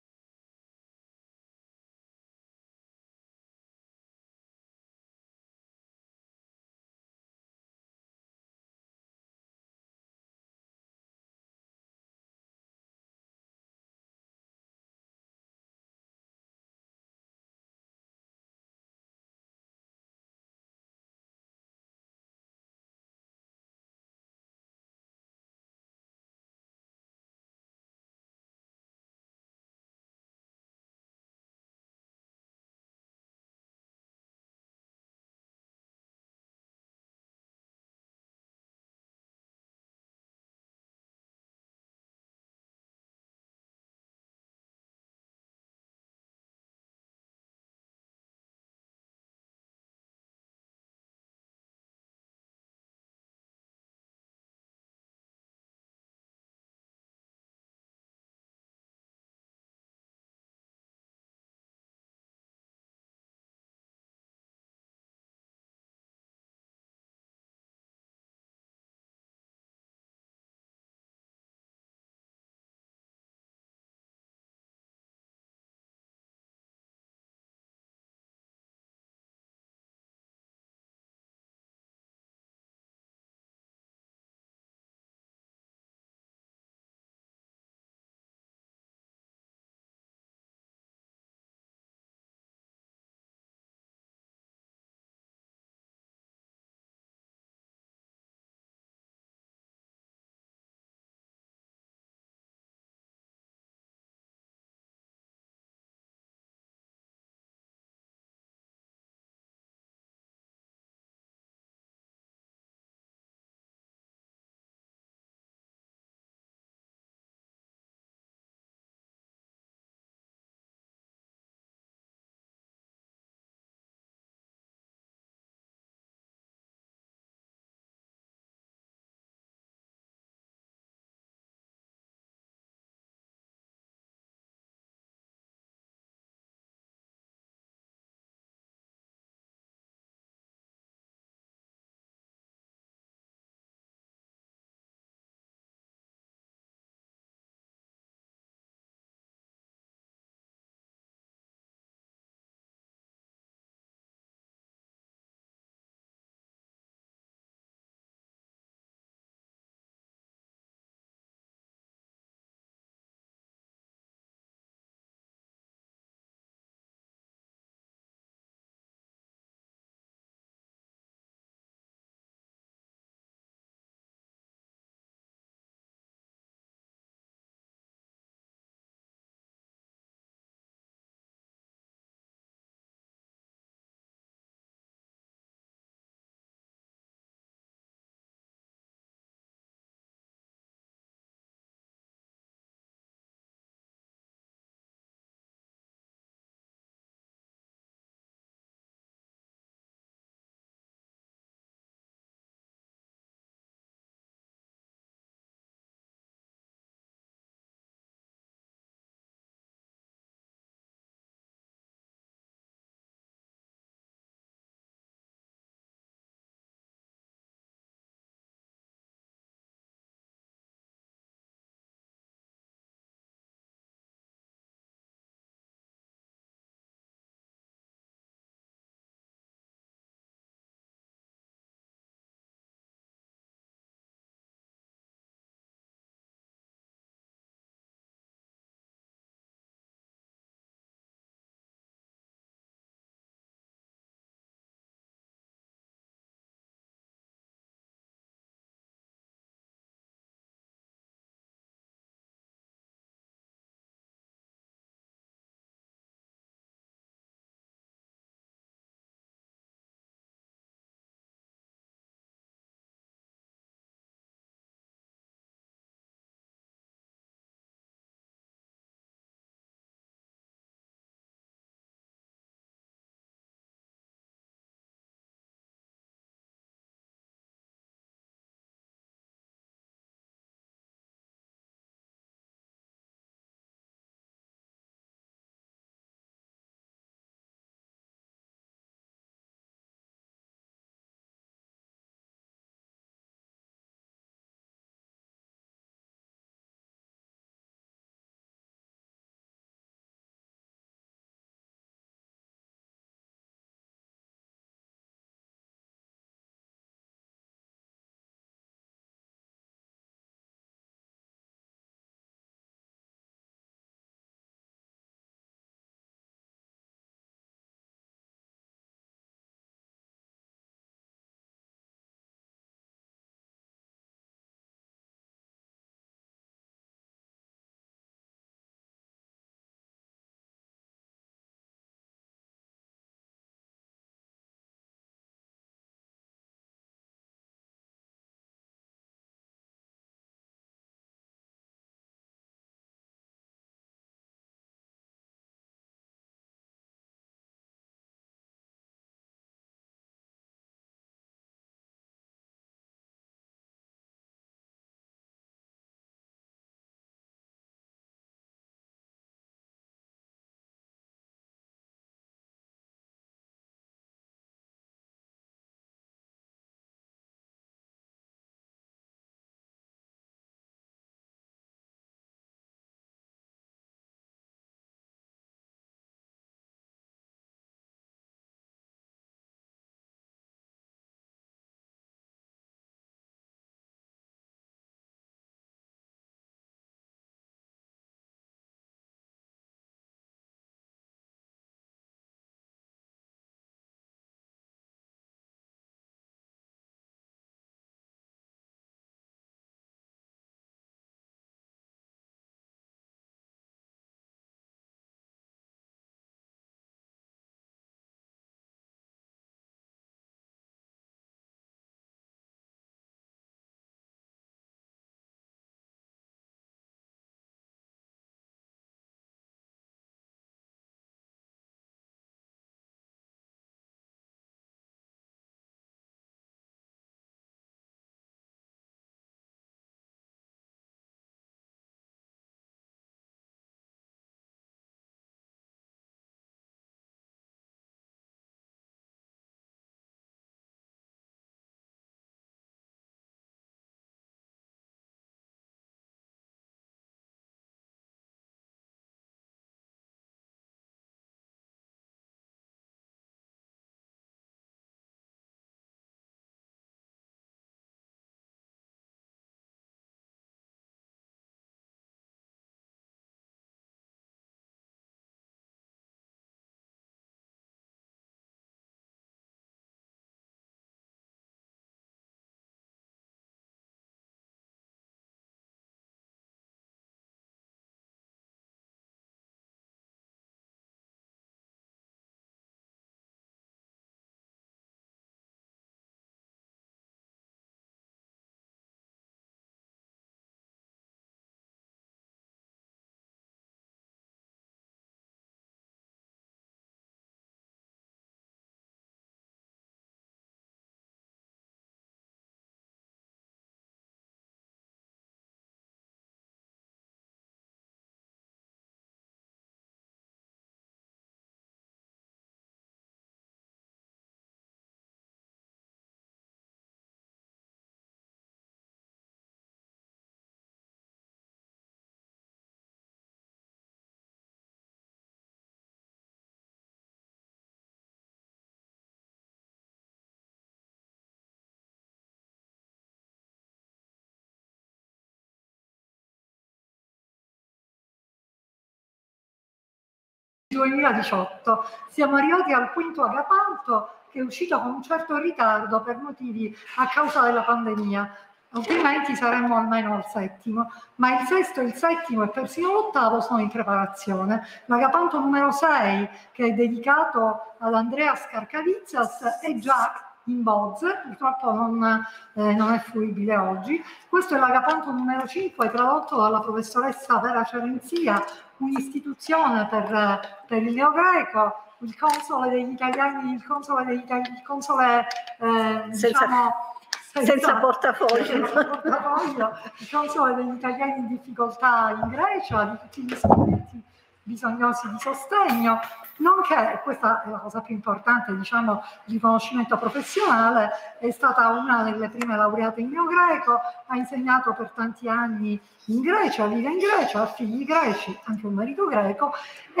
duemiladiciotto. Siamo arrivati al quinto agapanto, che è uscito con un certo ritardo per motivi a causa della pandemia, altrimenti saremmo almeno al settimo, ma il sesto, il settimo e persino l'ottavo sono in preparazione. L'agapanto numero sei, che è dedicato ad Andrea Scarcavizzas, è già in bozze, purtroppo non, eh, non è fruibile oggi. Questo è l'agapanto numero cinque, tradotto dalla professoressa Vera Cerenzia, un'istituzione per, per il neogreco, il console degli italiani, il console degli italiani, il console eh, senza, diciamo, senza, senza portafoglio, senza portafoglio, il console degli italiani in difficoltà in Grecia, di tutti gli studenti bisognosi di sostegno, nonché, questa è la cosa più importante, diciamo, il riconoscimento professionale, è stata una delle prime laureate in neogreco, ha insegnato per tanti anni in Grecia, vive in Grecia, ha figli greci, anche un marito greco, e,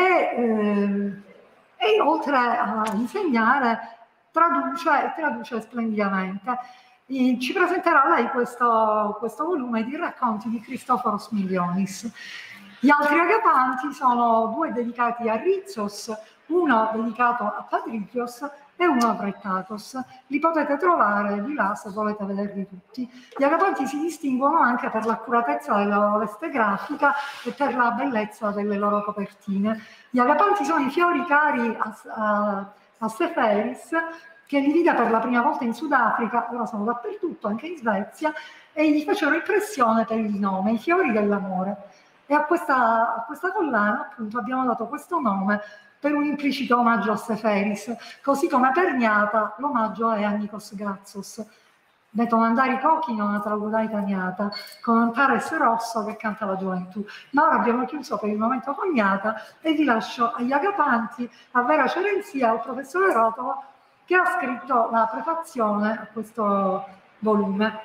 eh, e oltre a insegnare traduce e traduce splendidamente. E ci presenterà lei questo, questo volume di racconti di Christoforos Milionis. Gli altri agapanti sono due dedicati a Rizos, uno dedicato a Patricios e uno a Vrettatos. Li potete trovare di là se volete vederli tutti. Gli agapanti si distinguono anche per l'accuratezza della loro veste grafica e per la bellezza delle loro copertine. Gli agapanti sono i fiori cari a, a, a Seferis, che li vide per la prima volta in Sudafrica, ora sono dappertutto, anche in Svezia, e gli fecero impressione per il nome, i fiori dell'amore. E a questa, a questa collana, appunto, abbiamo dato questo nome per un implicito omaggio a Seferis, così come per Niata l'omaggio è a Nikos Gratsos. Betonandari Cochi non ha traudai taniata, con Antares Rosso che canta la gioventù. Ma ora abbiamo chiuso per il momento con Niata e vi lascio agli agapanti, a Vera Cerenzia, al professore Rotolo, che ha scritto la prefazione a questo volume.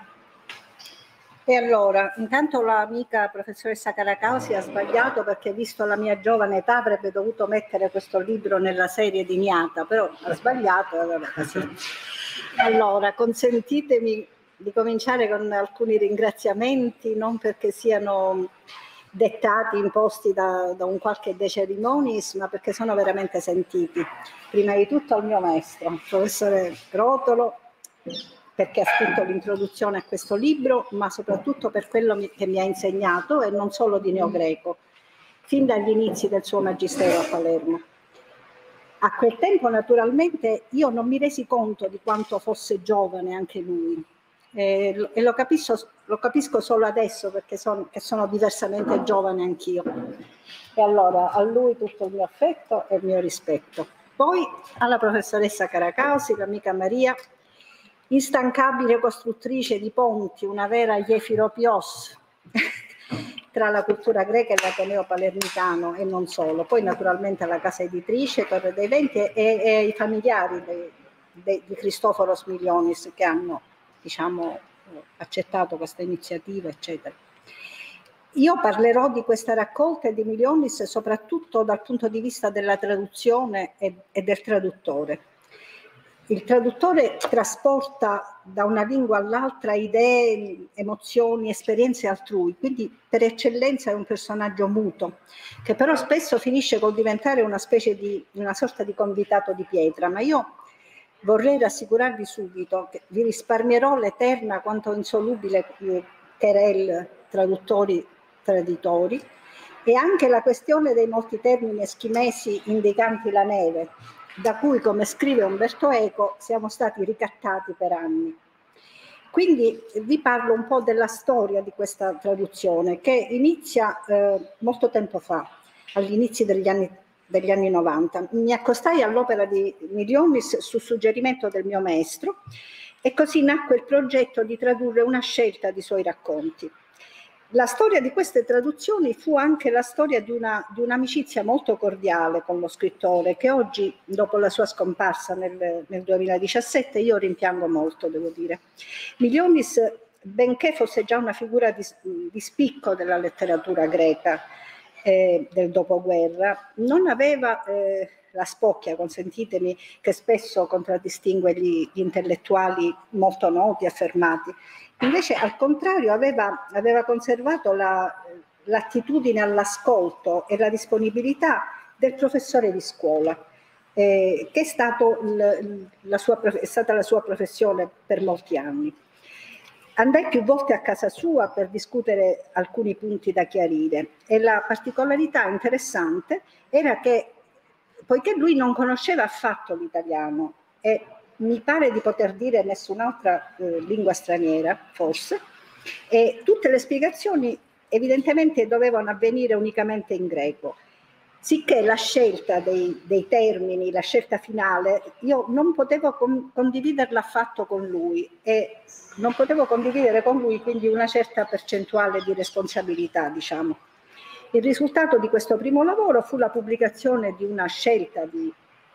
E allora, intanto l'amica professoressa Caracausi ha sbagliato, perché visto la mia giovane età avrebbe dovuto mettere questo libro nella serie di Niata, però ha sbagliato. Allora, consentitemi di cominciare con alcuni ringraziamenti, non perché siano dettati, imposti da, da un qualche De Cerimonis, ma perché sono veramente sentiti. Prima di tutto al mio maestro, il professore Rotolo, perché ha scritto l'introduzione a questo libro, ma soprattutto per quello che mi ha insegnato, e non solo di neogreco, fin dagli inizi del suo magistero a Palermo. A quel tempo, naturalmente, io non mi resi conto di quanto fosse giovane anche lui, e, e lo, capisco, lo capisco solo adesso, perché son, che sono diversamente giovane anch'io. E allora, a lui tutto il mio affetto e il mio rispetto. Poi alla professoressa Caracausi, l'amica Maria, instancabile costruttrice di ponti, una vera Iefiropios tra la cultura greca e l'ateneo palermitano, e non solo. Poi naturalmente la casa editrice Torre dei Venti e, e i familiari de, de, di Christoforos Milionis, che hanno, diciamo, accettato questa iniziativa, eccetera. Io parlerò di questa raccolta e di Milionis soprattutto dal punto di vista della traduzione e, e del traduttore. Il traduttore trasporta da una lingua all'altra idee, emozioni, esperienze altrui, quindi per eccellenza è un personaggio muto, che però spesso finisce col diventare una specie di, una sorta di convitato di pietra. Ma io vorrei rassicurarvi subito che vi risparmierò l'eterna quanto insolubile querel traduttori traditori, e anche la questione dei molti termini eschimesi indicanti la neve, da cui, come scrive Umberto Eco, siamo stati ricattati per anni. Quindi vi parlo un po' della storia di questa traduzione, che inizia eh, molto tempo fa, agli inizi degli anni, degli anni novanta. Mi accostai all'opera di Milionis su suggerimento del mio maestro, e così nacque il progetto di tradurre una scelta di suoi racconti. La storia di queste traduzioni fu anche la storia di, una, di un'amicizia molto cordiale con lo scrittore, che oggi, dopo la sua scomparsa nel, nel duemiladiciassette, io rimpiango molto, devo dire. Milionis, benché fosse già una figura di, di spicco della letteratura greca eh, del dopoguerra, non aveva eh, la spocchia, consentitemi, che spesso contraddistingue gli, gli intellettuali molto noti e affermati. Invece, al contrario, aveva, aveva conservato la, l'attitudine all'ascolto e la disponibilità del professore di scuola, eh, che è, stato il, la sua, è stata la sua professione per molti anni. Andai più volte a casa sua per discutere alcuni punti da chiarire e la particolarità interessante era che, poiché lui non conosceva affatto l'italiano e mi pare di poter dire nessun'altra eh, lingua straniera, forse, e tutte le spiegazioni evidentemente dovevano avvenire unicamente in greco, sicché la scelta dei, dei termini, la scelta finale, io non potevo con, condividerla affatto con lui e non potevo condividere con lui quindi una certa percentuale di responsabilità, diciamo. Il risultato di questo primo lavoro fu la pubblicazione di una scelta di,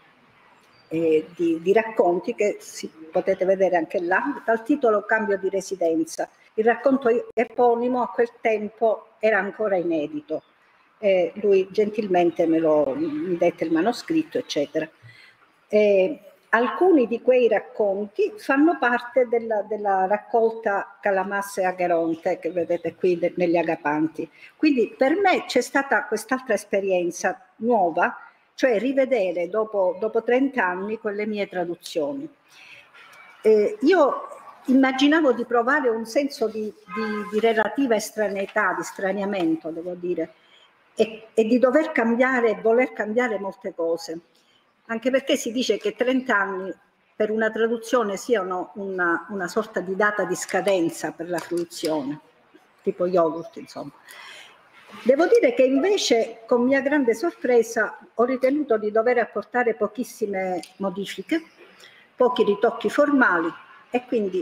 eh, di, di racconti che si, potete vedere anche là, dal titolo Cambio di residenza. Il racconto eponimo a quel tempo era ancora inedito. Eh, lui gentilmente me lo, mi dette il manoscritto, eccetera. Eh, alcuni di quei racconti fanno parte della, della raccolta Calamasse Agheronte che vedete qui de, negli Agapanti. Quindi per me c'è stata quest'altra esperienza nuova, cioè rivedere dopo, dopo trenta anni quelle mie traduzioni. Eh, io immaginavo di provare un senso di, di, di relativa estraneità, di straniamento, devo dire, e, e di dover cambiare, voler cambiare molte cose, anche perché si dice che trenta anni per una traduzione siano una, una sorta di data di scadenza per la fruizione, tipo yogurt, insomma. Devo dire che invece, con mia grande sorpresa, ho ritenuto di dover apportare pochissime modifiche, pochi ritocchi formali e quindi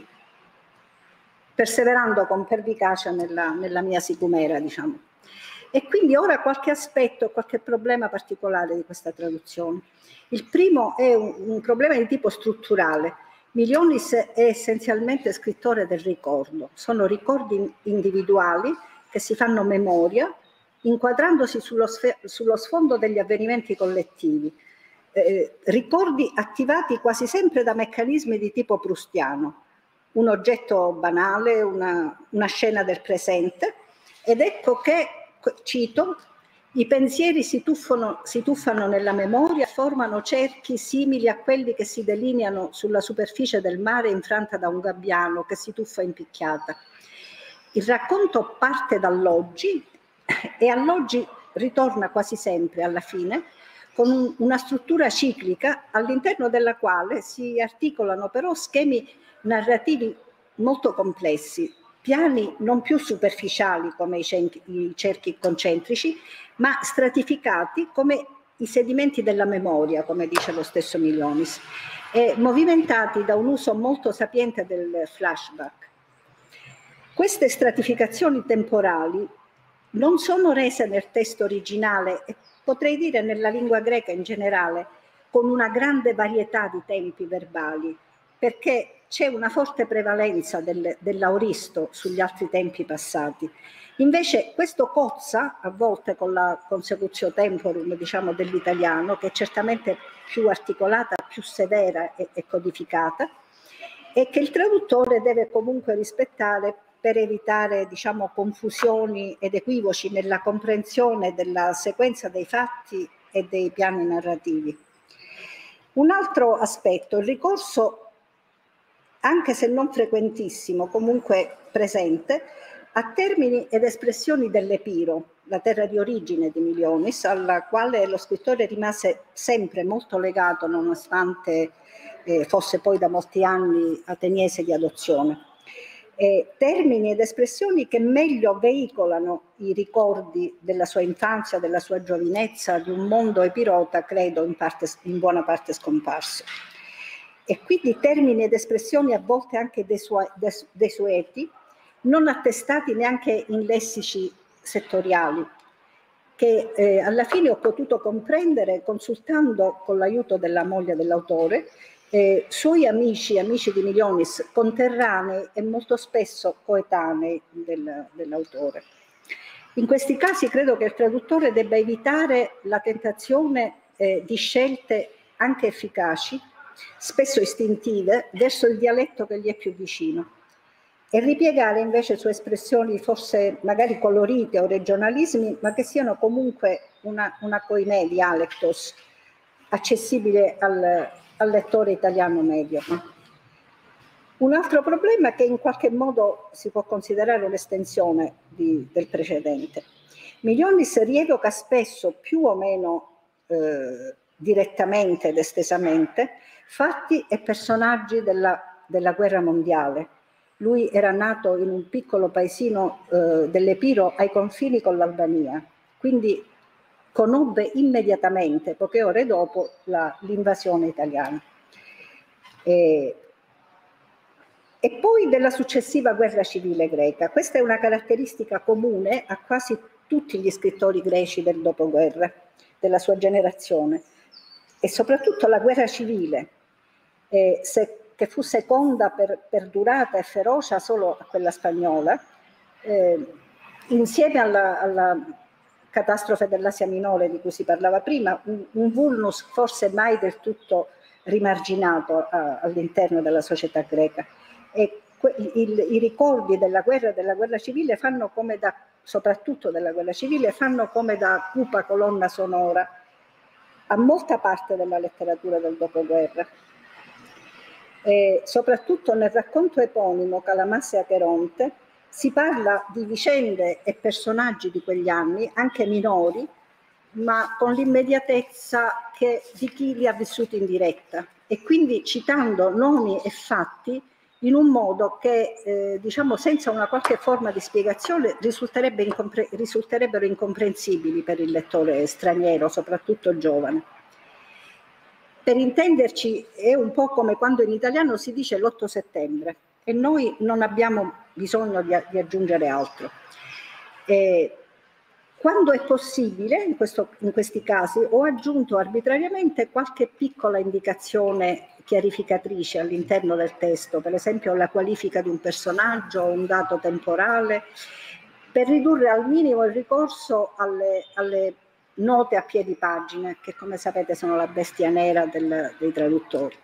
perseverando con pervicacia nella, nella mia sicumera, diciamo. E quindi ora qualche aspetto, qualche problema particolare di questa traduzione. Il primo è un, un problema di tipo strutturale. Milionis è essenzialmente scrittore del ricordo. Sono ricordi individuali che si fanno memoria, inquadrandosi sullo, sullo sfondo degli avvenimenti collettivi. Eh, ricordi attivati quasi sempre da meccanismi di tipo proustiano. Un oggetto banale, una, una scena del presente, ed ecco che, cito, i pensieri si tuffano, si tuffano nella memoria, formano cerchi simili a quelli che si delineano sulla superficie del mare infranta da un gabbiano che si tuffa in picchiata. Il racconto parte dall'oggi e all'oggi ritorna quasi sempre alla fine con un, una struttura ciclica all'interno della quale si articolano però schemi narrativi molto complessi, piani non più superficiali come i, cerchi, i cerchi concentrici, ma stratificati come i sedimenti della memoria, come dice lo stesso Milionis, e movimentati da un uso molto sapiente del flashback. Queste stratificazioni temporali non sono rese nel testo originale e potrei dire nella lingua greca in generale con una grande varietà di tempi verbali, perché c'è una forte prevalenza del, dell'auristo sugli altri tempi passati. Invece questo cozza a volte con la consecutio temporum, diciamo, dell'italiano, che è certamente più articolata, più severa e, e codificata, e che il traduttore deve comunque rispettare per evitare, diciamo, confusioni ed equivoci nella comprensione della sequenza dei fatti e dei piani narrativi. Un altro aspetto, il ricorso, anche se non frequentissimo, comunque presente, a termini ed espressioni dell'Epiro, la terra di origine di Milionis, alla quale lo scrittore rimase sempre molto legato, nonostante eh, fosse poi da molti anni ateniese di adozione. Eh, termini ed espressioni che meglio veicolano i ricordi della sua infanzia, della sua giovinezza, di un mondo epirota, credo, in, parte, in buona parte scomparso. E quindi termini ed espressioni a volte anche desueti, non attestati neanche in lessici settoriali, che eh, alla fine ho potuto comprendere consultando con l'aiuto della moglie dell'autore eh, suoi amici, amici di Milionis, conterranei e molto spesso coetanei del, dell'autore. In questi casi credo che il traduttore debba evitare la tentazione eh, di scelte anche efficaci, spesso istintive, verso il dialetto che gli è più vicino, e ripiegare invece su espressioni forse magari colorite o regionalismi, ma che siano comunque una, una coinè di Alectos accessibile al, al lettore italiano medio. Un altro problema è che in qualche modo si può considerare un'estensione di, del precedente. Milionis rievoca spesso, più o meno eh, direttamente ed estesamente, fatti e personaggi della, della guerra mondiale. Lui era nato in un piccolo paesino eh, dell'Epiro ai confini con l'Albania, quindi conobbe immediatamente, poche ore dopo, l'invasione italiana. E, e poi della successiva guerra civile greca. Questa è una caratteristica comune a quasi tutti gli scrittori greci del dopoguerra, della sua generazione, e soprattutto la guerra civile, eh, se, che fu seconda per, per durata e ferocia solo a quella spagnola, eh, insieme alla, alla catastrofe dell'Asia Minore di cui si parlava prima, un, un vulnus forse mai del tutto rimarginato all'interno della società greca. E que, il, i ricordi della guerra e della guerra civile fanno come da, soprattutto della guerra civile, fanno come da cupa colonna sonora a molta parte della letteratura del dopoguerra. E soprattutto nel racconto eponimo Calamassia Cheronte si parla di vicende e personaggi di quegli anni, anche minori, ma con l'immediatezza che, di chi li ha vissuti in diretta, e quindi citando nomi e fatti in un modo che, eh, diciamo, senza una qualche forma di spiegazione risulterebbe incompre- risulterebbero incomprensibili per il lettore straniero, soprattutto giovane. Per intenderci, è un po' come quando in italiano si dice l'otto settembre e noi non abbiamo bisogno di, di aggiungere altro. Eh, quando è possibile, in, questo, in questi casi, ho aggiunto arbitrariamente qualche piccola indicazione chiarificatrice all'interno del testo, per esempio la qualifica di un personaggio o un dato temporale, per ridurre al minimo il ricorso alle, alle note a piedi pagina, che come sapete sono la bestia nera del, dei traduttori.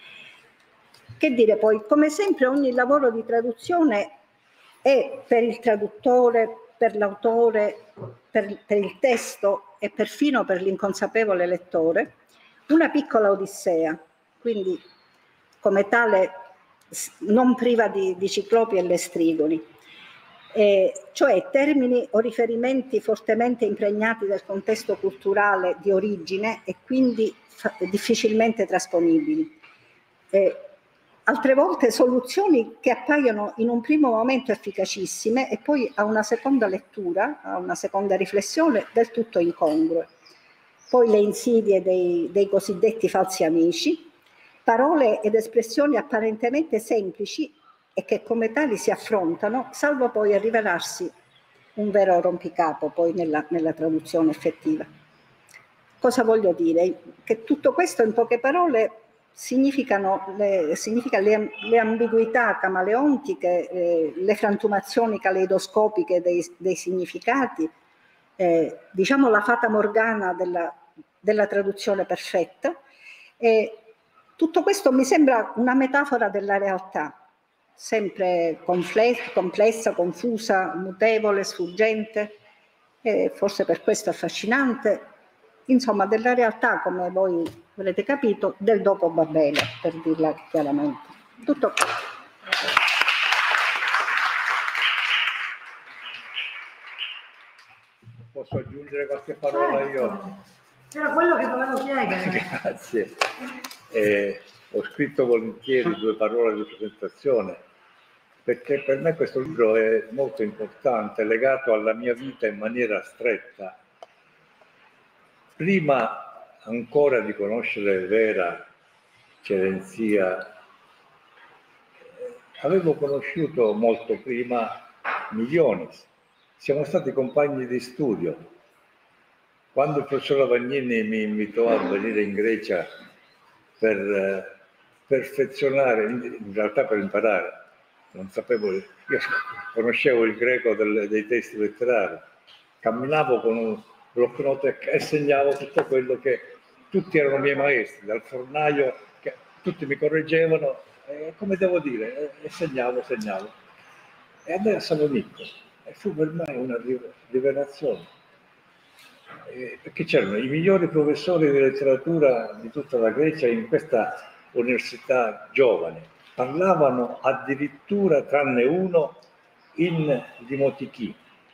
Che dire poi, come sempre ogni lavoro di traduzione è per il traduttore, per l'autore, per, per il testo e perfino per l'inconsapevole lettore, una piccola odissea, quindi come tale non priva di, di ciclopi e lestrigoni, eh, cioè termini o riferimenti fortemente impregnati del contesto culturale di origine e quindi difficilmente trasponibili. Eh, altre volte soluzioni che appaiono in un primo momento efficacissime e poi a una seconda lettura, a una seconda riflessione del tutto incongrue. Poi le insidie dei, dei cosiddetti falsi amici, parole ed espressioni apparentemente semplici e che come tali si affrontano, salvo poi a rivelarsi un vero rompicapo poi nella, nella traduzione effettiva. Cosa voglio dire? Che tutto questo in poche parole significano le, significa le, le ambiguità camaleontiche, eh, le frantumazioni caleidoscopiche dei, dei significati, eh, diciamo la fata morgana della, della traduzione perfetta. E tutto questo mi sembra una metafora della realtà, sempre complessa, confusa, mutevole, sfuggente, e forse per questo affascinante, insomma della realtà, come voi avrete capito, del dopo Babele, per dirla chiaramente. Tutto qua. Posso aggiungere qualche parola io? Era quello che volevo chiedere. Grazie. Eh, ho scritto volentieri due parole di presentazione, perché per me questo libro è molto importante, legato alla mia vita in maniera stretta. Prima ancora di conoscere Vera Cerenzia, avevo conosciuto molto prima Milionis. Siamo stati compagni di studio. Quando il professor Lavagnini mi invitò a venire in Grecia per eh, perfezionare, in realtà per imparare, non sapevo, io conoscevo il greco del, dei testi letterari, camminavo con un blocnote e segnavo tutto quello che tutti erano miei maestri, dal fornaio, che tutti mi correggevano, e, come devo dire, e segnavo, segnavo. E andai a Salonicco, e fu per me una rivelazione. eh, perché c'erano i migliori professori di letteratura di tutta la Grecia in questa università giovane, parlavano addirittura, tranne uno, in dimotichi,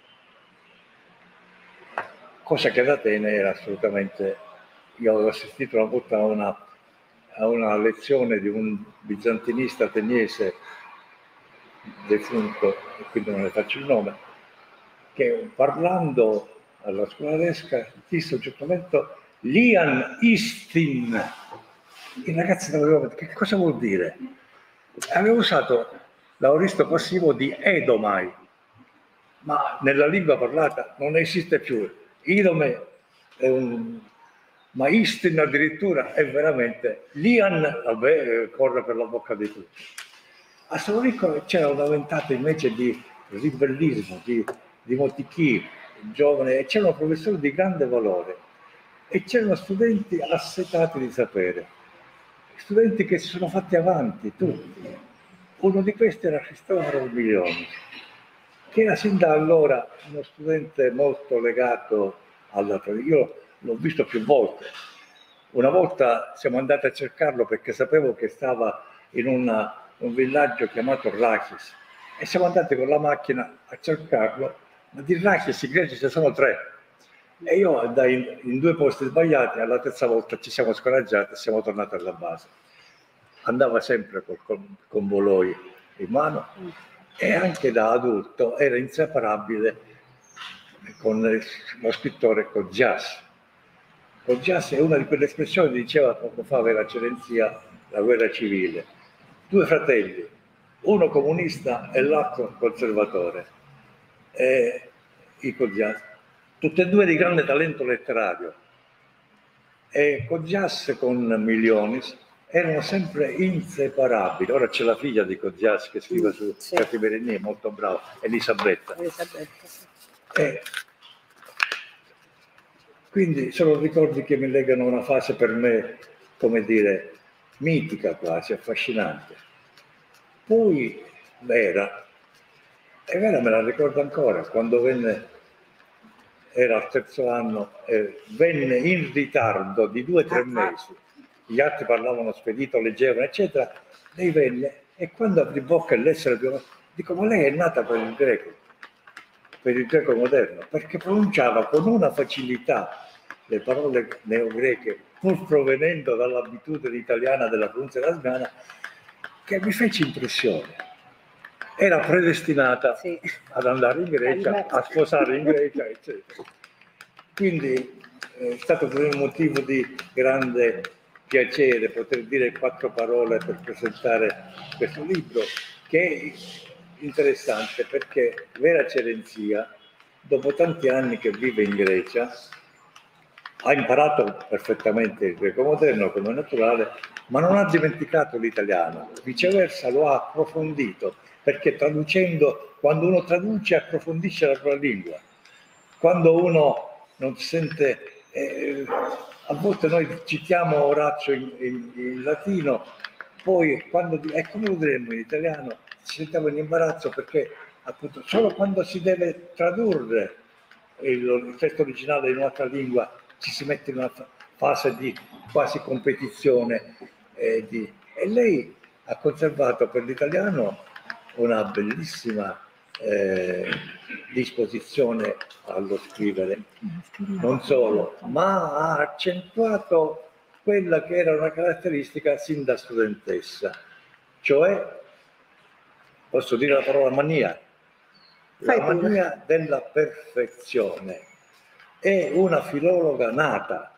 cosa che ad Atene era assolutamente... Io avevo assistito una volta a una, a una lezione di un bizantinista ateniese defunto, e quindi non ne faccio il nome, che parlando alla scuola tedesca disse a un certo momento Lian Istin. I ragazzi non avevano detto che cosa vuol dire. Aveva usato l'aoristo passivo di Edomai, ma nella lingua parlata non esiste più. Idome è un... ma Istin addirittura è veramente... Lian, vabbè, corre per la bocca di tutti. A Salonico c'era una ventata invece di ribellismo, di, di motichi, giovane, e c'erano professori di grande valore e c'erano studenti assetati di sapere, studenti che si sono fatti avanti tutti. Uno di questi era Cristoforo Milioni, che era sin da allora uno studente molto legato alla tradizione. Io l'ho visto più volte. Una volta siamo andati a cercarlo perché sapevo che stava in una, un villaggio chiamato Rachis e siamo andati con la macchina a cercarlo, ma di Rachis i greci ci sono tre e io andai in, in due posti sbagliati, alla terza volta ci siamo scoraggiati e siamo tornati alla base. Andava sempre col, con, con voloi in mano e anche da adulto era inseparabile con lo scrittore Coggias. Coggias è una di quelle espressioni, diceva poco fa Vera Cerenzia, la guerra civile. Due fratelli, uno comunista e l'altro conservatore, e i Coggias, tutti e due di grande talento letterario. E Coggias con Milionis erano sempre inseparabili. Ora c'è la figlia di Coggias che scrive su sì. Cattiverini, è molto brava, Elisabetta. Elisabetta sì. E quindi sono ricordi che mi legano una fase per me, come dire, mitica quasi, affascinante. Poi Vera, e Vera me la ricordo ancora, quando venne, era al terzo anno, eh, venne in ritardo di due o tre mesi, gli altri parlavano spedito, leggevano, eccetera, lei venne e quando aprì bocca e l'essere più... Dico, ma lei è nata per il greco, per il greco moderno, perché pronunciava con una facilità le parole neogreche, pur provenendo dall'abitudine italiana della pronuncia erasmiana, che mi fece impressione. Era predestinata sì. ad andare in Grecia, a sposare in Grecia, eccetera. Quindi è stato per me un motivo di grande piacere poter dire quattro parole per presentare questo libro, che è interessante perché Vera Cerenzia, dopo tanti anni che vive in Grecia, ha imparato perfettamente il greco moderno come naturale, ma non ha dimenticato l'italiano, viceversa lo ha approfondito, perché traducendo, quando uno traduce approfondisce la propria lingua. Quando uno non sente, eh, a volte noi citiamo Orazio in, in, in latino, poi quando, e come lo diremmo in italiano, ci sentiamo in imbarazzo perché appunto solo quando si deve tradurre il, il testo originale in un'altra lingua ci si mette in una fase di quasi competizione eh, di, e lei ha conservato per l'italiano una bellissima eh, disposizione allo scrivere, non solo, ma ha accentuato quella che era una caratteristica sin da studentessa, cioè, posso dire la parola mania, la mania della perfezione. È una filologa nata.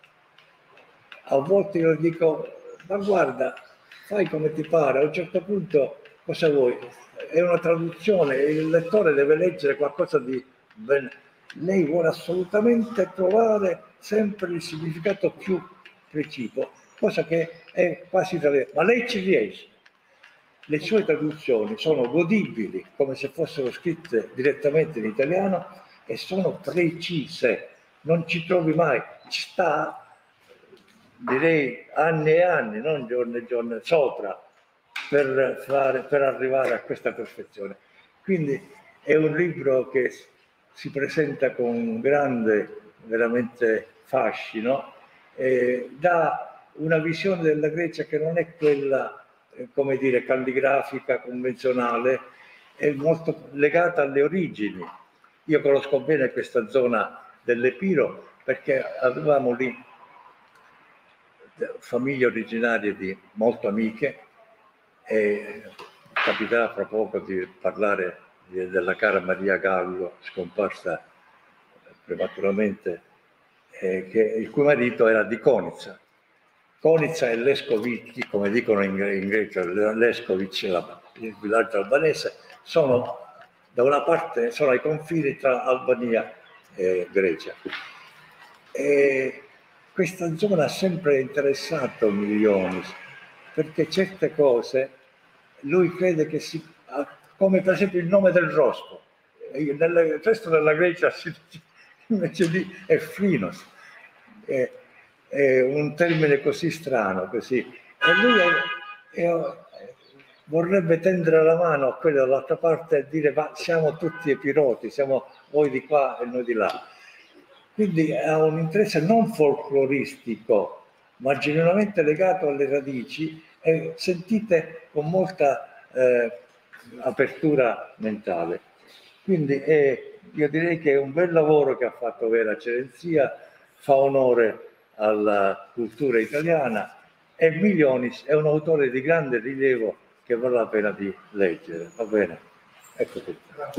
A volte io dico, ma guarda, fai come ti pare, a un certo punto cosa vuoi? È una traduzione, il lettore deve leggere qualcosa di ben... Lei vuole assolutamente trovare sempre il significato più preciso, cosa che è quasi italiana, ma lei ci riesce. Le sue traduzioni sono godibili, come se fossero scritte direttamente in italiano, e sono precise. Non ci trovi mai, ci sta, direi, anni e anni, non giorni e giorni, sopra, per, fare, per arrivare a questa perfezione. Quindi è un libro che si presenta con grande veramente fascino, eh, dà una visione della Grecia che non è quella, eh, come dire, calligrafica, convenzionale, è molto legata alle origini. Io conosco bene questa zona dell'Epiro perché avevamo lì famiglie originarie di molto amiche e capiterà fra poco di parlare di, della cara Maria Gallo, scomparsa prematuramente, eh, che, il cui marito era di Konica. Konica e Leskovicki, come dicono in, in greco, Leskovic, il villaggio albanese, sono da una parte sono ai confini tra Albania e Grecia. E questa zona ha sempre interessato Milionis, perché certe cose lui crede che si, come per esempio il nome del rospo, nel resto della Grecia si, invece lì è Frinos, è, è un termine così strano, così. E lui è, è, vorrebbe tendere la mano a quelli dall'altra parte e dire ma siamo tutti epiroti, siamo voi di qua e noi di là. Quindi ha un interesse non folcloristico, ma genuinamente legato alle radici e sentite con molta eh, apertura mentale. Quindi eh, io direi che è un bel lavoro che ha fatto Vera Cerenzia, fa onore alla cultura italiana e Milionis è un autore di grande rilievo che vale la pena di leggere. Va bene? Ecco tutto.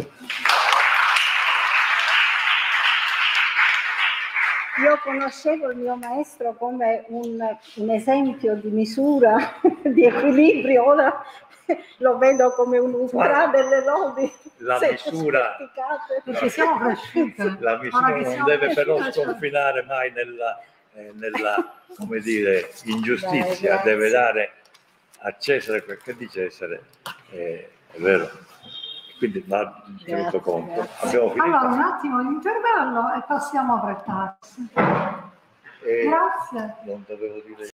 Io conoscevo il mio maestro come un, un esempio di misura, di equilibrio, ora lo vedo come un ultra delle lodi. La misura, Perché siamo cresciute. la misura non deve però sconfinare mai nella, eh, nella come dire, ingiustizia, Beh, deve dare a Cesare quel che è di Cesare, eh, è vero. Quindi va tenuto conto. Abbiamo finito. Allora, un attimo di intervallo e passiamo a Brettax. Eh, Grazie. Non dovevo dire.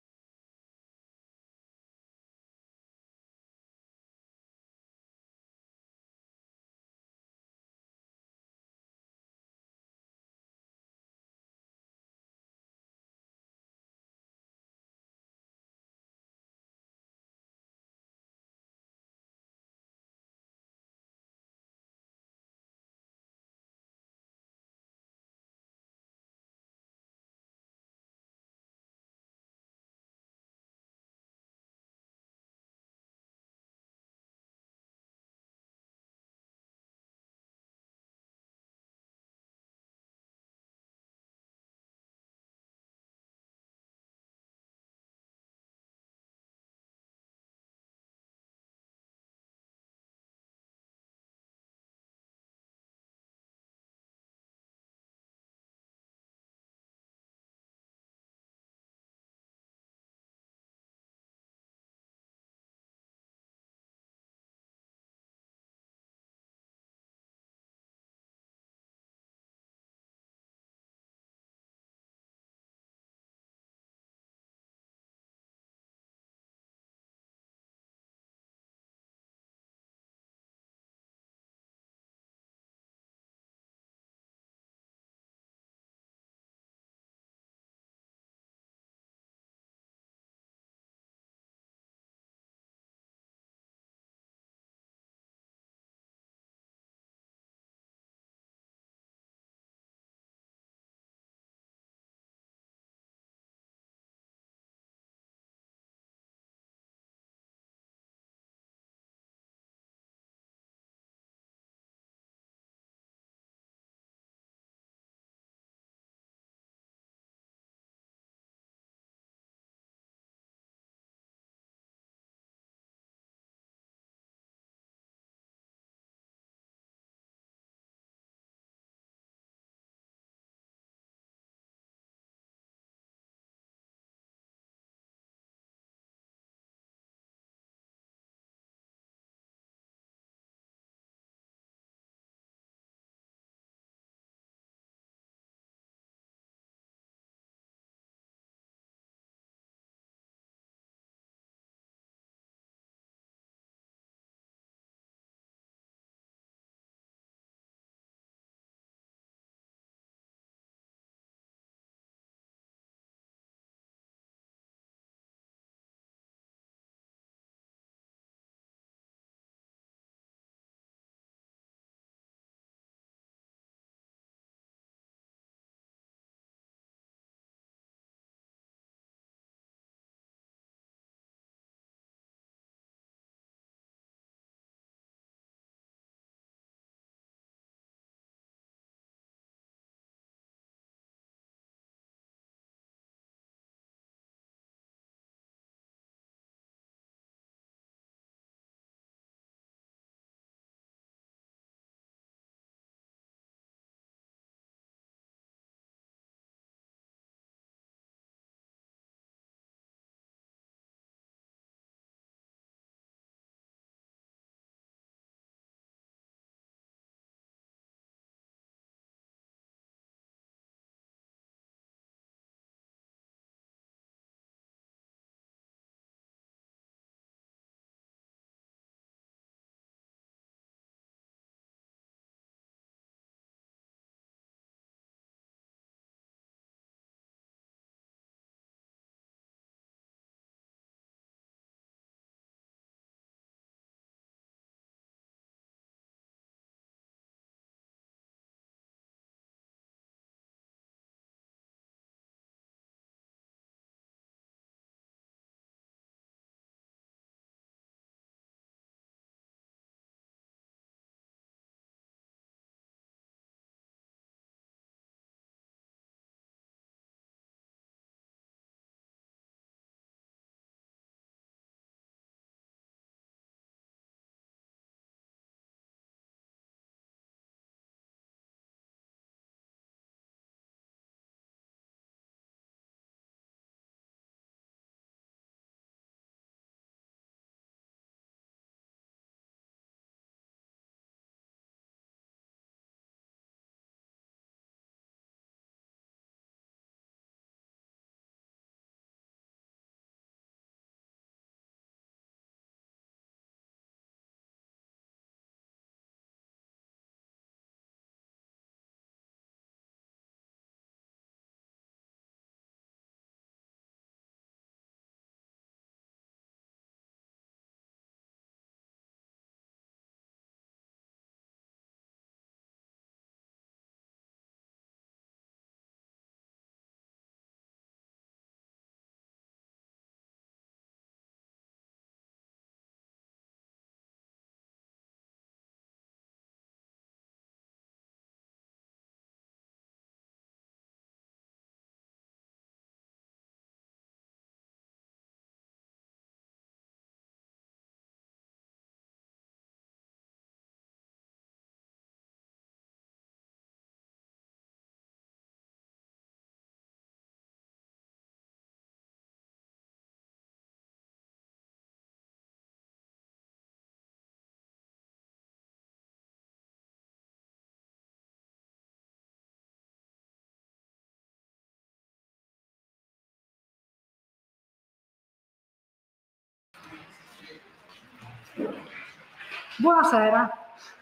Buonasera.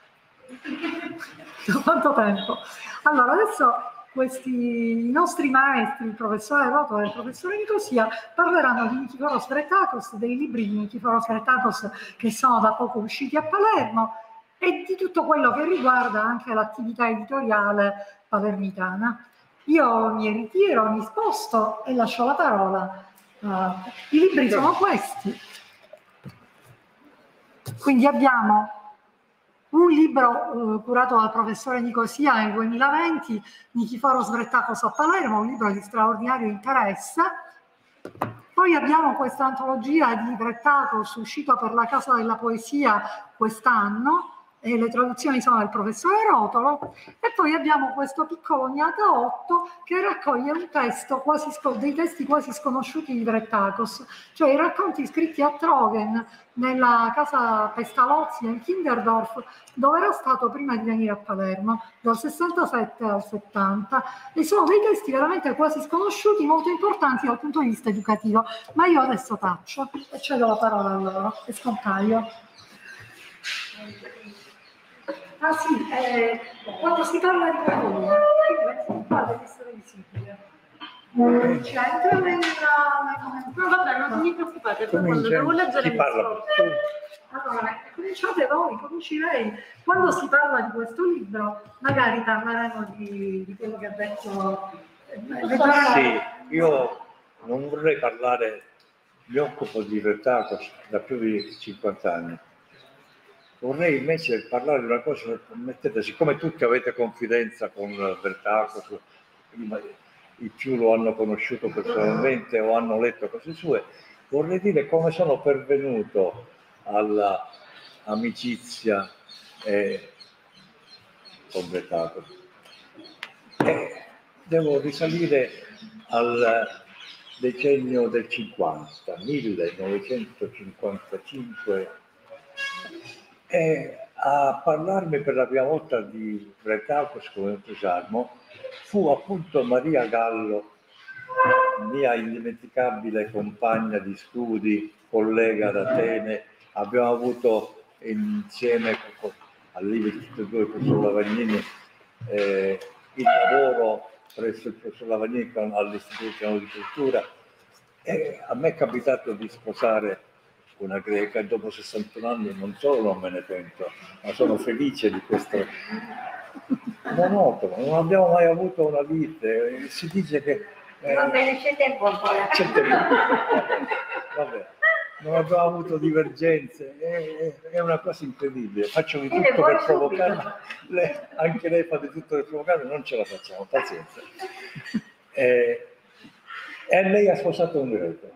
Da quanto tempo? Allora, adesso questi i nostri maestri, il professore Roto e il professore Nicosia, parleranno di Nikiforos Vretakos, dei libri di Nikiforos Vretakos che sono da poco usciti a Palermo e di tutto quello che riguarda anche l'attività editoriale palermitana. Io mi ritiro, mi sposto e lascio la parola. Uh, I libri sono questi. Quindi abbiamo un libro eh, curato dal professore Nicosia nel duemilaventi, Nikiforos Vretakos a Palermo, un libro di straordinario interesse. Poi abbiamo questa antologia di Vretakos uscita per la Casa della Poesia quest'anno, e le traduzioni sono del professore Rotolo, e poi abbiamo questo piccolo Gnata otto che raccoglie un testo quasi dei testi quasi sconosciuti di Vretakos, cioè i racconti scritti a Trogen nella casa Pestalozzi nel Kinderdorf, dove era stato prima di venire a Palermo, dal sessantasette al settanta, e sono dei testi veramente quasi sconosciuti, molto importanti dal punto di vista educativo. Ma io adesso taccio e cedo la parola a loro e scompaio. Ah sì, eh, quando si parla di qualcuno, deve essere visibile. Cioè, entra nel commento. No, vabbè, non vi preoccupate, poi quando devo leggere mi scordo. Allora, cominciate voi, cominci lei. Quando si parla di questo libro, magari parleremo di, di quello che ha detto. Sì, io non vorrei parlare, mi occupo di Vretakos da più di cinquanta anni. Vorrei invece parlare di una cosa, mettete, siccome tutti avete confidenza con Vretakos, i più lo hanno conosciuto personalmente o hanno letto cose sue, vorrei dire come sono pervenuto all'amicizia eh, con Vretakos. E devo risalire al decennio del cinquanta, millenovecentocinquantacinque, e a parlarmi per la prima volta di Vretakos con entusiasmo fu appunto Maria Gallo, mia indimenticabile compagna di studi, collega d'Atene. Abbiamo avuto insieme all'I V I tutti e due il professor Lavagnini eh, il lavoro presso il professor Lavagnini all'Istituto di Cultura, e a me è capitato di sposare una greca e dopo sessantuno anni non solo non me ne pento, ma sono felice di questo monotono. Non abbiamo mai avuto una lite, si dice che eh, va bene, c'è tempo ancora. C'è tempo. Vabbè, non abbiamo avuto divergenze, è, è una cosa incredibile. Faccio di tutto per provocarmi, anche lei fa di tutto per provocarmi, non ce la facciamo, pazienza. Eh, e lei ha sposato un greco.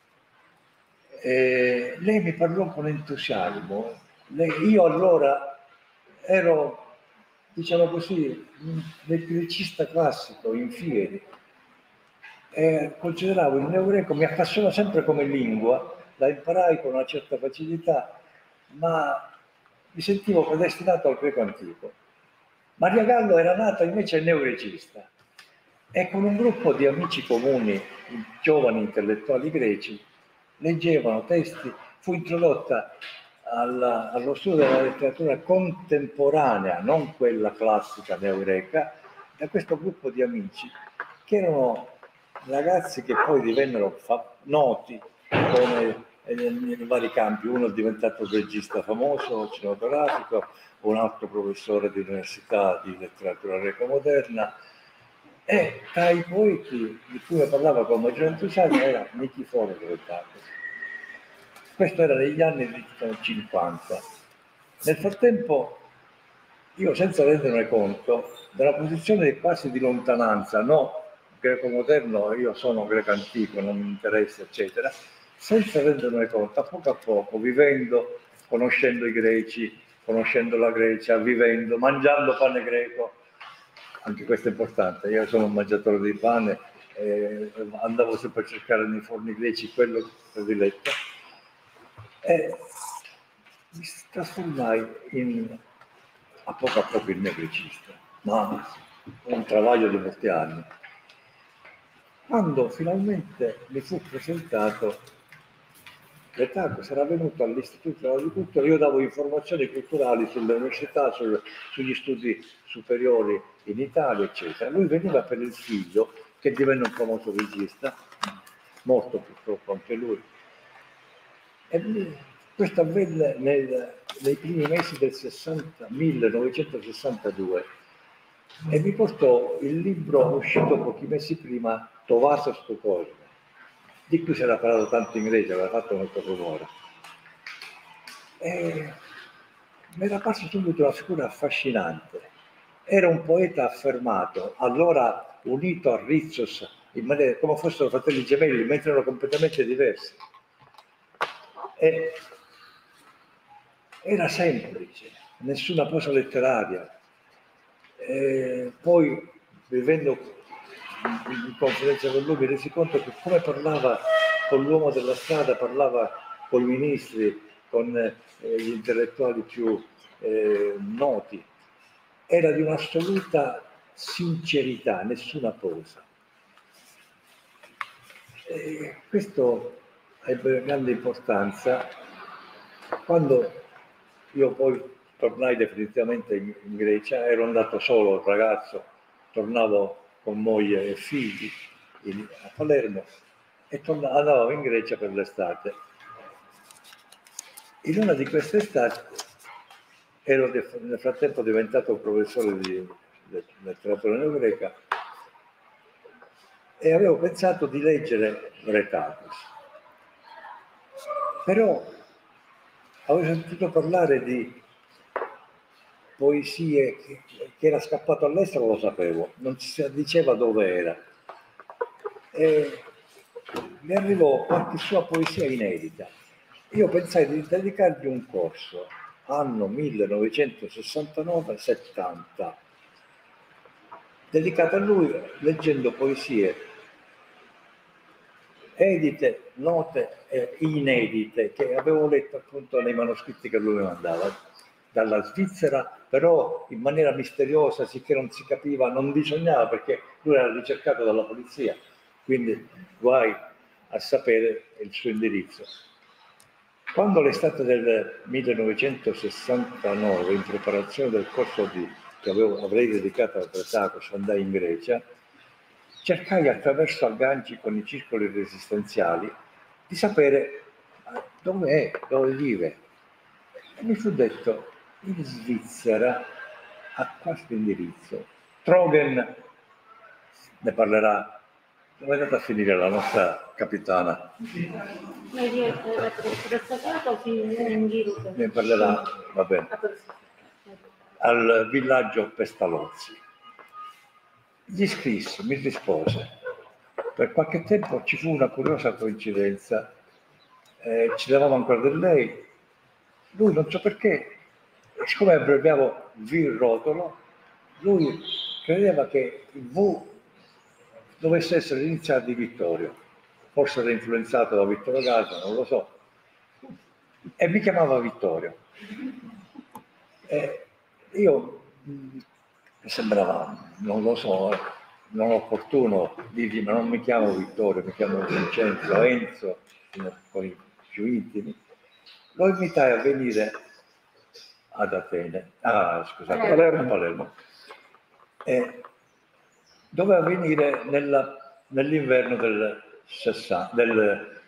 Eh, lei mi parlò con entusiasmo. Lei, io allora ero, diciamo così, un grecista classico, in fieri. Eh, consideravo il neogreco, mi appassiona sempre come lingua, la imparai con una certa facilità, ma mi sentivo predestinato al greco antico. Maria Gallo era nata invece neogrecista e con un gruppo di amici comuni, giovani intellettuali greci, leggevano testi, fu introdotta alla, allo studio della letteratura contemporanea, non quella classica neogreca, da questo gruppo di amici che erano ragazzi che poi divennero noti come nei vari campi. Uno è diventato un regista famoso cinematografico, un altro professore di università di letteratura greco-moderna, e tra i poeti di cui parlava con maggiore entusiasmo era Nikiforos Vretakos. Questo era negli anni cinquanta. Nel frattempo io, senza rendermi conto, dalla posizione quasi di lontananza, no greco moderno, io sono greco antico, non mi interessa, eccetera, senza rendermi conto, a poco a poco, vivendo, conoscendo i greci, conoscendo la Grecia, vivendo, mangiando pane greco, anche questo è importante, io sono un mangiatore di pane, eh, andavo sempre a cercare nei forni greci quello prediletto, e mi trasformai in, a poco a poco, il mio grecista, ma un travaglio di molti anni. Quando finalmente mi fu presentato Retacos era venuto all'Istituto dell'Agricoltura, io davo informazioni culturali sulle università, sul, sugli studi superiori in Italia, eccetera. Lui veniva per il figlio, che divenne un famoso regista, morto purtroppo anche lui. E questo avvenne nel, nei primi mesi del sessanta, millenovecentosessantadue e mi portò il libro uscito pochi mesi prima, Tovaso sto Cosme, di cui si era parlato tanto in Grecia, aveva fatto molto rumore. E mi era parso subito una figura affascinante. Era un poeta affermato, allora unito a Rizos, in maniera, come fossero fratelli gemelli, mentre erano completamente diversi. E era semplice, nessuna posa letteraria. E poi, vivendo in confidenza con lui, mi resi conto che come parlava con l'uomo della strada, parlava con i ministri, con eh, gli intellettuali più eh, noti. Era di un'assoluta sincerità, nessuna posa. E questo ebbe grande importanza quando io poi tornai definitivamente in, in Grecia, ero andato solo, ragazzo, tornavo con moglie e figli in, a Palermo e tornavo, andavo in Grecia per l'estate. In una di queste estati ero nel frattempo diventato professore di letteratura neogreca e avevo pensato di leggere Retacos. Però avevo sentito parlare di poesie che, che era scappato all'estero, lo sapevo, non si diceva dove era. E mi arrivò qualche sua poesia inedita. Io pensai di dedicargli un corso, anno millenovecentosessantanove settanta, dedicato a lui leggendo poesie edite, note e inedite che avevo letto appunto nei manoscritti che lui mi mandava dalla Svizzera, però in maniera misteriosa, sicché non si capiva, non bisognava perché lui era ricercato dalla polizia, quindi guai a sapere il suo indirizzo. Quando l'estate del millenovecentosessantanove, in preparazione del corso di, che avevo, avrei dedicato a Retacos, andai in Grecia, cercai attraverso agganci con i circoli resistenziali di sapere dove è, dove vive. E mi fu detto, in Svizzera ha questo indirizzo. Trogen ne parlerà. Dove è andata a finire la nostra capitana? Ne parlerà, va bene. Al villaggio Pestalozzi. Gli scrissi, mi rispose. Per qualche tempo ci fu una curiosa coincidenza. Eh, ci davamo ancora del lei. Lui non so perché, siccome abbreviavo V rotolo, lui credeva che il V dovesse essere l'iniziale di Vittorio, forse era influenzato da Vittorio Gaza, non lo so, e mi chiamava Vittorio. E io mi sembrava, non lo so, non opportuno dirgli, ma non mi chiamo Vittorio, mi chiamo Vincenzo, Enzo, con i più intimi. Lo invitai a venire ad Atene, ah scusate, Palermo, Palermo. E doveva venire nella, nell'inverno del, del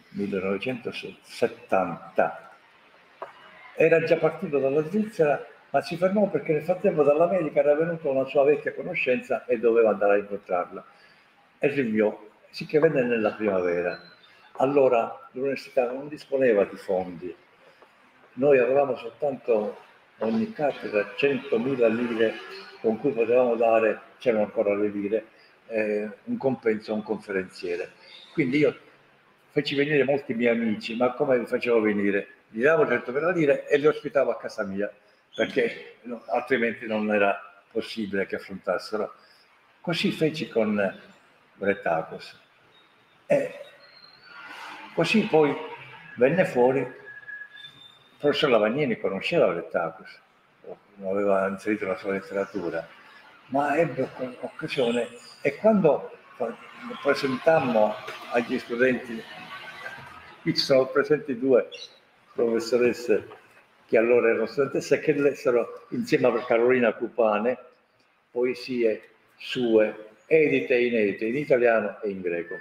millenovecentosettanta. Era già partito dalla Svizzera, ma si fermò perché nel frattempo dall'America era venuta una sua vecchia conoscenza e doveva andare a incontrarla. E rinviò, sicché venne nella primavera. Allora l'università non disponeva di fondi. Noi avevamo soltanto ogni cattedra centomila lire con cui potevamo dare, c'erano ancora le lire, eh, un compenso a un conferenziere. Quindi io feci venire molti miei amici, ma come li facevo venire? Gli davo centomila lire e li ospitavo a casa mia, perché no, altrimenti non era possibile che affrontassero. Così feci con Retacos. E così poi venne fuori, il professor Lavagnini conosceva Retacos, aveva inserito la sua letteratura, ma ebbe occasione e quando presentammo agli studenti Qui ci sono presenti due professoresse che allora erano studentesse, che lessero insieme a Carolina Cupane poesie sue, edite e inedite, in italiano e in greco.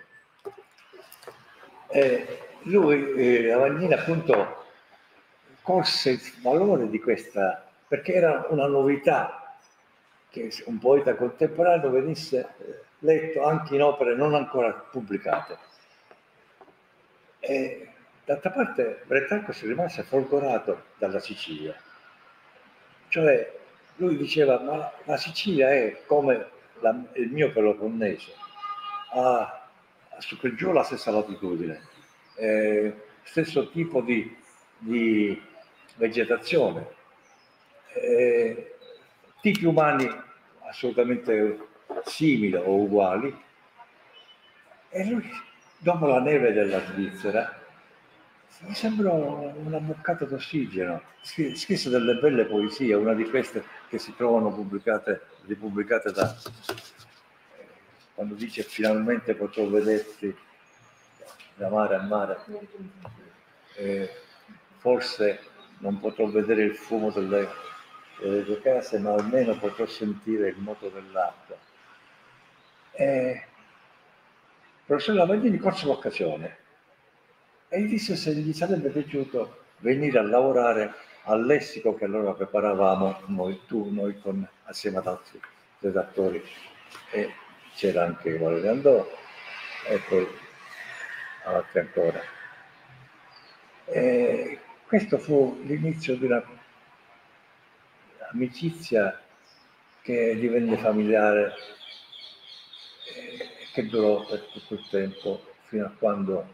E lui, eh, Avagnini, appunto, colse il valore di questa, perché era una novità che un poeta contemporaneo venisse letto anche in opere non ancora pubblicate. E d'altra parte Brettacco si rimase folgorato dalla Sicilia, cioè lui diceva: ma la Sicilia è come la, il mio Peloponneso, ha, ha su per giù la stessa latitudine, eh, stesso tipo di, di vegetazione, eh, tipi umani assolutamente simili o uguali, e lui, dopo la neve della Svizzera, mi sembrò una boccata d'ossigeno. Scrisse delle belle poesie, una di queste che si trovano pubblicate, ripubblicate da, quando dice: finalmente potrò vederti da mare a mare, eh, forse non potrò vedere il fumo delle, delle tue case, ma almeno potrò sentire il moto dell'acqua. E il professor Avagnini colse l'occasione e gli disse se gli sarebbe piaciuto venire a lavorare al lessico che allora preparavamo noi, tu, noi con, assieme ad altri redattori, e c'era anche Valerio Andò e poi altri ancora. E questo fu l'inizio di una amicizia che divenne familiare e che durò per tutto il tempo, fino a quando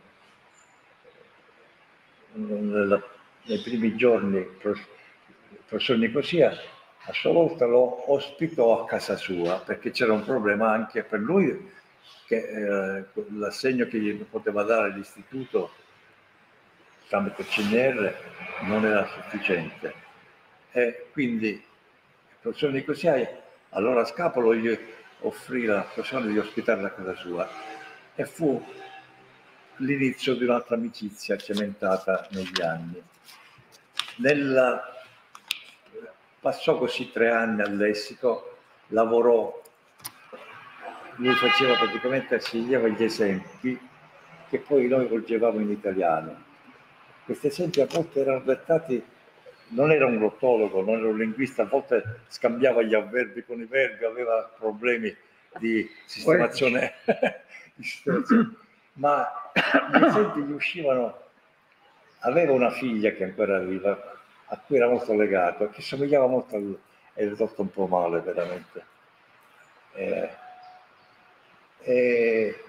nella, nei primi giorni il professor Nicosia a sua volta lo ospitò a casa sua, perché c'era un problema anche per lui, che eh, l'assegno che gli poteva dare l'istituto tramite C N R non era sufficiente, e quindi il professor Nicosia allora Scapolo gli offrì la possibilità di ospitarla a casa sua, e fu l'inizio di un'altra amicizia cementata negli anni. Nella... Passò così tre anni al lessico, lavorò, lui faceva praticamente, sceglieva gli esempi che poi noi volgevamo in italiano. Questi esempi a volte erano dettati, non era un glottologo, non era un linguista, a volte scambiava gli avverbi con i verbi, aveva problemi di sistemazione, di sistemazione. Ma gli esempi gli uscivano. Aveva una figlia che ancora viva, a cui era molto legato, che somigliava molto a lui, è ridotto un po' male veramente. Eh, eh,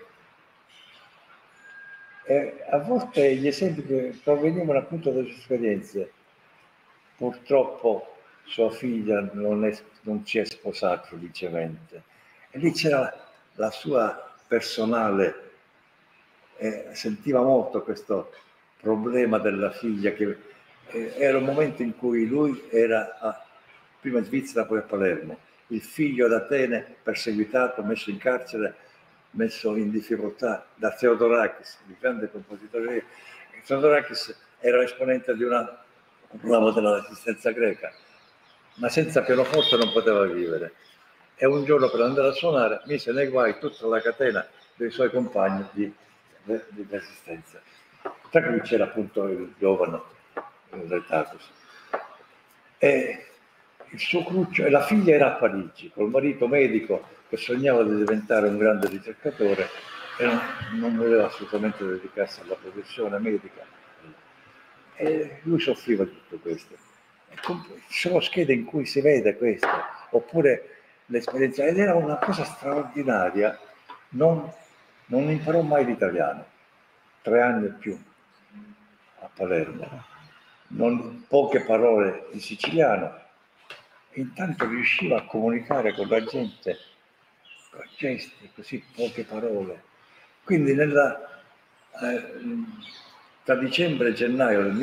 eh, a volte gli esempi che provenivano appunto dalle sue esperienze. Purtroppo sua figlia non, è, non si è sposata felicemente, e lì c'era la sua personale, eh, sentiva molto questo problema della figlia, che eh, era un momento in cui lui era a, prima in Svizzera poi a Palermo, il figlio ad Atene perseguitato, messo in carcere, messo in difficoltà da Theodorakis, il grande compositore. Theodorakis era esponente di una ramo della resistenza greca, ma senza pianoforte non poteva vivere, e un giorno per andare a suonare mise nei guai tutta la catena dei suoi compagni di, di resistenza, tra cui c'era appunto il giovane Retatus. E il suo cruccio, e la figlia era a Parigi col marito medico che sognava di diventare un grande ricercatore e non, non voleva assolutamente dedicarsi alla professione medica, e lui soffriva di tutto questo. Ci sono schede in cui si vede questo, oppure l'esperienza, ed era una cosa straordinaria. Non, non imparò mai l'italiano, tre anni e più a Palermo, non, poche parole di siciliano, intanto riusciva a comunicare con la gente con gesti, così poche parole. Quindi nella, eh, tra dicembre e gennaio del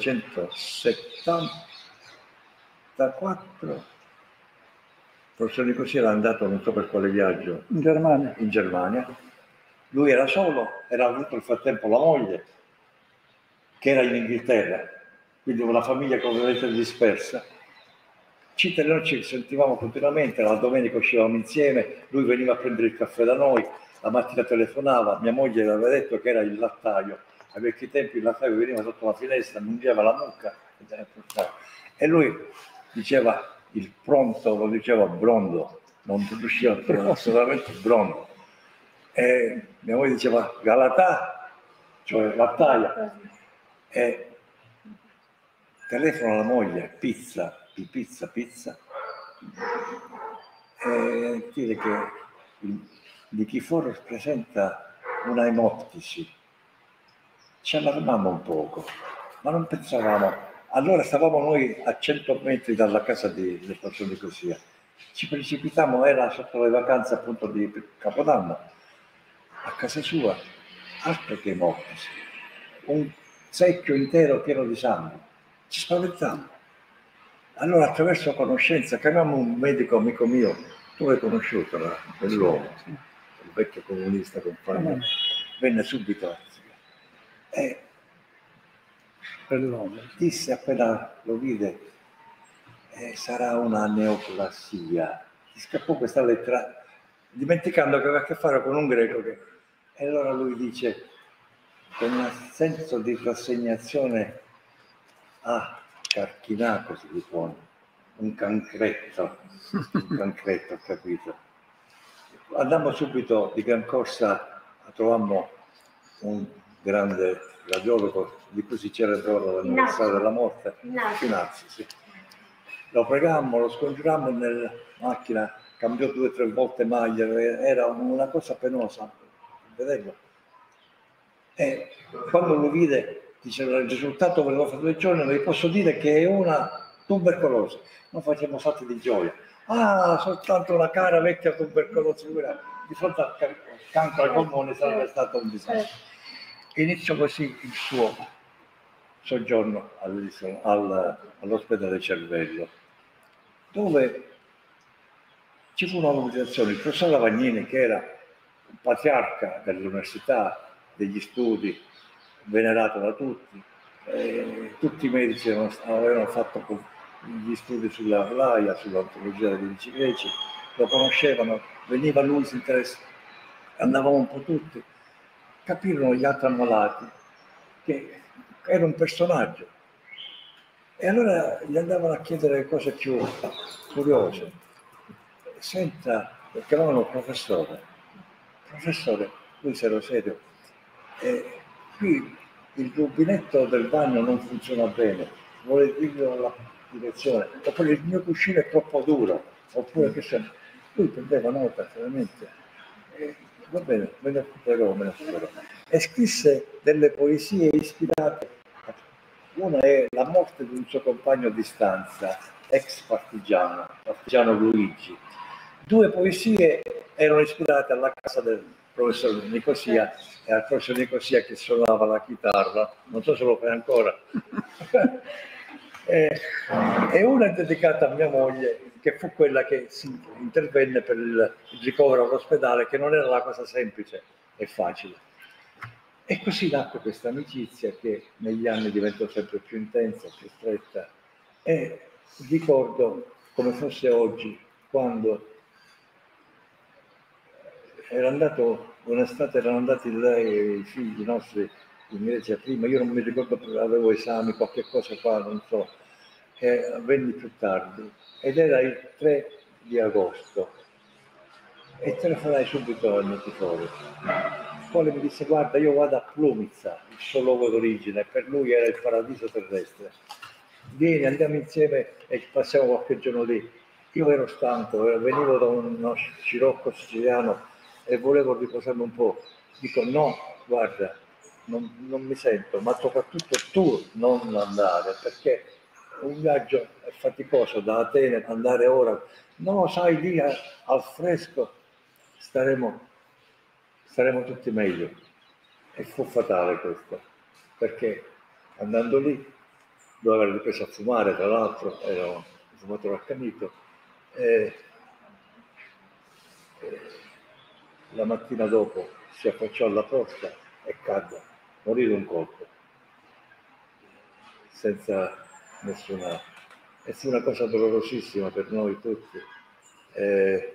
millenovecentosettantaquattro il professor Nicosia era andato non so per quale viaggio in Germania. in Germania. Lui era solo, era avuto nel frattempo la moglie, che era in Inghilterra, quindi una famiglia completamente dispersa. Ci, noi ci sentivamo continuamente, la domenica uscivamo insieme, lui veniva a prendere il caffè da noi, la mattina telefonava, mia moglie aveva detto che era il lattaio, a vecchi tempi il lattaio veniva sotto la finestra, mungiava la mucca e lui diceva il pronto, lo diceva brondo, non riusciva a trovare assolutamente brondo. E mia moglie diceva galatà, cioè lattaia, e telefono alla moglie, pizza, pizza, pizza, e dire che il, di chi fu rappresenta una emoptisi. Ci allarmammo un poco, ma non pensavamo. Allora stavamo noi a cento metri dalla casa di, del professor Nicosia. Ci precipitammo, era sotto le vacanze appunto di Capodanno, a casa sua, altro che emoptisi, un secchio intero pieno di sangue. Ci spaventammo. Allora attraverso conoscenza chiamiamo un medico amico mio, tu l'hai conosciuto, no? Quell'uomo, il vecchio comunista compagno, venne subito a e quell'uomo disse appena lo vide eh, sarà una neoplasia. Gli scappò questa lettera dimenticando che aveva a che fare con un greco che... e allora lui dice con un senso di rassegnazione ah, Carchinaco si ripone, un cancretto, un cancretto, ho capito. Andammo subito di gran corsa, trovammo un grande radiologo di cui si celebrò l'anniversario della morte, Finazzi, sì. Lo pregammo, lo scongiurammo nella macchina, cambiò due o tre volte maglia, era una cosa penosa vederlo. E quando lo vide, diceva il risultato venuto fra due giorni, vi posso dire che è una tubercolosi. Noi facciamo salti di gioia. Ah, soltanto una cara vecchia tubercolosi, di fronte al cancro al polmone sarebbe stato un disastro. Iniziò così il suo soggiorno all'ospedale Cervello, dove ci fu una mobilitazione. Il professor Lavagnini, che era un patriarca dell'università, degli studi, venerato da tutti, eh, tutti i medici avevano fatto gli studi sulla Vlaia, sull'antologia dei medici greci, lo conoscevano, veniva lui, si interessava, andavamo un po' tutti. Capirono gli altri ammalati che era un personaggio e allora gli andavano a chiedere cose più curiose. Senta, lo chiamavano professore, professore, lui si era serio, e qui il rubinetto del bagno non funziona bene, vuole dirlo alla direzione, oppure il mio cuscino è troppo duro, oppure che se... Lui prendeva nota veramente. E, va bene, me ne occuperò, me ne occuperò. E scrisse delle poesie ispirate. Una è La morte di un suo compagno a distanza, ex partigiano, partigiano Luigi. Due poesie erano ispirate alla casa del professor Nicosia e al professor Nicosia che suonava la chitarra, non so se lo fai ancora. e, e una è dedicata a mia moglie, che fu quella che si intervenne per il ricovero all'ospedale, che non era una cosa semplice e facile. E così nacque questa amicizia che negli anni diventò sempre più intensa, più stretta. E ricordo come fosse oggi, quando era andato, un'estate erano andati lei, i figli nostri in Grecia prima, io non mi ricordo, avevo esami, qualche cosa qua, non so, e venni più tardi. Ed era il tre di agosto e telefonai subito al Nitifore, il quale mi disse guarda io vado a Plumizza, il suo luogo d'origine, per lui era il paradiso terrestre, vieni andiamo insieme e passiamo qualche giorno lì. Io ero stanco, venivo da uno scirocco siciliano e volevo riposarmi un po', dico no guarda non, non mi sento, ma soprattutto tu non andare perché un viaggio è faticoso da Atene, andare ora, no sai lì a, al fresco staremo, staremo tutti meglio. E fu fatale questo, perché andando lì, dove aveva ripreso a fumare, tra l'altro era un fumatore accanito, e, e la mattina dopo si affacciò alla porta e cadde, morì d'un colpo. senza nessuna... È una cosa dolorosissima per noi tutti. Eh,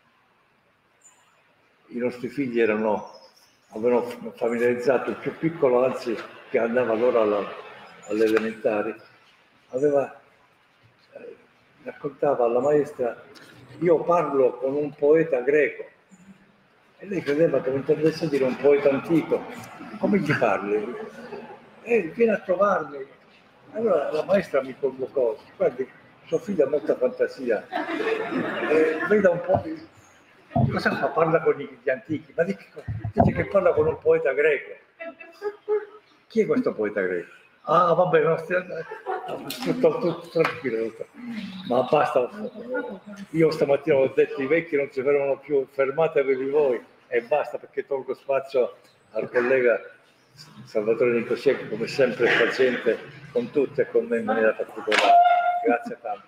I nostri figli erano, avevano familiarizzato il più piccolo, anzi, che andava allora alla, alle elementari, aveva, eh, raccontava alla maestra: io parlo con un poeta greco. E lei credeva che mi intendesse dire un poeta antico. Come gli parli? E vieni a trovarmi. Allora la maestra mi convocò: guardi, suo figlio ha molta fantasia, e veda un po' di... cosa fa? Parla con gli antichi, ma dice che parla con un poeta greco. Chi è questo poeta greco? Ah, vabbè, no, stia... tutto, tutto tranquillo, tutto. Ma basta. Io stamattina ho detto: i vecchi non si fermano più, fermatevi voi, e basta, perché tolgo spazio al collega Salvatore Nicosè, come sempre è paziente con tutti e con me in maniera particolare. Grazie tanto.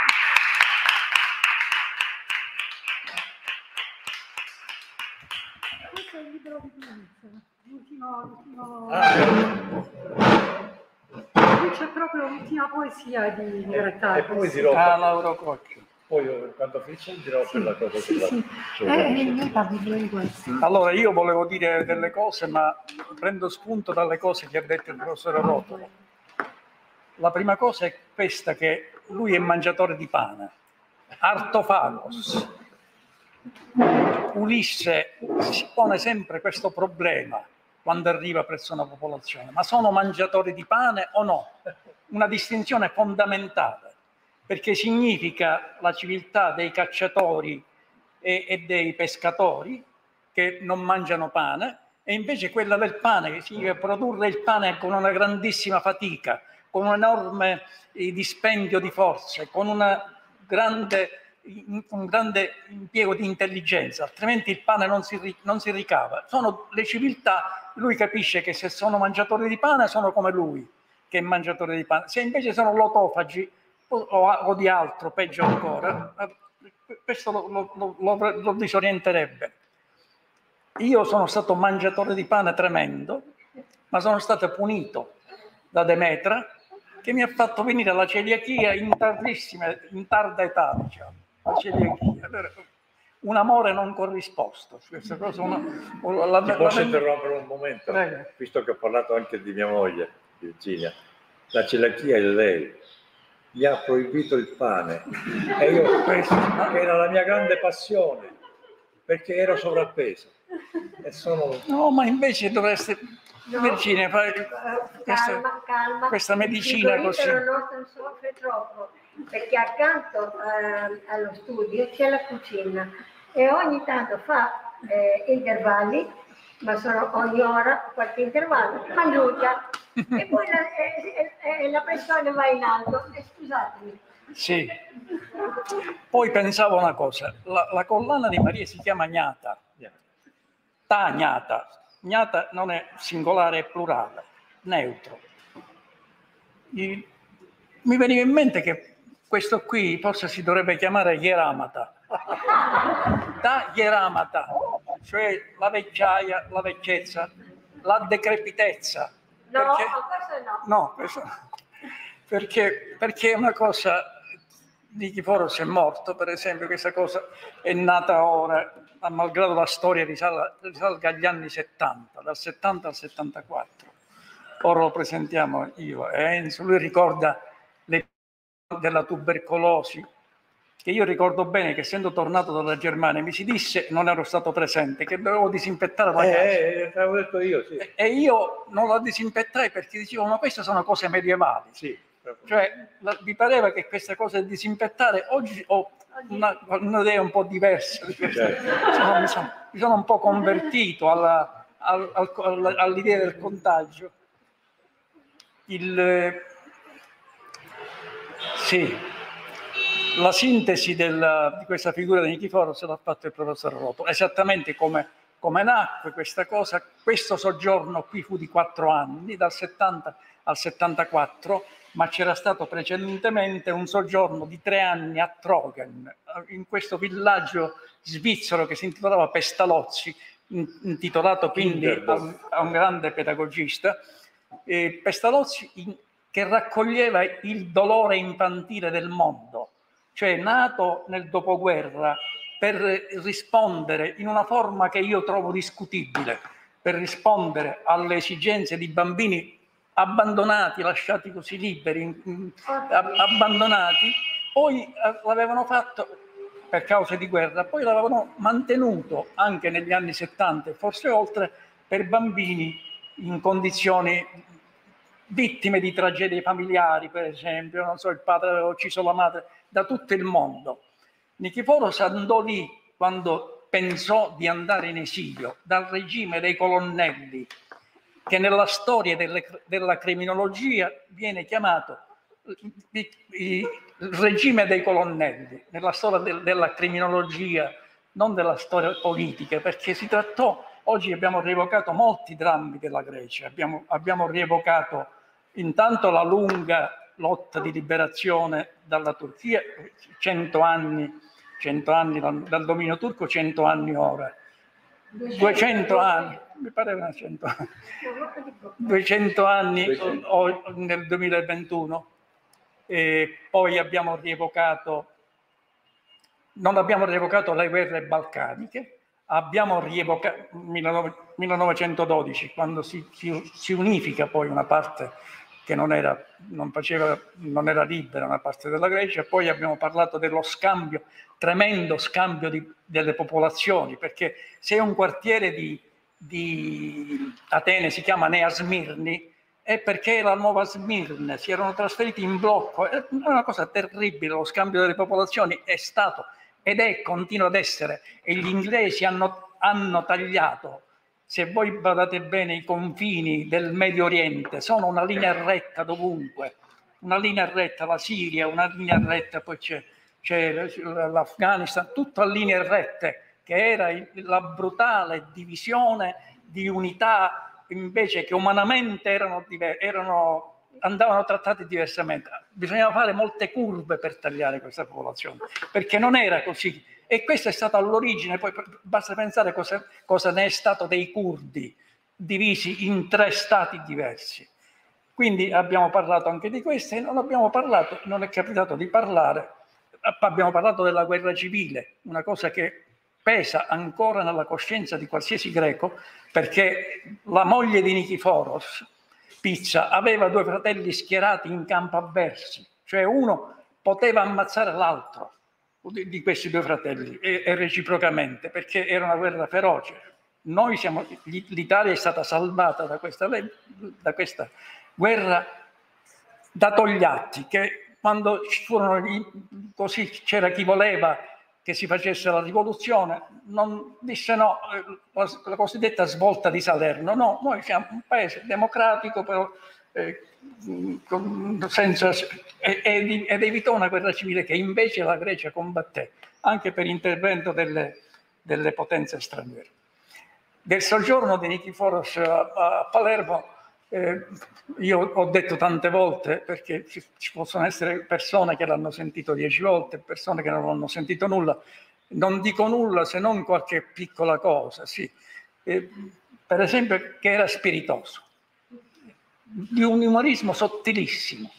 Questo è il libro di Pinizza, l'ultimo, l'ultimo... Ah. Qui c'è proprio l'ultima poesia di Gretardo. E poi dirò, ah, Lauro Coccio. Poi quando finisce dirò sì, per la cosa sì, sulla, sì. sulla Eh, io parlo di questo. Allora, io volevo dire delle cose, ma prendo spunto dalle cose che ha detto il professor Rotolo. La prima cosa è questa, che lui è mangiatore di pane. Artofagos. Ulisse si pone sempre questo problema quando arriva presso una popolazione: ma sono mangiatori di pane o no? Una distinzione fondamentale, perché significa la civiltà dei cacciatori e, e dei pescatori che non mangiano pane, e invece quella del pane, che significa produrre il pane con una grandissima fatica, con un enorme eh, dispendio di forze, con una grande, un grande impiego di intelligenza, altrimenti il pane non si, non si ricava. Sono le civiltà. Lui capisce che se sono mangiatori di pane sono come lui, che è mangiatore di pane. Se invece sono lotofagi o, o, o di altro, peggio ancora, questo lo, lo, lo, lo disorienterebbe. Io sono stato mangiatore di pane tremendo, ma sono stato punito da Demetra, che mi ha fatto venire la celiachia in tardissima, in tarda età, diciamo. La celiachia, un amore non corrisposto. Questa cosa, una, la, Ti posso la, interrompere un momento? Prego. Visto che ho parlato anche di mia moglie, Virginia. La celiachia è lei. Mi ha proibito il pane, e io, questo, che era la mia grande passione, perché ero sovrappeso. E sono... No, ma invece dovreste, no, Virginia, fare questa, calma, calma. questa medicina il così. Il non soffre troppo, perché accanto eh, allo studio c'è la cucina e ogni tanto fa eh, intervalli, ma sono ogni ora qualche intervallo, mangiuccia, e poi la, eh, eh, la pressione va in alto. Eh, scusatemi. Sì. Poi pensavo una cosa, la, la collana di Maria si chiama Gnata, ta Gnata, Gnata non è singolare, è plurale, neutro. I, mi veniva in mente che questo qui forse si dovrebbe chiamare Hieramata, ta Hieramata, cioè la vecchiaia, la vecchiezza, la decrepitezza. No, perché, questo no. No, questo, perché, perché è una cosa... Nichiforos è morto, per esempio, questa cosa è nata ora, malgrado la storia risala, risalga agli anni settanta, dal settanta al settantaquattro. Ora lo presentiamo io e Enzo, lui ricorda le della tubercolosi, che io ricordo bene che essendo tornato dalla Germania mi si disse, non ero stato presente, che dovevo disinfettare la casa. Eh, l'avevo detto io, sì. E, e io non la disinfettai perché dicevo, ma queste sono cose medievali. Sì. Cioè, la, mi pareva che questa cosa di disinfettare, oggi ho una, un'idea un po' diversa. Certo. Sono, mi, sono, mi sono un po' convertito alla, al, al, all'idea del contagio. Il, sì, la sintesi della, di questa figura di Nichiforos l'ha fatto il professor Rotolo, esattamente come, come nacque questa cosa. Questo soggiorno qui fu di quattro anni, dal settanta al settantaquattro, ma c'era stato precedentemente un soggiorno di tre anni a Trogen, in questo villaggio svizzero che si intitolava Pestalozzi, intitolato quindi a un, a un grande pedagogista. E Pestalozzi in, che raccoglieva il dolore infantile del mondo, cioè nato nel dopoguerra per rispondere in una forma che io trovo discutibile, per rispondere alle esigenze di bambini abbandonati, lasciati così liberi, abbandonati, poi l'avevano fatto per cause di guerra, poi l'avevano mantenuto anche negli anni settanta e forse oltre per bambini in condizioni vittime di tragedie familiari, per esempio, non so, il padre aveva ucciso la madre, da tutto il mondo. Nikiforos andò lì quando pensò di andare in esilio dal regime dei colonnelli, che nella storia delle, della criminologia viene chiamato il, il regime dei colonnelli, nella storia del, della criminologia, non della storia politica, perché si trattò, oggi abbiamo rievocato molti drammi della Grecia, abbiamo, abbiamo rievocato intanto la lunga lotta di liberazione dalla Turchia, cento anni, cento anni dal, dal dominio turco, cento anni ora, duecento anni, mi pareva cento anni, duecento anni o, nel duemilaventuno, e poi abbiamo rievocato, non abbiamo rievocato le guerre balcaniche, abbiamo rievocato millenovecentododici, quando si, si, si unifica poi una parte che non era, non faceva, non era libera, una parte della Grecia, poi abbiamo parlato dello scambio, tremendo scambio di, delle popolazioni, perché se un quartiere di, di Atene si chiama Nea Smirni, è perché la nuova Smirne si erano trasferiti in blocco, è una cosa terribile, lo scambio delle popolazioni è stato ed è, continua ad essere, e gli inglesi hanno, hanno tagliato, se voi guardate bene i confini del Medio Oriente, sono una linea retta dovunque, una linea retta, la Siria, una linea retta, poi c'è, c'è l'Afghanistan, tutto a linee rette, che era la brutale divisione di unità invece che umanamente erano, erano, andavano trattati diversamente. Bisognava fare molte curve per tagliare questa popolazione, perché non era così. E questo è stato all'origine, poi basta pensare cosa, cosa ne è stato dei curdi, divisi in tre stati diversi. Quindi abbiamo parlato anche di questo e non abbiamo parlato, non è capitato di parlare, abbiamo parlato della guerra civile, una cosa che pesa ancora nella coscienza di qualsiasi greco, perché la moglie di Nikiforos, Pizza, aveva due fratelli schierati in campo avversi, cioè uno poteva ammazzare l'altro di questi due fratelli e, e reciprocamente, perché era una guerra feroce. Noi siamo, l'Italia è stata salvata da questa, da questa guerra da Togliatti, che quando ci furono così c'era chi voleva che si facesse la rivoluzione, non disse no, la, la cosiddetta svolta di Salerno, no, noi siamo un paese democratico, però eh, senza, ed, ed evitò una guerra civile che invece la Grecia combatté, anche per intervento delle, delle potenze straniere. Del soggiorno di Nikiforos a, a Palermo, eh, io ho detto tante volte, perché ci, ci possono essere persone che l'hanno sentito dieci volte, persone che non hanno sentito nulla, non dico nulla se non qualche piccola cosa, sì. Eh, per esempio che era spiritoso, di un umorismo sottilissimo.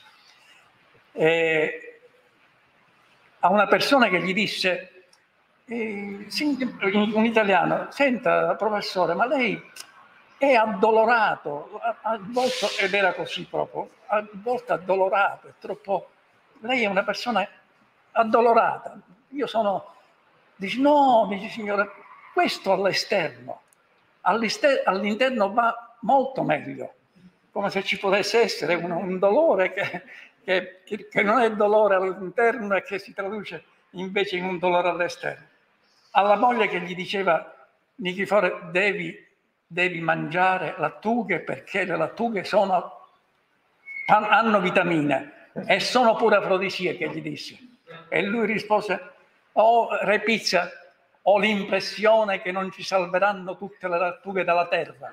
Eh, a una persona che gli disse, eh, un italiano, senta professore, ma lei è addolorato, a volte, ed era così proprio, a volte addolorato, è troppo, lei è una persona addolorata. Io sono, dice no, dice signore, questo all'esterno, all'interno va molto meglio, come se ci potesse essere un, un dolore che, che, che non è dolore all'interno e che si traduce invece in un dolore all'esterno. Alla moglie che gli diceva, Nikiforos, devi, devi mangiare lattughe perché le lattughe sono, hanno vitamine e sono pure afrodisiache, gli disse. E lui rispose, oh re Pizza, ho l'impressione che non ci salveranno tutte le lattughe dalla terra.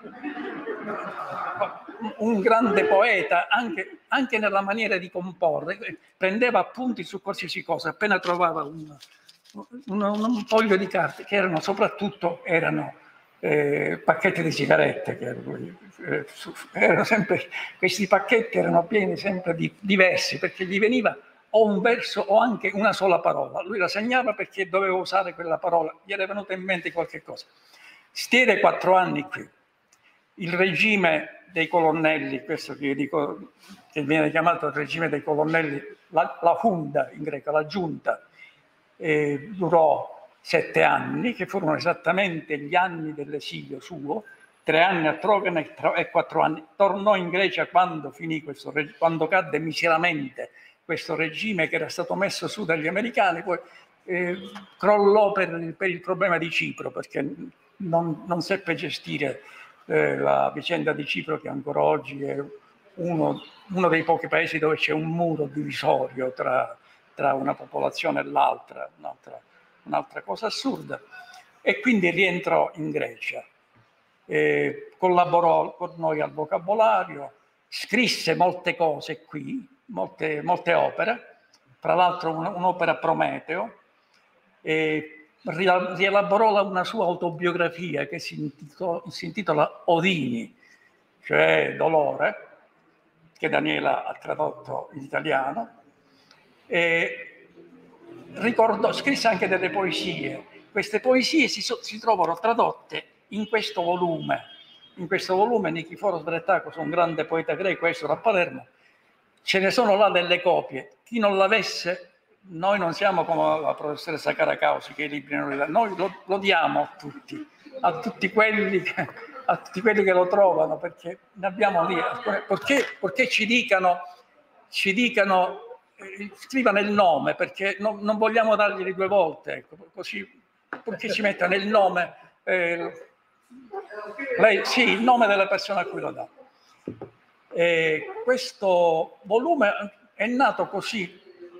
Un grande poeta, anche, anche nella maniera di comporre, prendeva appunti su qualsiasi cosa, appena trovava un, un, un foglio di carte, che erano soprattutto erano eh, pacchetti di sigarette, che eh, erano sempre, questi pacchetti erano pieni sempre di diversi, perché gli veniva o un verso o anche una sola parola. Lui la segnava perché doveva usare quella parola, gli era venuta in mente qualche cosa. Stiede quattro anni qui. Il regime dei colonnelli, questo che io dico, che viene chiamato il regime dei colonnelli, la, la Junta in greco, la giunta, eh, durò sette anni, che furono esattamente gli anni dell'esilio suo, tre anni a Trogana e quattro anni. Tornò in Grecia quando finì questo regime, quando cadde miseramente questo regime che era stato messo su dagli americani, poi eh, crollò per, per il problema di Cipro, perché non, non seppe gestire eh, la vicenda di Cipro, che ancora oggi è uno, uno dei pochi paesi dove c'è un muro divisorio tra, tra una popolazione e l'altra, un'altra, un'altra cosa assurda, e quindi rientrò in Grecia. Eh, collaborò con noi al vocabolario, scrisse molte cose qui, molte, molte opere, tra l'altro un, un'opera Prometeo, e rielaborò una sua autobiografia che si intitola, si intitola Odini, cioè dolore, che Daniela ha tradotto in italiano, e ricordò, scrisse anche delle poesie. Queste poesie si, si trovano tradotte in questo volume. In questo volume Nikiforos Vretakos, un grande poeta greco, esule a Palermo, ce ne sono là delle copie. Chi non l'avesse, noi non siamo come la professoressa Caracausi che i libri non li dà, noi lo, lo diamo a tutti, a tutti quelli che, a tutti quelli che lo trovano, perché ne abbiamo lì, perché, perché ci dicano, ci dicano, eh, scrivano il nome, perché non, non vogliamo darglieli due volte, ecco, così, perché ci mettono il nome, eh, lei, sì, il nome della persona a cui lo dà. E questo volume è nato così,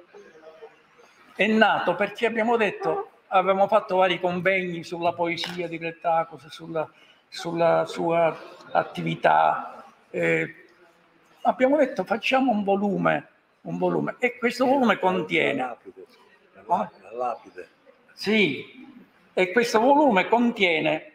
è nato perché abbiamo detto, avevamo fatto vari convegni sulla poesia di Vretakos, sulla, sulla sua attività, eh, abbiamo detto facciamo un volume, un volume, e questo volume contiene... La lapide, la lapide. Sì, e questo volume contiene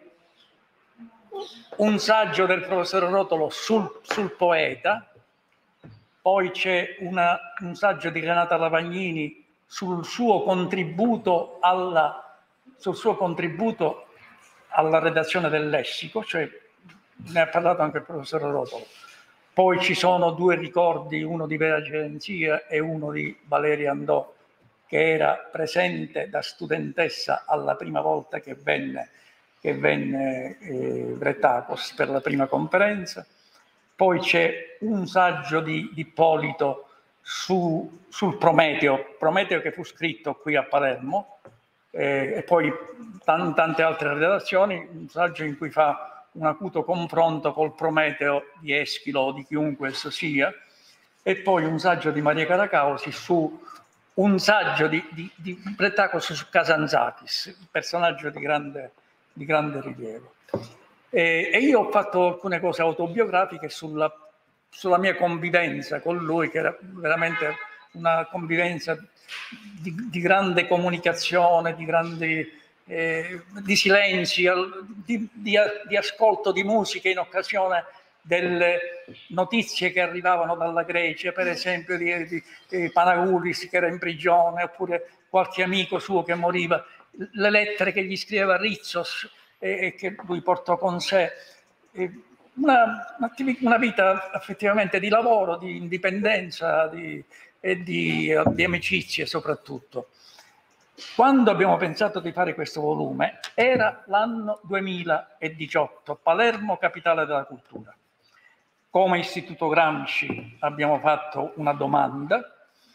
un saggio del professor Rotolo sul, sul poeta, poi c'è una, un saggio di Renata Lavagnini sul suo contributo alla, sul suo contributo alla redazione del lessico, cioè ne ha parlato anche il professor Rotolo. Poi ci sono due ricordi, uno di Vera Gerenzia e uno di Valeria Andò, che era presente da studentessa alla prima volta che venne che venne eh, Vretakos per la prima conferenza. Poi c'è un saggio di, di Ippolito su, sul Prometeo, Prometeo che fu scritto qui a Palermo, eh, e poi t- tante altre redazioni, un saggio in cui fa un acuto confronto col Prometeo di Eschilo o di chiunque esso sia, e poi un saggio di Maria Caracausi su un saggio di, di, di Vretakos su Kazantzakis, un personaggio di grande di grande rilievo. E, e io ho fatto alcune cose autobiografiche sulla, sulla mia convivenza con lui, che era veramente una convivenza di, di grande comunicazione, di grandi eh, di silenzi, di, di, di ascolto di musica in occasione delle notizie che arrivavano dalla Grecia, per esempio di, di, di Panagoulis che era in prigione, oppure qualche amico suo che moriva, le lettere che gli scriveva Ritsos e, e che lui portò con sé, e una, una vita effettivamente di lavoro, di indipendenza di, e di, di amicizie soprattutto. Quando abbiamo pensato di fare questo volume era l'anno duemiladiciotto, Palermo capitale della cultura. Come Istituto Gramsci abbiamo fatto una domanda,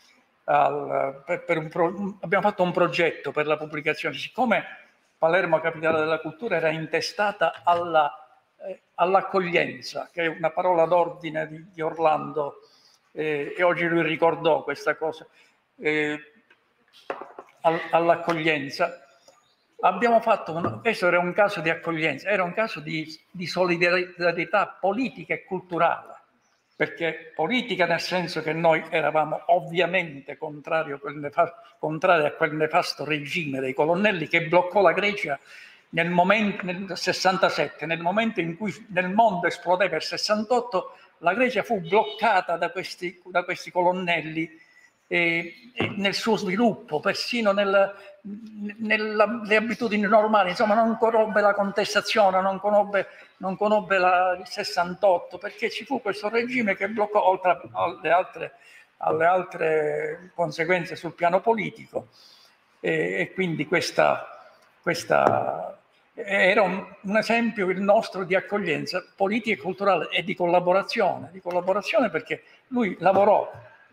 Al, per, per un pro, abbiamo fatto un progetto per la pubblicazione. Siccome Palermo capitale della cultura era intestata alla, eh, all'accoglienza, che è una parola d'ordine di, di Orlando, eh, e oggi lui ricordò questa cosa, eh, all, all'accoglienza, abbiamo fatto un, questo era un caso di accoglienza, era un caso di, di solidarietà politica e culturale, perché politica nel senso che noi eravamo ovviamente contrari a quel nefasto, contrari a quel nefasto regime dei colonnelli che bloccò la Grecia nel momento, nel sessantasette, nel momento in cui nel mondo esplodeva il sessantotto, la Grecia fu bloccata da questi, da questi colonnelli eh, nel suo sviluppo, persino nel, nelle abitudini normali, insomma non conobbe la contestazione, non conobbe, non conobbe la, il sessantotto, perché ci fu questo regime che bloccò, oltre alle altre, alle altre conseguenze sul piano politico, e, e quindi questa, questa era un, un esempio il nostro di accoglienza politica e culturale e di collaborazione, di collaborazione perché lui lavorò,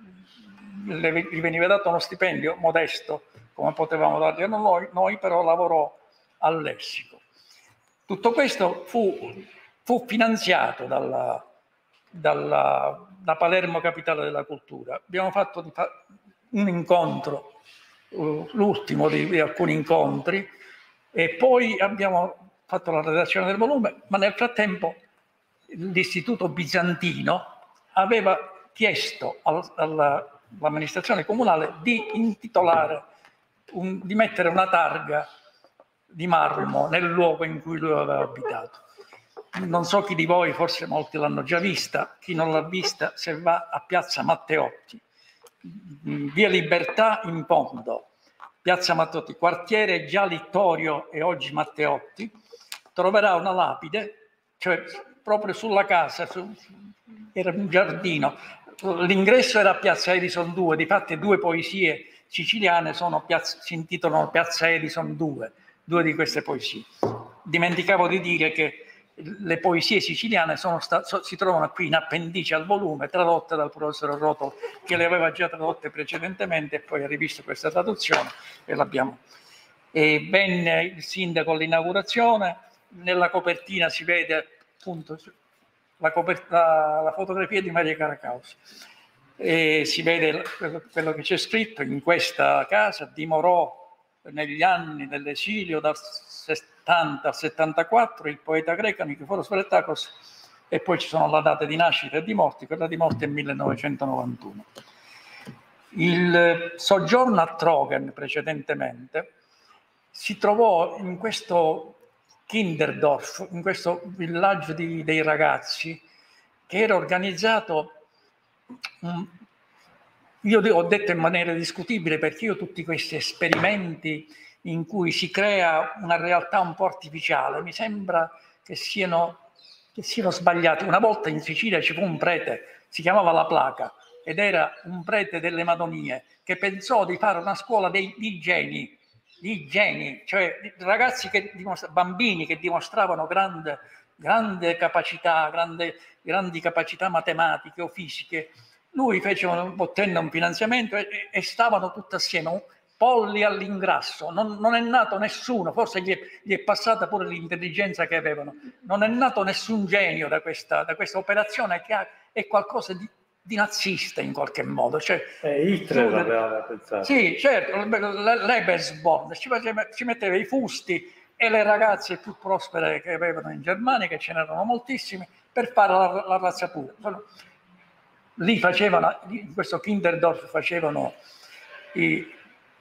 le, gli veniva dato uno stipendio modesto, come potevamo dargli noi, noi però lavorò al lessico. Tutto questo fu, fu finanziato dalla, dalla, da Palermo Capitale della Cultura. Abbiamo fatto di fa un incontro, uh, l'ultimo di, di alcuni incontri, e poi abbiamo fatto la redazione del volume, ma nel frattempo l'Istituto Bizantino aveva chiesto all'amministrazione comunale di intitolare, un, di mettere una targa di marmo nel luogo in cui lui aveva abitato. Non so chi di voi, forse molti l'hanno già vista, chi non l'ha vista, se va a Piazza Matteotti, via Libertà in fondo, Piazza Matteotti, quartiere già Littorio e oggi Matteotti, troverà una lapide, cioè proprio sulla casa, su, era un giardino. L'ingresso era a Piazza Edison due, difatti due poesie siciliane sono piazza, si intitolano Piazza Edison due, due di queste poesie. Dimenticavo di dire che le poesie siciliane sono state, si trovano qui in appendice al volume, tradotte dal professor Rotolo, che le aveva già tradotte precedentemente e poi ha rivisto questa traduzione e l'abbiamo. E venne il sindaco all'inaugurazione, nella copertina si vede appunto la, la, la fotografia di Maria Caracausi e si vede quello, quello che c'è scritto: in questa casa dimorò negli anni dell'esilio dal settanta al settantaquattro il poeta greco Nikiforos Vretakos, e poi ci sono la data di nascita e di morte, quella di morte è millenovecentonovantuno. Il soggiorno a Trogen precedentemente si trovò in questo Kinderdorf, in questo villaggio di, dei ragazzi, che era organizzato, um, io ho detto in maniera discutibile, perché io tutti questi esperimenti in cui si crea una realtà un po' artificiale mi sembra che siano, che siano sbagliati. Una volta in Sicilia ci fu un prete, si chiamava La Placa, ed era un prete delle Madonie, che pensò di fare una scuola dei, di geni, di geni, cioè ragazzi che bambini che dimostravano grande, grande capacità, grande, grandi capacità matematiche o fisiche. Lui fece un, ottenne un finanziamento e, e stavano tutti assieme, polli all'ingrasso. Non, non è nato nessuno, forse gli è, gli è passata pure l'intelligenza che avevano. Non è nato nessun genio da questa, da questa operazione, che ha, è qualcosa di, di nazista in qualche modo. Cioè, eh, Hitler aveva pensato. Sì, certo, l'Ebersborn ci, ci metteva i fusti e le ragazze più prospere che avevano in Germania, che ce n'erano moltissimi, per fare la, la razza pura. Lì facevano, in questo Kinderdorf facevano, i,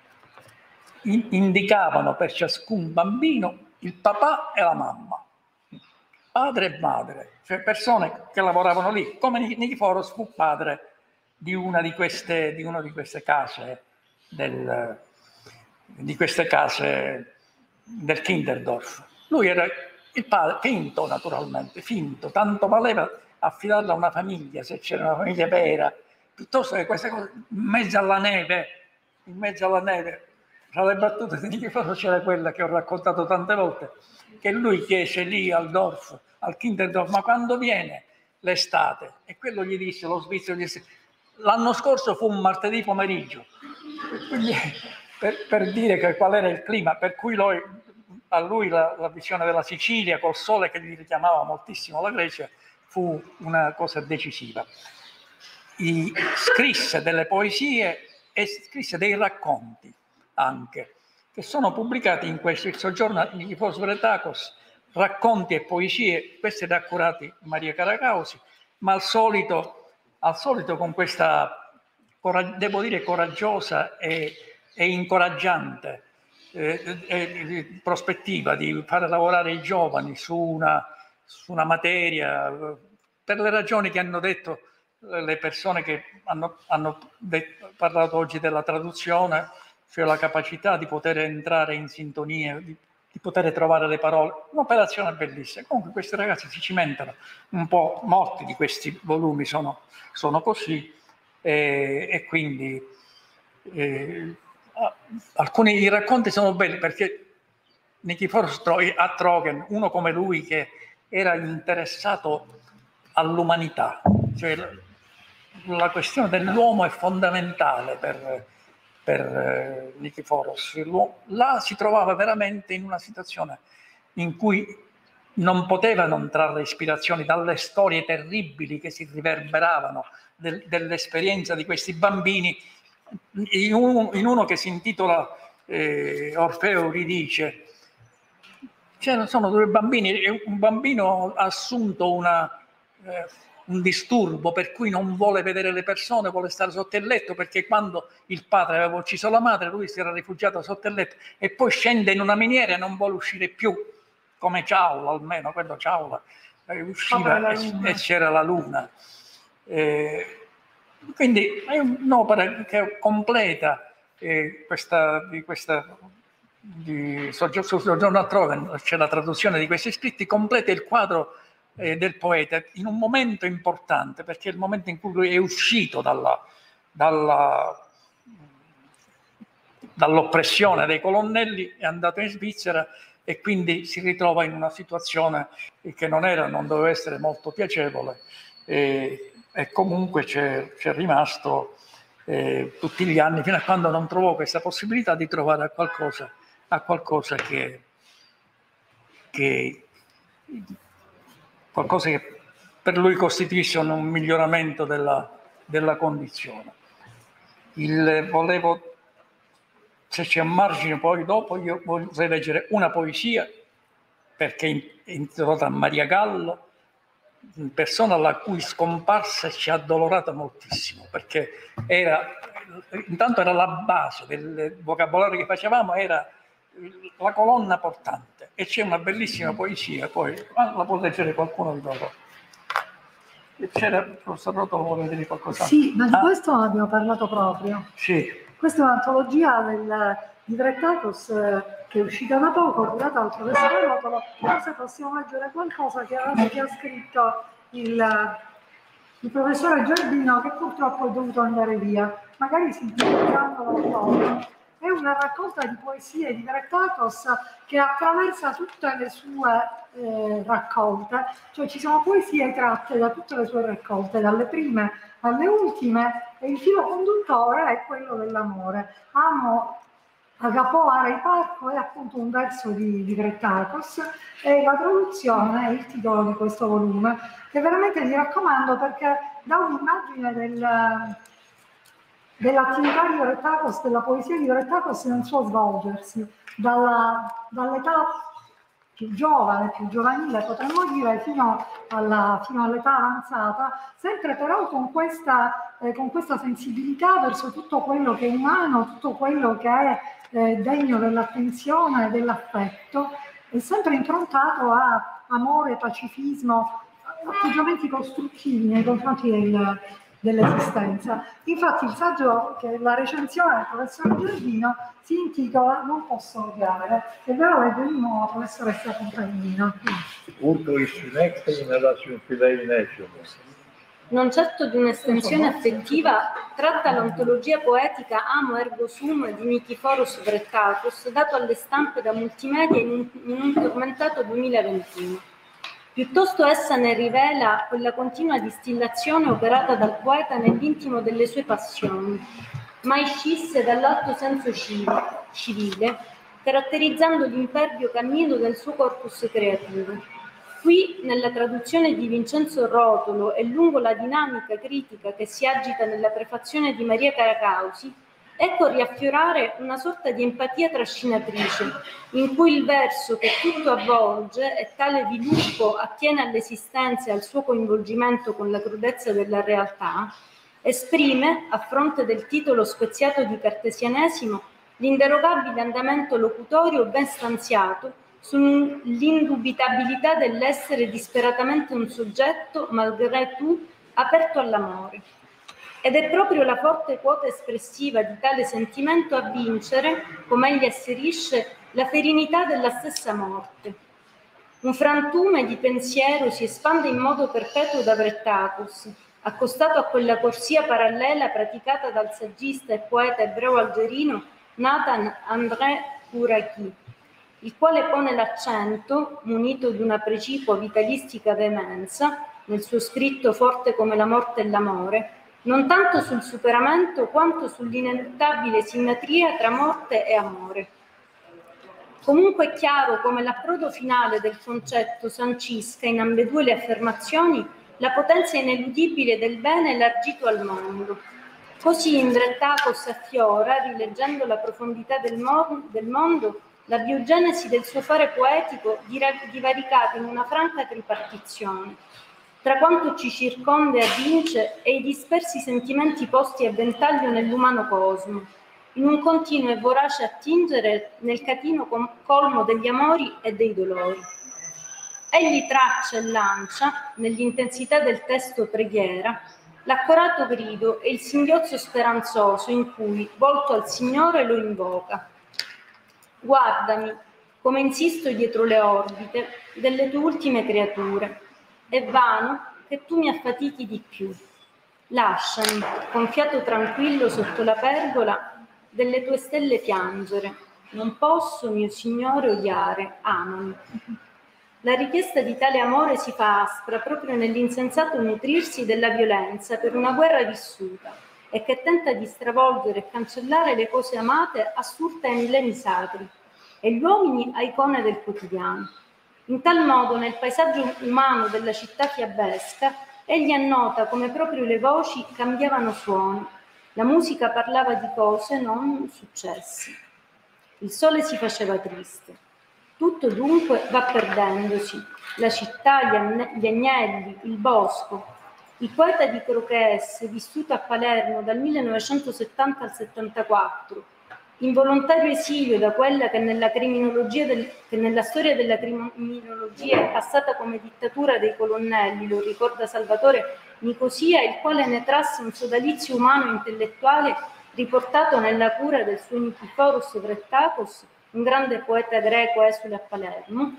indicavano per ciascun bambino il papà e la mamma, padre e madre, cioè persone che lavoravano lì, come Nikiforos fu padre di una di queste, di una di queste case del, di queste case del Kinderdorf. Lui era il padre, finto naturalmente, finto, tanto valeva affidarla a una famiglia, se c'era una famiglia vera, piuttosto che queste cose in mezzo alla neve, in mezzo alla neve. Tra le battute di Nikiforos c'era quella che ho raccontato tante volte, che lui chiese lì al Dorf, al Kinderdorf, ma quando viene l'estate? E quello gli disse, lo svizzero gli disse, l'anno scorso fu un martedì pomeriggio. Quindi, per, per dire che qual era il clima, per cui lui, a lui la, la visione della Sicilia col sole che gli richiamava moltissimo la Grecia fu una cosa decisiva. I, scrisse delle poesie e scrisse dei racconti anche, che sono pubblicati in questo, il soggiorno di Nikiforos Vretakos, racconti e poesie, questi da accurati Maria Caracausi, ma al solito, al solito con questa, devo dire, coraggiosa e, e incoraggiante eh, eh, prospettiva di fare lavorare i giovani su una, su una materia, per le ragioni che hanno detto le persone che hanno, hanno detto, parlato oggi della traduzione, cioè la capacità di poter entrare in sintonia, di, di poter trovare le parole, un'operazione bellissima. Comunque questi ragazzi si cimentano un po', molti di questi volumi sono, sono così, e, e quindi eh, alcuni i racconti sono belli perché Nikiforos a Trogen, uno come lui che era interessato all'umanità, cioè la questione dell'uomo è fondamentale per, per eh, Nikiforos. Là si trovava veramente in una situazione in cui non poteva non trarre ispirazioni dalle storie terribili che si riverberavano del, dell'esperienza di questi bambini. In, un, in uno che si intitola eh, Orfeo Euridice, cioè, sono due bambini, un bambino ha assunto una, eh, un disturbo per cui non vuole vedere le persone, vuole stare sotto il letto, perché quando il padre aveva ucciso la madre lui si era rifugiato sotto il letto e poi scende in una miniera e non vuole uscire più, come Ciaula almeno, quello Ciaula eh, usciva e, e c'era la luna. Eh, quindi è un'opera che completa eh, questa, di questa di Soggiorno a Trogen, c'è la traduzione di questi scritti, completa il quadro eh, del poeta in un momento importante, perché è il momento in cui lui è uscito dalla, dalla, dall'oppressione dei colonnelli, è andato in Svizzera e quindi si ritrova in una situazione che non era, non doveva essere molto piacevole, e, e comunque c'è, c'è rimasto eh, tutti gli anni fino a quando non trovò questa possibilità di trovare qualcosa a qualcosa che, che qualcosa che per lui costituisce un, un miglioramento della, della condizione. Il, volevo, se c'è un margine poi dopo, io vorrei leggere una poesia, perché è intitolata Maria Gallo, persona la cui scomparsa ci ha addolorato moltissimo, perché era, intanto era la base del vocabolario che facevamo, era la colonna portante, e c'è una bellissima poesia, poi la può leggere qualcuno di loro. C'era il professor Rotolo, vuole dire qualcosa? Sì, ma di ah? questo abbiamo parlato proprio. Sì. Questa è un'antologia del, di Vretakos eh, che è uscita da poco, curata dal professor Rotolo. Forse possiamo leggere qualcosa che ha, che ha scritto il, il professore Giardino, che purtroppo è dovuto andare via, magari sintetizzandolo un po'. È una raccolta di poesie di Vretakos che attraversa tutte le sue eh, raccolte, cioè ci sono poesie tratte da tutte le sue raccolte, dalle prime alle ultime, e il filo conduttore è quello dell'amore. Amo Agapò Arei Parco è appunto un verso di, di Vretakos, e la traduzione è il titolo di questo volume, che veramente vi raccomando perché dà un'immagine del... dell'attività di Vretakos, della poesia di Vretakos nel suo svolgersi, dalla, dall'età più giovane, più giovanile potremmo dire, fino, alla, fino all'età avanzata, sempre però con questa, eh, con questa sensibilità verso tutto quello che è umano, tutto quello che è eh, degno dell'attenzione e dell'affetto, e sempre improntato a amore, pacifismo, atteggiamenti costruttivi nei confronti del, dell'esistenza. Infatti il saggio, che la recensione del professor Giardino, si intitola Non posso odiare, e ve lo leggo di nuovo, professoressa Compagnino. Urto iscinecte nella sciunfilei nation. Non certo di un'estensione affettiva, tratta l'antologia poetica Amo Ergo Sum di Nikiforos Vretakos, dato alle stampe da Multimedia in un, in un tormentato duemilaventuno. Piuttosto essa ne rivela quella continua distillazione operata dal poeta nell'intimo delle sue passioni, mai scisse dall'alto senso civile, caratterizzando l'impervio cammino del suo corpus creativo. Qui, nella traduzione di Vincenzo Rotolo e lungo la dinamica critica che si agita nella prefazione di Maria Caracausi, ecco riaffiorare una sorta di empatia trascinatrice, in cui il verso che tutto avvolge e tale di lupo attiene all'esistenza e al suo coinvolgimento con la crudezza della realtà, esprime, a fronte del titolo speziato di cartesianesimo, l'inderogabile andamento locutorio ben stanziato sull'indubitabilità dell'essere disperatamente un soggetto, malgré tout, aperto all'amore. Ed è proprio la forte quota espressiva di tale sentimento a vincere, come egli asserisce, la ferinità della stessa morte. Un frantume di pensiero si espande in modo perpetuo da Vrettacus, accostato a quella corsia parallela praticata dal saggista e poeta ebreo-algerino Nathan André Kouraki, il quale pone l'accento, munito di una precipua vitalistica veemenza, nel suo scritto forte come la morte e l'amore, non tanto sul superamento quanto sull'ineluttabile simmetria tra morte e amore. Comunque è chiaro come l'approdo finale del concetto sancisca in ambedue le affermazioni la potenza ineludibile del bene elargito al mondo. Così in Vrettacus affiora, rileggendo la profondità del, mo- del mondo, la biogenesi del suo fare poetico divaricata in una franca tripartizione, tra quanto ci circonda e avvince e i dispersi sentimenti posti a ventaglio nell'umano cosmo, in un continuo e vorace attingere nel catino colmo degli amori e dei dolori. Egli traccia e lancia, nell'intensità del testo preghiera, l'accorato grido e il singhiozzo speranzoso in cui, volto al Signore, lo invoca. Guardami, come insisto dietro le orbite delle tue ultime creature. È vano che tu mi affatichi di più. Lasciami, con fiato tranquillo sotto la pergola, delle tue stelle piangere. Non posso, mio Signore, odiare. Amami. La richiesta di tale amore si fa aspra proprio nell'insensato nutrirsi della violenza per una guerra vissuta e che tenta di stravolgere e cancellare le cose amate assurte ai milleni sacri e gli uomini a icone del quotidiano. In tal modo, nel paesaggio umano della città fiabesca, egli annota come proprio le voci cambiavano suoni, la musica parlava di cose non successi. Il sole si faceva triste. Tutto dunque va perdendosi, la città, gli, anne- gli agnelli, il bosco. Il poeta di Croques, vissuto a Palermo dal millenovecentosettanta al settantaquattro, involontario esilio da quella che nella, criminologia del, che nella storia della criminologia è passata come dittatura dei colonnelli, lo ricorda Salvatore Nicosia, il quale ne trasse un sodalizio umano e intellettuale riportato nella cura del suo Nikiforos Vrettacus, un grande poeta greco esule a Palermo,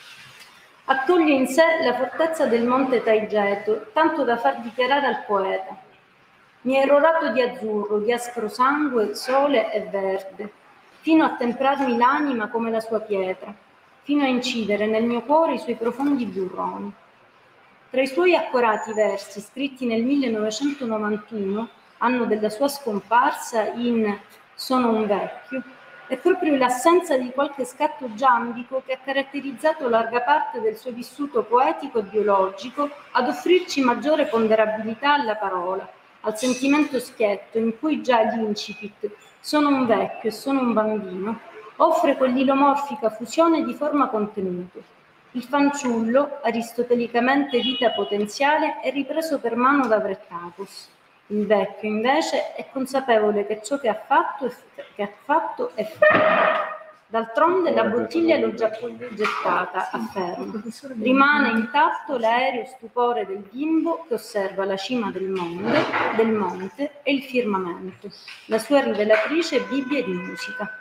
accoglie in sé la fortezza del monte Taigeto, tanto da far dichiarare al poeta: mi ero rato di azzurro, di aspro sangue, sole e verde, fino a temprarmi l'anima come la sua pietra, fino a incidere nel mio cuore i suoi profondi burroni. Tra i suoi accorati versi, scritti nel millenovecentonovantuno, anno della sua scomparsa in Sono un vecchio, è proprio l'assenza di qualche scatto giambico che ha caratterizzato larga parte del suo vissuto poetico e biologico ad offrirci maggiore ponderabilità alla parola, al sentimento schietto in cui già l'incipit «sono un vecchio e sono un bambino» offre quell'ilomorfica fusione di forma-contenuto. Il fanciullo, aristotelicamente vita potenziale, è ripreso per mano da Vrettacus. Il vecchio, invece, è consapevole che ciò che ha fatto è, che ha fatto è fatto. D'altronde la bottiglia l'ho già gettata, afferma. Rimane intatto l'aereo stupore del bimbo che osserva la cima del monte, del monte e il firmamento, la sua rivelatrice Bibbia di musica.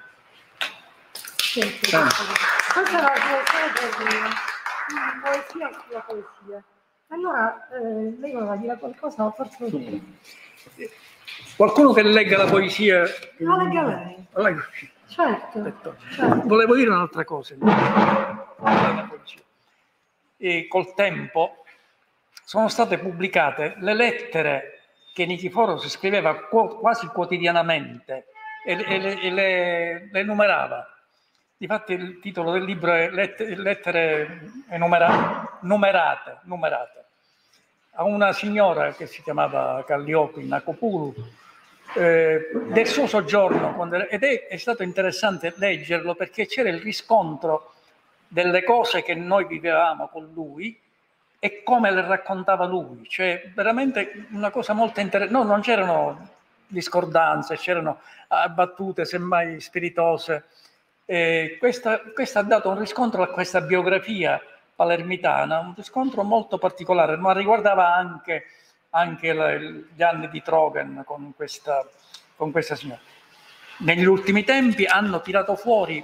Questa è la poesia, poesia sulla poesia. Allora, eh, lei voleva dire qualcosa, forse... Qualcuno che legga la poesia... Ah, legga lei. Leggo. Certo, certo. Volevo dire un'altra cosa. E col tempo sono state pubblicate le lettere che Nikiforos scriveva quasi quotidianamente e, e, le, e le, le numerava. Difatti il titolo del libro è Lettere, lettere numerate, numerate, numerate. A una signora che si chiamava Calliope Nacopulu, eh, del suo soggiorno, quando era, ed è, è stato interessante leggerlo perché c'era il riscontro delle cose che noi vivevamo con lui e come le raccontava lui, cioè veramente una cosa molto interessante. No, non c'erano discordanze, c'erano battute semmai spiritose. E questa, questa ha dato un riscontro a questa biografia palermitana, un riscontro molto particolare, ma riguardava anche, anche la, gli anni di Trogen con questa, con questa signora. Negli ultimi tempi hanno tirato fuori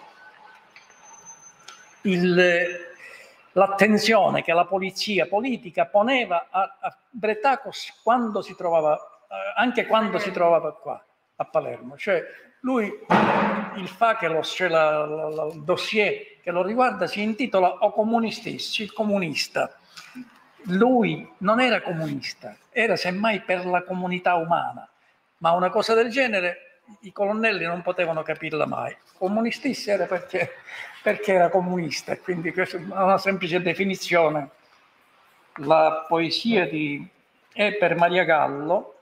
l'attenzione che la polizia politica poneva a, a Bretacos quando si trovava, anche quando si trovava qua a Palermo. Cioè lui, il Fakelos, cioè la, la, la, il dossier che lo riguarda, si intitola O comunistis, il comunista. Lui non era comunista, era semmai per la comunità umana, ma una cosa del genere i colonnelli non potevano capirla mai. Comunistis era perché, perché era comunista, quindi questa è una semplice definizione. La poesia di, è per Maria Gallo,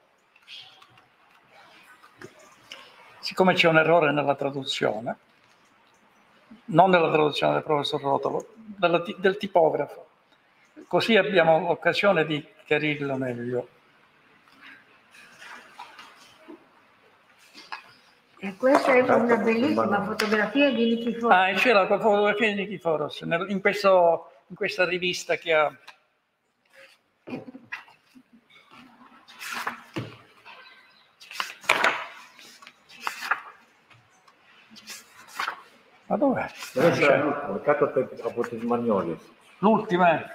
siccome c'è un errore nella traduzione, non nella traduzione del professor Rotolo, della, del tipografo, così abbiamo l'occasione di chiarirlo meglio. E questa è una bellissima fotografia di Nikiforos. Ah, c'è la fotografia di Nikiforos in, questo, in questa rivista che ha. Ma dov'è? L'ultima è.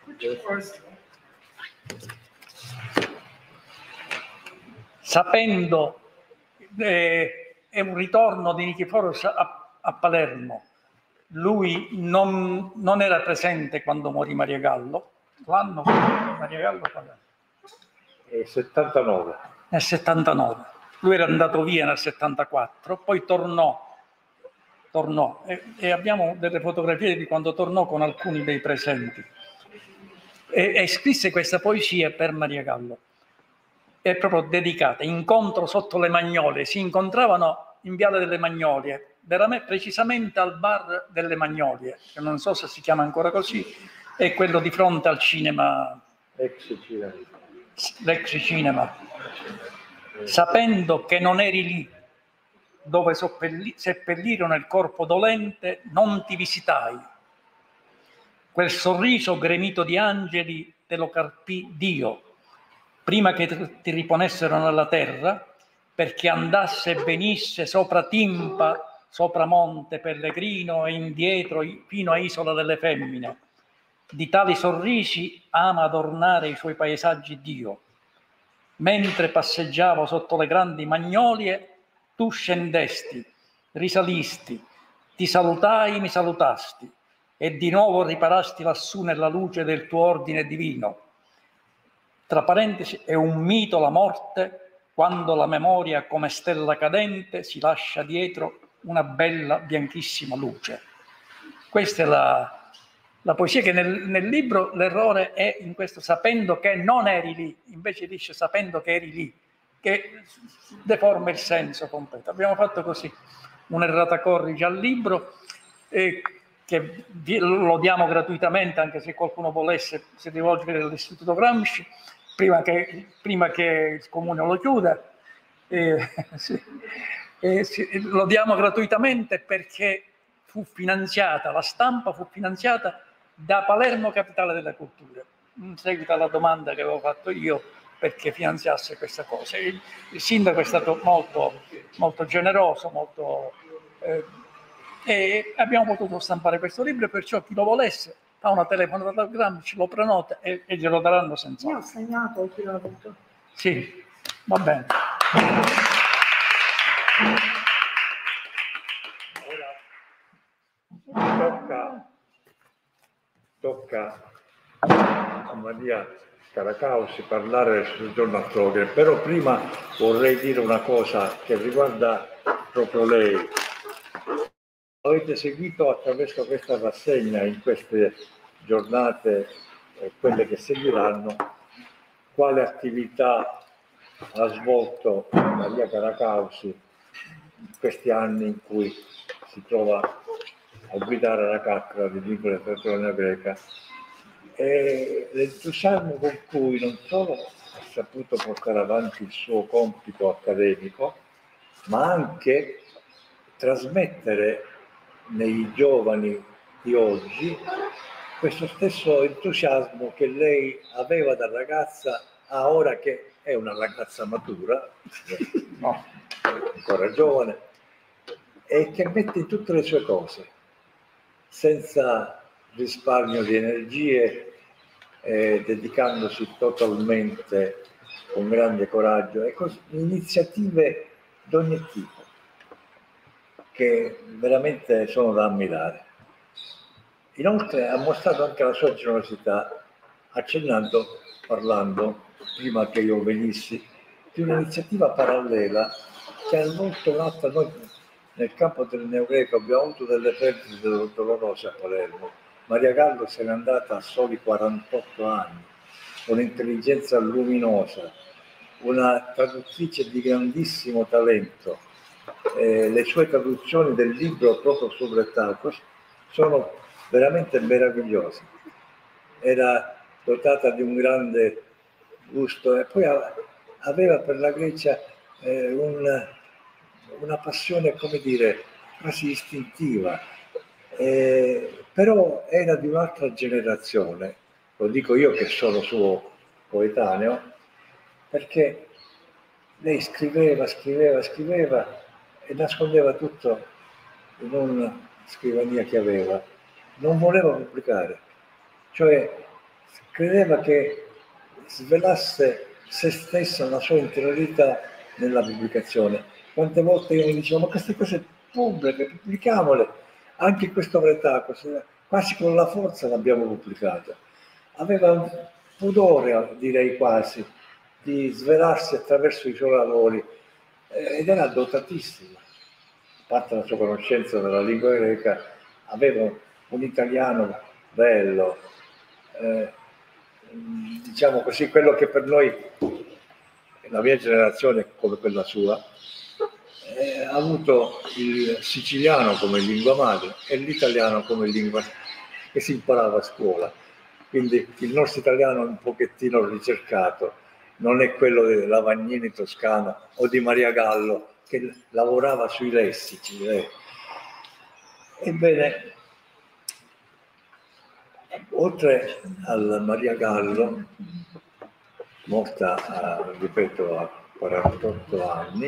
Sapendo eh, è un ritorno di Nikiforos a, a Palermo. Lui non, non era presente quando morì Maria Gallo. L'anno Maria Gallo qual è? Nel settantanove. Nel settantanove. Lui era andato via nel settantaquattro, poi tornò. tornò e, e abbiamo delle fotografie di quando tornò con alcuni dei presenti. E, e scrisse questa poesia per Maria Gallo. È proprio dedicata, Incontro sotto le Magnolie. Si incontravano in Viale delle Magnolie, veramente precisamente al bar delle Magnolie, che non so se si chiama ancora così, è quello di fronte al cinema, ex cinema. l'ex cinema. Sapendo che non eri lì, dove seppellirono il corpo dolente, non ti visitai. Quel sorriso gremito di angeli te lo carpì Dio, prima che ti riponessero nella terra, perché andasse e venisse sopra Timpa, sopra Monte Pellegrino e indietro fino a Isola delle Femmine. Di tali sorrisi ama adornare i suoi paesaggi Dio. Mentre passeggiavo sotto le grandi magnolie, tu scendesti, risalisti, ti salutai, mi salutasti, e di nuovo riparasti lassù nella luce del tuo ordine divino. Tra parentesi, è un mito la morte, quando la memoria come stella cadente si lascia dietro una bella bianchissima luce. Questa è la, la poesia che nel, nel libro l'errore è in questo, sapendo che non eri lì, invece dice sapendo che eri lì, che deforma il senso completo. Abbiamo fatto così un'errata corrige al libro, eh, che lo diamo gratuitamente, anche se qualcuno volesse si rivolgere all'Istituto Gramsci, prima che, prima che il Comune lo chiuda. Eh, sì, eh, sì, lo diamo gratuitamente perché fu finanziata, la stampa fu finanziata da Palermo Capitale della Cultura, in seguito alla domanda che avevo fatto io perché finanziasse questa cosa. Il, il sindaco è stato molto, molto generoso, molto, eh, e abbiamo potuto stampare questo libro, e perciò chi lo volesse fa una telefonata al Gramsci, lo prenota e, e glielo daranno senza. Io ho segnato chi l'ha avuto. Sì, va bene. Tocca, tocca a Maria Caracausi parlare sul giorno a Trogen, però prima vorrei dire una cosa che riguarda proprio lei. Avete seguito attraverso questa rassegna in queste giornate e quelle che seguiranno quale attività ha svolto Maria Caracausi in questi anni in cui si trova a guidare la cattedra di lingua e letteratura greca, e l'entusiasmo con cui non solo ha saputo portare avanti il suo compito accademico, ma anche trasmettere nei giovani di oggi questo stesso entusiasmo che lei aveva da ragazza a ora che è una ragazza matura, no, ancora giovane, e che mette in tutte le sue cose, senza risparmio di energie, eh, dedicandosi totalmente con grande coraggio e con iniziative di ogni tipo, che veramente sono da ammirare. Inoltre ha mostrato anche la sua generosità, accennando, parlando, prima che io venissi, di un'iniziativa parallela che ha svolto un'altra. Noi nel campo del neogreco abbiamo avuto delle perdite dolorose a Palermo. Maria Gallo se n'è andata a soli quarantotto anni, un'intelligenza luminosa, una traduttrice di grandissimo talento. Eh, le sue traduzioni del libro proprio su Bretacos sono veramente meravigliose. Era dotata di un grande gusto e poi aveva per la Grecia eh, un, una passione, come dire, quasi istintiva, eh, però era di un'altra generazione, lo dico io che sono suo coetaneo, perché lei scriveva, scriveva, scriveva e nascondeva tutto in una scrivania che aveva. Non voleva pubblicare, cioè credeva che svelasse se stessa, la sua interiorità nella pubblicazione. Quante volte io mi dicevo, ma queste cose pubbliche, pubblichiamole, anche questo Bretacos, quasi con la forza l'abbiamo pubblicato. Aveva un pudore, direi quasi, di svelarsi attraverso i suoi lavori, ed era dotatissima. A parte la sua conoscenza della lingua greca, aveva un italiano bello, eh, diciamo così, quello che per noi, la mia generazione come quella sua, eh, ha avuto il siciliano come lingua madre e l'italiano come lingua che si imparava a scuola. Quindi il nostro italiano è un pochettino ricercato, non è quello di Lavagnini toscano o di Maria Gallo che lavorava sui lessici. Eh. Ebbene, oltre a Maria Gallo, morta, a, ripeto, a quarantotto anni,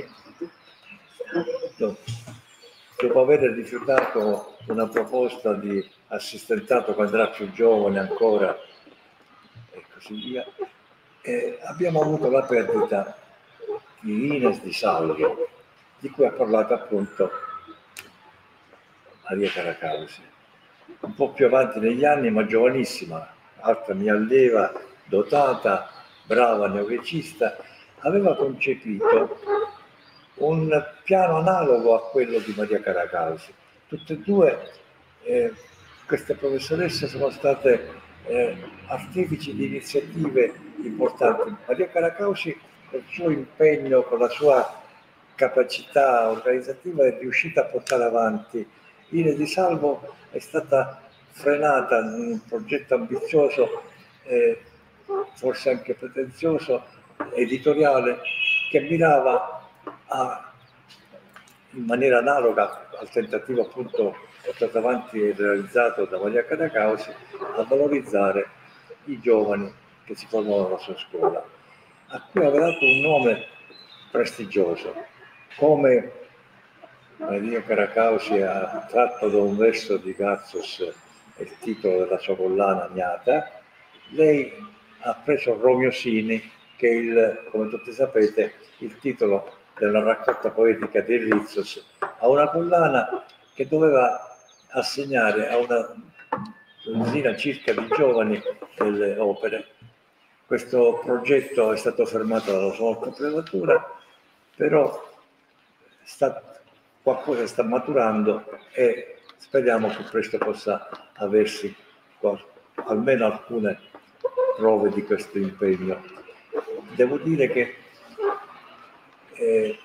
dopo aver rifiutato una proposta di assistentato quando era più giovane ancora e così via, eh, abbiamo avuto la perdita di Ines Di Salvio, di cui ha parlato appunto Maria Caracausi, un po' più avanti negli anni, ma giovanissima, altra mia allieva, dotata, brava neogrecista, aveva concepito un piano analogo a quello di Maria Caracausi. Tutte e due eh, queste professoresse sono state eh, artefici di iniziative importanti. Maria Caracausi, con il suo impegno, con la sua capacità organizzativa, è riuscita a portare avanti. Ines Di Salvo è stata frenata in un progetto ambizioso, eh, forse anche pretenzioso, editoriale, che mirava a, in maniera analoga al tentativo appunto portato avanti e realizzato da Maria Caracausi, a valorizzare i giovani che si formano alla sua scuola, a cui aveva dato un nome prestigioso, come Maria Caracausi ha tratto da un verso di Gazzos il titolo della sua collana Agnata. Lei ha preso Romiosini, che è il, come tutti sapete, il titolo della raccolta poetica di Rizos, a una collana che doveva assegnare a una dozzina circa di giovani delle opere. Questo progetto è stato fermato dalla sua prelatura, però sta, qualcosa sta maturando e speriamo che presto possa aversi almeno alcune prove di questo impegno. Devo dire che eh,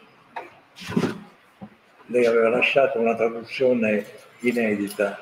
lei aveva lasciato una traduzione inedita,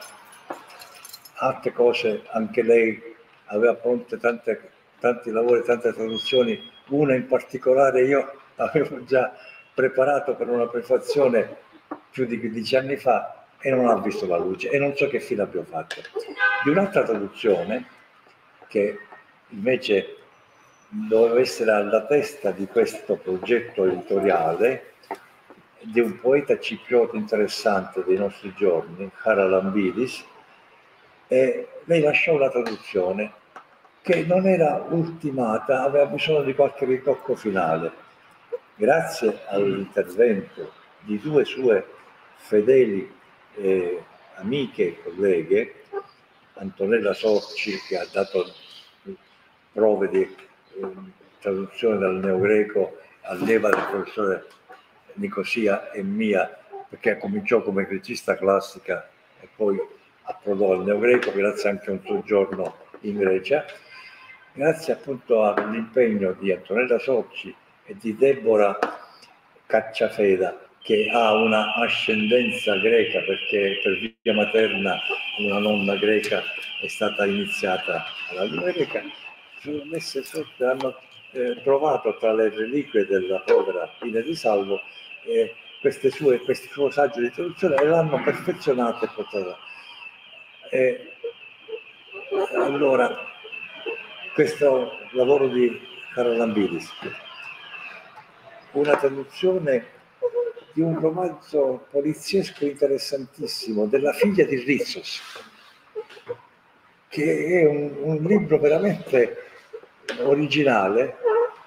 altre cose anche lei aveva pronte, tante, tanti lavori, tante traduzioni una in particolare io avevo già preparato per una prefazione più di quindici anni fa e non ha visto la luce e non so che fine abbia fatto. Di un'altra traduzione che invece doveva essere alla testa di questo progetto editoriale, di un poeta cipriota interessante dei nostri giorni, Charalambidis, e lei lasciò una traduzione che non era ultimata, aveva bisogno di qualche ritocco finale. Grazie all'intervento di due sue fedeli eh, amiche e colleghe, Antonella Sorci, che ha dato prove di eh, traduzione dal neogreco alleva del professore Nicosia e mia, perché cominciò come grecista classica e poi approdò al neogreco, grazie anche a un soggiorno in Grecia, grazie appunto all'impegno di Antonella Sorci e di Deborah Cacciafeda, che ha una ascendenza greca perché per via materna una nonna greca è stata iniziata alla lingua greca, sono messe sotto, hanno eh, trovato tra le reliquie della povera Pina di Salvo eh, queste sue, questi suoi saggi di traduzione e l'hanno perfezionata e portata. E, allora, questo lavoro di Charalambidis, una traduzione di un romanzo poliziesco interessantissimo della figlia di Rizos, che è un, un libro veramente originale,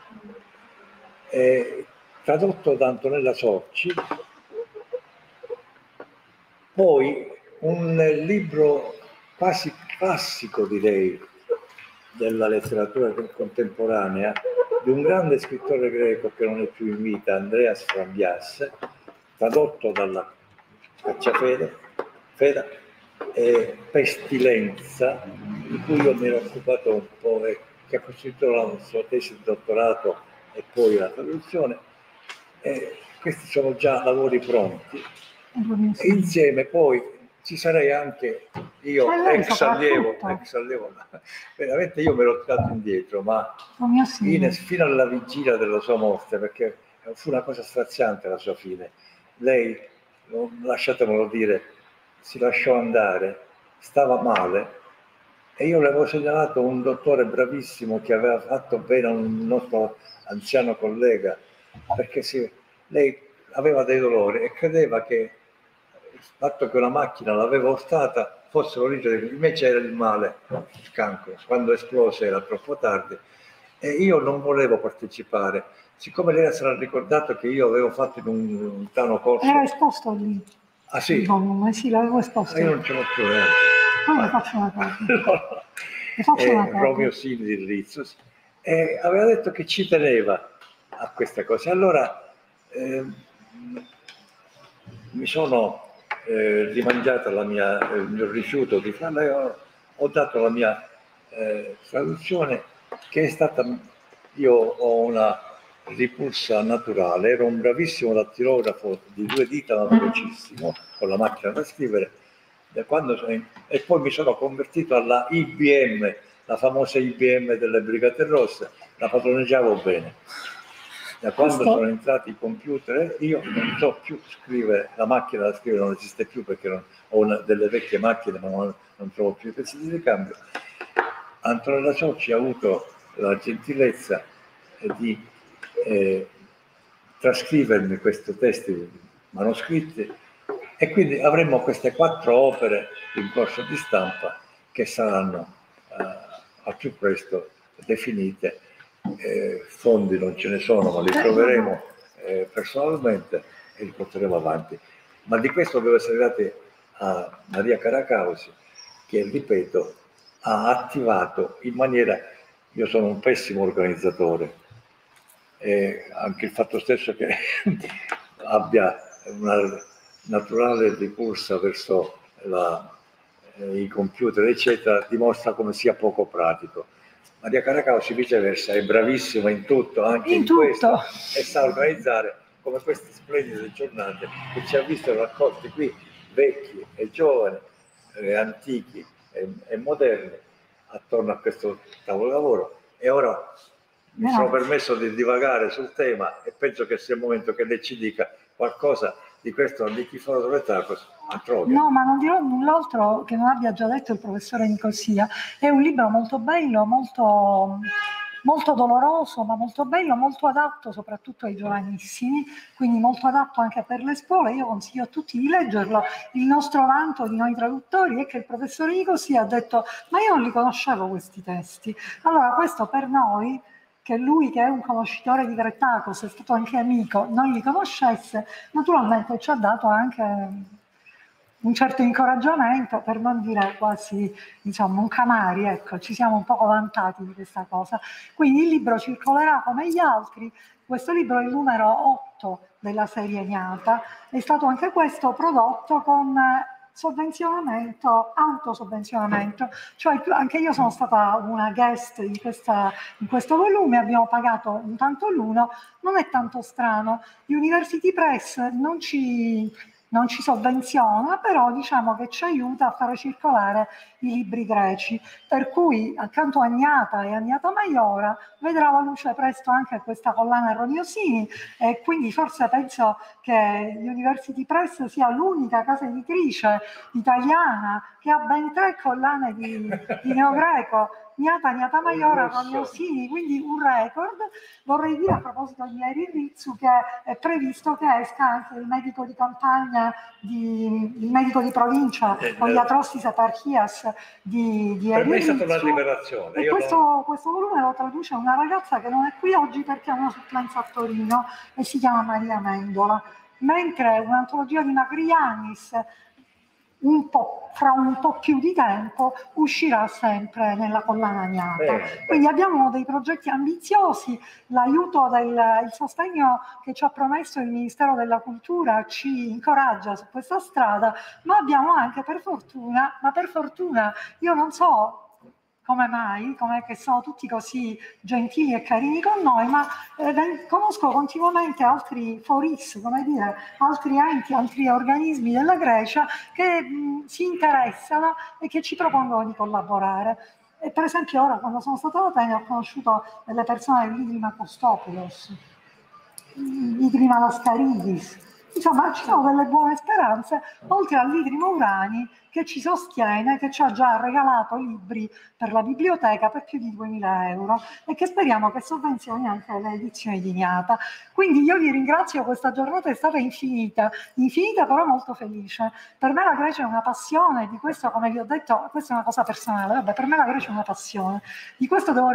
eh, tradotto da Antonella Sorci, poi un libro quasi classico, direi, della letteratura contemporanea, di un grande scrittore greco che non è più in vita, Andreas Frambias, tradotto dalla Cacciafeda, Feda, eh, Pestilenza, di cui io mi ero occupato un po' e che ha costituito la sua tesi di dottorato e poi la traduzione. Eh, questi sono già lavori pronti. E insieme poi ci sarei anche io, ex allievo, ex allievo, veramente io me l'ho tirato indietro, ma in, fino alla vigilia della sua morte, perché fu una cosa straziante la sua fine. Lei, lasciatemelo dire, si lasciò andare, stava male e io le avevo segnalato un dottore bravissimo che aveva fatto bene a un nostro anziano collega, perché si, lei aveva dei dolori e credeva che il fatto che una macchina l'aveva urtata fosse l'origine, invece era il male, il cancro. Quando esplose era troppo tardi e io non volevo partecipare. Siccome lei sarà ricordato che io avevo fatto in un lontano corso... Era esposto lì. Ah sì? No, ma sì, l'avevo esposto. Ah, io non ce l'ho più. Eh. Poi le faccio una cosa. No. Le faccio eh, una cosa. Romeo Sini di Rizos. E aveva detto che ci teneva a questa cosa. Allora eh, mi sono eh, rimangiata la mia, eh, il mio rifiuto di farla e ho, ho dato la mia eh, traduzione, che è stata... Io ho una ripulsa naturale, ero un bravissimo dattilografo di due dita ma velocissimo con la macchina da scrivere, da quando sono in... e poi mi sono convertito alla I B M, la famosa I B M delle Brigate Rosse, la padroneggiavo bene. Da quando sono entrati i computer io non so più scrivere, la macchina da scrivere non esiste più perché non, ho una, delle vecchie macchine ma non, non trovo più i pezzi di ricambio. Antonella Sorci ha avuto la gentilezza di eh, trascrivermi questi testi manoscritti e quindi avremo queste quattro opere in corso di stampa che saranno eh, al più presto definite. Eh, fondi non ce ne sono, ma li troveremo eh, personalmente e li porteremo avanti. Ma di questo dobbiamo essere grati a Maria Caracausi che, ripeto, ha attivato in maniera... Io sono un pessimo organizzatore, e anche il fatto stesso che abbia una naturale ripulsa verso la, eh, i computer, eccetera, dimostra come sia poco pratico. Maria Caracausi, viceversa, è bravissima in tutto, anche in, in tutto. Questo, e sa organizzare come queste splendide giornate che ci ha visto raccolti qui, vecchi e giovani, eh, antichi e, e moderni, attorno a questo tavolo lavoro. E ora mi sono permesso di divagare sul tema e penso che sia il momento che lei ci dica qualcosa di questo Nikiforos Letargos a Troia. No, ma non dirò null'altro che non abbia già detto il professore Nicosia. È un libro molto bello, molto, molto doloroso, ma molto bello, molto adatto soprattutto ai giovanissimi, quindi molto adatto anche per le scuole. Io consiglio a tutti di leggerlo. Il nostro vanto di noi traduttori è che il professore Nicosia ha detto: ma io non li conoscevo questi testi. Allora questo per noi, che lui che è un conoscitore di Gretakos, è stato anche amico, non li conoscesse, naturalmente ci ha dato anche un certo incoraggiamento, per non dire quasi, diciamo, un canari, ecco, ci siamo un po' vantati di questa cosa. Quindi il libro circolerà come gli altri. Questo libro è il numero otto della serie Gnata, è stato anche questo prodotto con sovvenzionamento, autosovvenzionamento, cioè anche io sono stata una guest in, questa, in questo volume, abbiamo pagato intanto l'uno, non è tanto strano, University Press non ci, non ci sovvenziona, però diciamo che ci aiuta a fare circolare i libri greci, per cui accanto a Gnata e a Gnata Maiora vedrà la luce presto anche questa collana Roniosini, e quindi forse penso che University Press sia l'unica casa editrice italiana che ha ben tre collane di, di neogreco, Gnata, Gnata Maiora, Roniosini, quindi un record. Vorrei dire a proposito di Eri Rizzu che è previsto che esca anche il medico di campagna, di, il medico di provincia, eh, con gli atrostis eparchias di, di per Eri me è stata Rizzu. una liberazione. E Io questo, non... questo volume lo traduce una ragazza che non è qui oggi perché ha una supplenza a Torino e si chiama Maria Mendola, mentre un'antologia di Magrianis un po', fra un po' più di tempo uscirà sempre nella collana Gnata. Beh, Quindi abbiamo dei progetti ambiziosi, l'aiuto del il sostegno che ci ha promesso il Ministero della Cultura ci incoraggia su questa strada, ma abbiamo anche per fortuna, ma per fortuna io non so come mai, come che sono tutti così gentili e carini con noi, ma eh, conosco continuamente altri foris, come dire, altri enti, altri organismi della Grecia che mh, si interessano e che ci propongono di collaborare. E per esempio ora, quando sono stata ad Atene, ho conosciuto delle persone dell'Idrima Kostopoulos, l'Idrima Lascaridis, insomma ci sono delle buone speranze, oltre all'Idrima Urani, che ci sostiene, che ci ha già regalato libri per la biblioteca per più di duemila euro e che speriamo che sovvenzioni anche le edizioni di Gnata. Quindi io vi ringrazio, questa giornata è stata infinita, infinita però molto felice. Per me la Grecia è una passione, di questo, come vi ho detto, questa è una cosa personale, vabbè, per me la Grecia è una passione. Di questo devo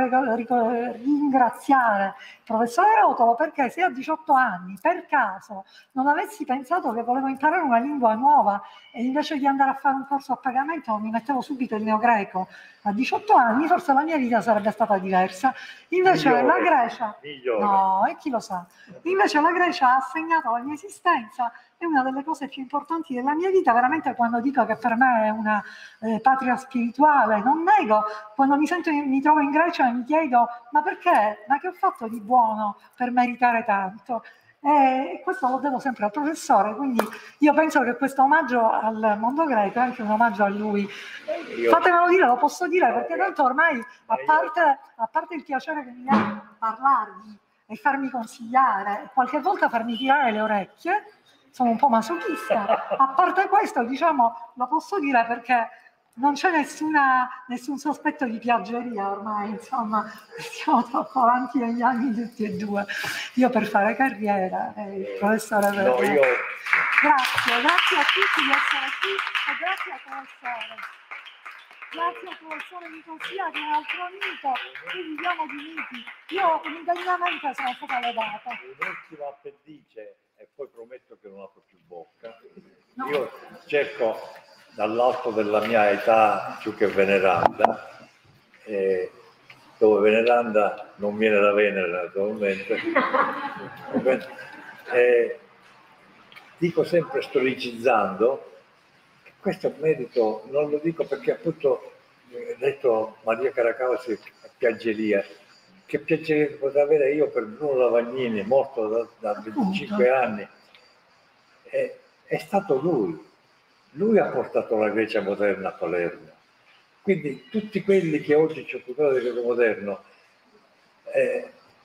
ringraziare il professore Rotolo, perché se a diciotto anni, per caso, non avessi pensato che volevo imparare una lingua nuova e invece di andare a fare un corso a pagamento mi mettevo subito il neogreco a diciotto anni, forse la mia vita sarebbe stata diversa. Invece migliore, la Grecia, migliore. No, e chi lo sa, invece la Grecia ha segnato la mia esistenza, è una delle cose più importanti della mia vita, veramente. Quando dico che per me è una eh, patria spirituale, non nego, quando mi sento, mi trovo in Grecia e mi chiedo, ma perché, ma che ho fatto di buono per meritare tanto? E questo lo devo sempre al professore, quindi io penso che questo omaggio al mondo greco è anche un omaggio a lui. Io... Fatemelo dire, lo posso dire, perché tanto ormai, a parte, a parte il piacere che mi ha parlarvi e farmi consigliare, e qualche volta farmi tirare le orecchie, sono un po' masochista, a parte questo, diciamo, lo posso dire perché non c'è nessuna, nessun sospetto di piaggeria ormai, insomma, siamo troppo avanti negli anni tutti e due. Io per fare carriera, eh, il professore per... no, io... Grazie, grazie a tutti di essere qui e grazie al professore. Grazie al professore Nicosia, che è un altro amico, qui viviamo di miti. Io indegnamente sono stata lodata. Un'ultima appendice, e poi prometto che non apro più bocca. No. Io cerco... dall'alto della mia età più che veneranda, eh, dove veneranda non viene da Venere naturalmente, eh, dico sempre storicizzando che questo è un merito, non lo dico perché appunto ho detto Maria Caracausi a piaggeria, che piacere potrei avere io per Bruno Lavagnini, morto da, da venticinque anni, eh, è stato lui. Lui ha portato la Grecia moderna a Palermo. Quindi tutti quelli che oggi ci occupano del greco moderno, eh,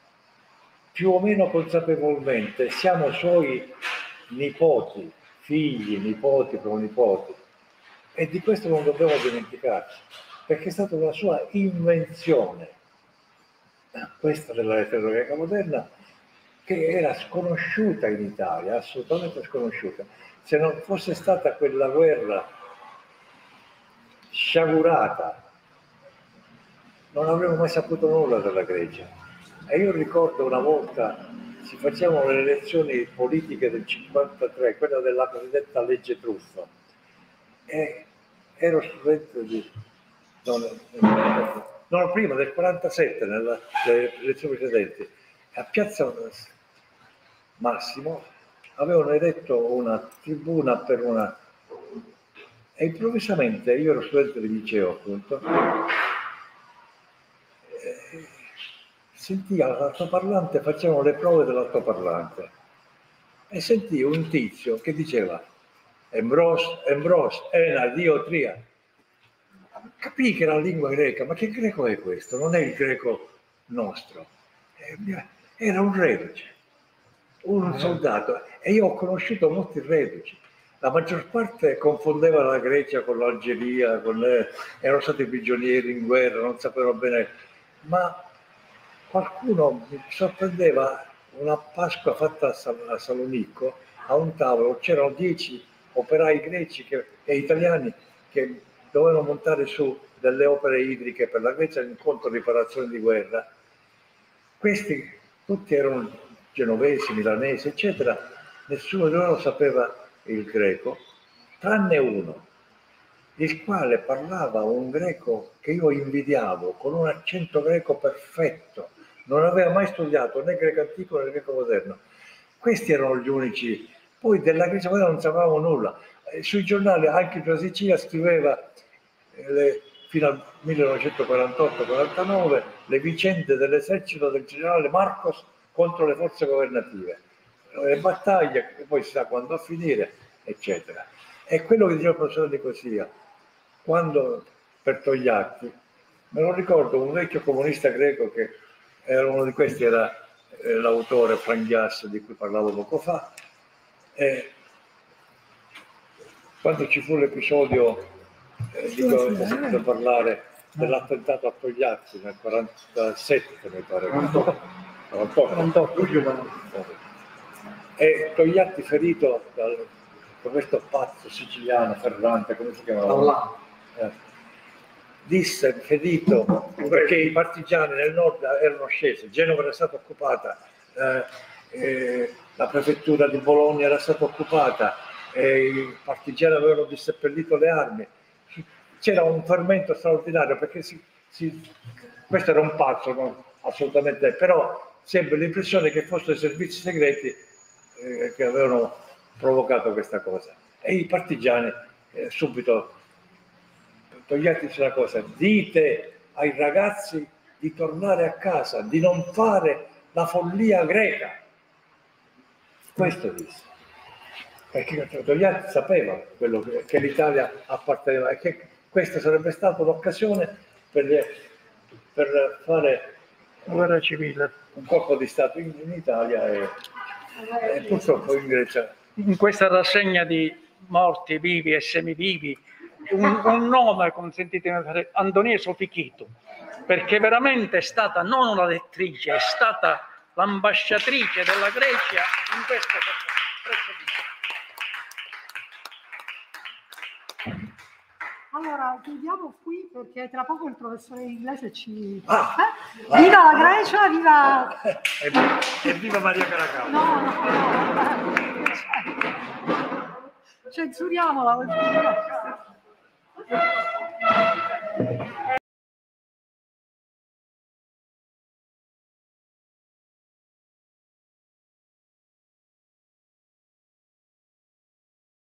più o meno consapevolmente siamo suoi nipoti, figli, nipoti, pronipoti, e di questo non dobbiamo dimenticarci, perché è stata una sua invenzione, questa della letteratura greca moderna, che era sconosciuta in Italia, assolutamente sconosciuta. Se non fosse stata quella guerra sciagurata, non avremmo mai saputo nulla della Grecia. E io ricordo una volta si facevano le elezioni politiche del cinquantatré, quella della cosiddetta legge truffa, e ero studente di non, non prima del quarantasette, nelle elezioni precedenti, a Piazza Massimo avevano eletto una tribuna per una, e improvvisamente io ero studente di liceo, appunto, e sentii all'altoparlante, facevano le prove dell'altoparlante e sentii un tizio che diceva Embros, Embros, Ena, Dio, Tria. Capii che era la lingua greca, ma che greco è questo? Non è il greco nostro. Era un reduce, un soldato, e io ho conosciuto molti reduci. La maggior parte confondeva la Grecia con l'Algeria, con le... erano stati prigionieri in guerra, non sapevano bene, ma qualcuno mi sorprendeva una Pasqua fatta a, Sal a Salonicco, a un tavolo c'erano dieci operai greci che, e italiani che dovevano montare su delle opere idriche per la Grecia in conto riparazione di guerra. Questi tutti erano genovesi, milanesi, eccetera, nessuno di loro sapeva il greco, tranne uno, il quale parlava un greco che io invidiavo, con un accento greco perfetto, non aveva mai studiato né greco antico né greco moderno. Questi erano gli unici. Poi della Grecia moderna non sapevamo nulla. Sui giornali, anche la Sicilia, scriveva le, fino al millenovecentoquarantotto quarantanove le vicende dell'esercito del generale Marcos contro le forze governative, le battaglie, che poi si sa quando a finire, eccetera. E quello che diceva il professore Nicosia, quando per Togliatti, me lo ricordo, un vecchio comunista greco, che era uno di questi, era eh, l'autore Franghias di cui parlavo poco fa, e quando ci fu l'episodio eh, di cui ho sentito parlare dell'attentato a Togliatti nel quarantasette, mi pare, quarantotto, e Togliatti ferito dal, da questo pazzo siciliano, Ferrante, come si chiamava? Eh, disse, ferito, perché i partigiani nel nord erano scesi, Genova era stata occupata, eh, eh, la prefettura di Bologna era stata occupata, eh, i partigiani avevano disseppellito le armi, c'era un fermento straordinario, perché si, si, questo era un pazzo, no? Assolutamente, però sempre l'impressione che fossero i servizi segreti eh, che avevano provocato questa cosa. E i partigiani eh, subito, togliateci una cosa, dite ai ragazzi di tornare a casa, di non fare la follia greca. Questo disse. Perché Togliatti sapeva quello che, che l'Italia apparteneva e che questa sarebbe stata l'occasione per, per fare guerra civile, un colpo di Stato in, in Italia e, e purtroppo in Grecia. In questa rassegna di morti, vivi e semivivi, un, un nome, consentitemi, Antonia Sofichito, perché veramente è stata non una lettrice, è stata l'ambasciatrice della Grecia in questo processo. Allora, chiudiamo qui perché tra poco il professore di inglese ci... Ah, eh? Viva la Grecia, viva... E viva Maria Caracalla! No, no, no, no. Censuriamola.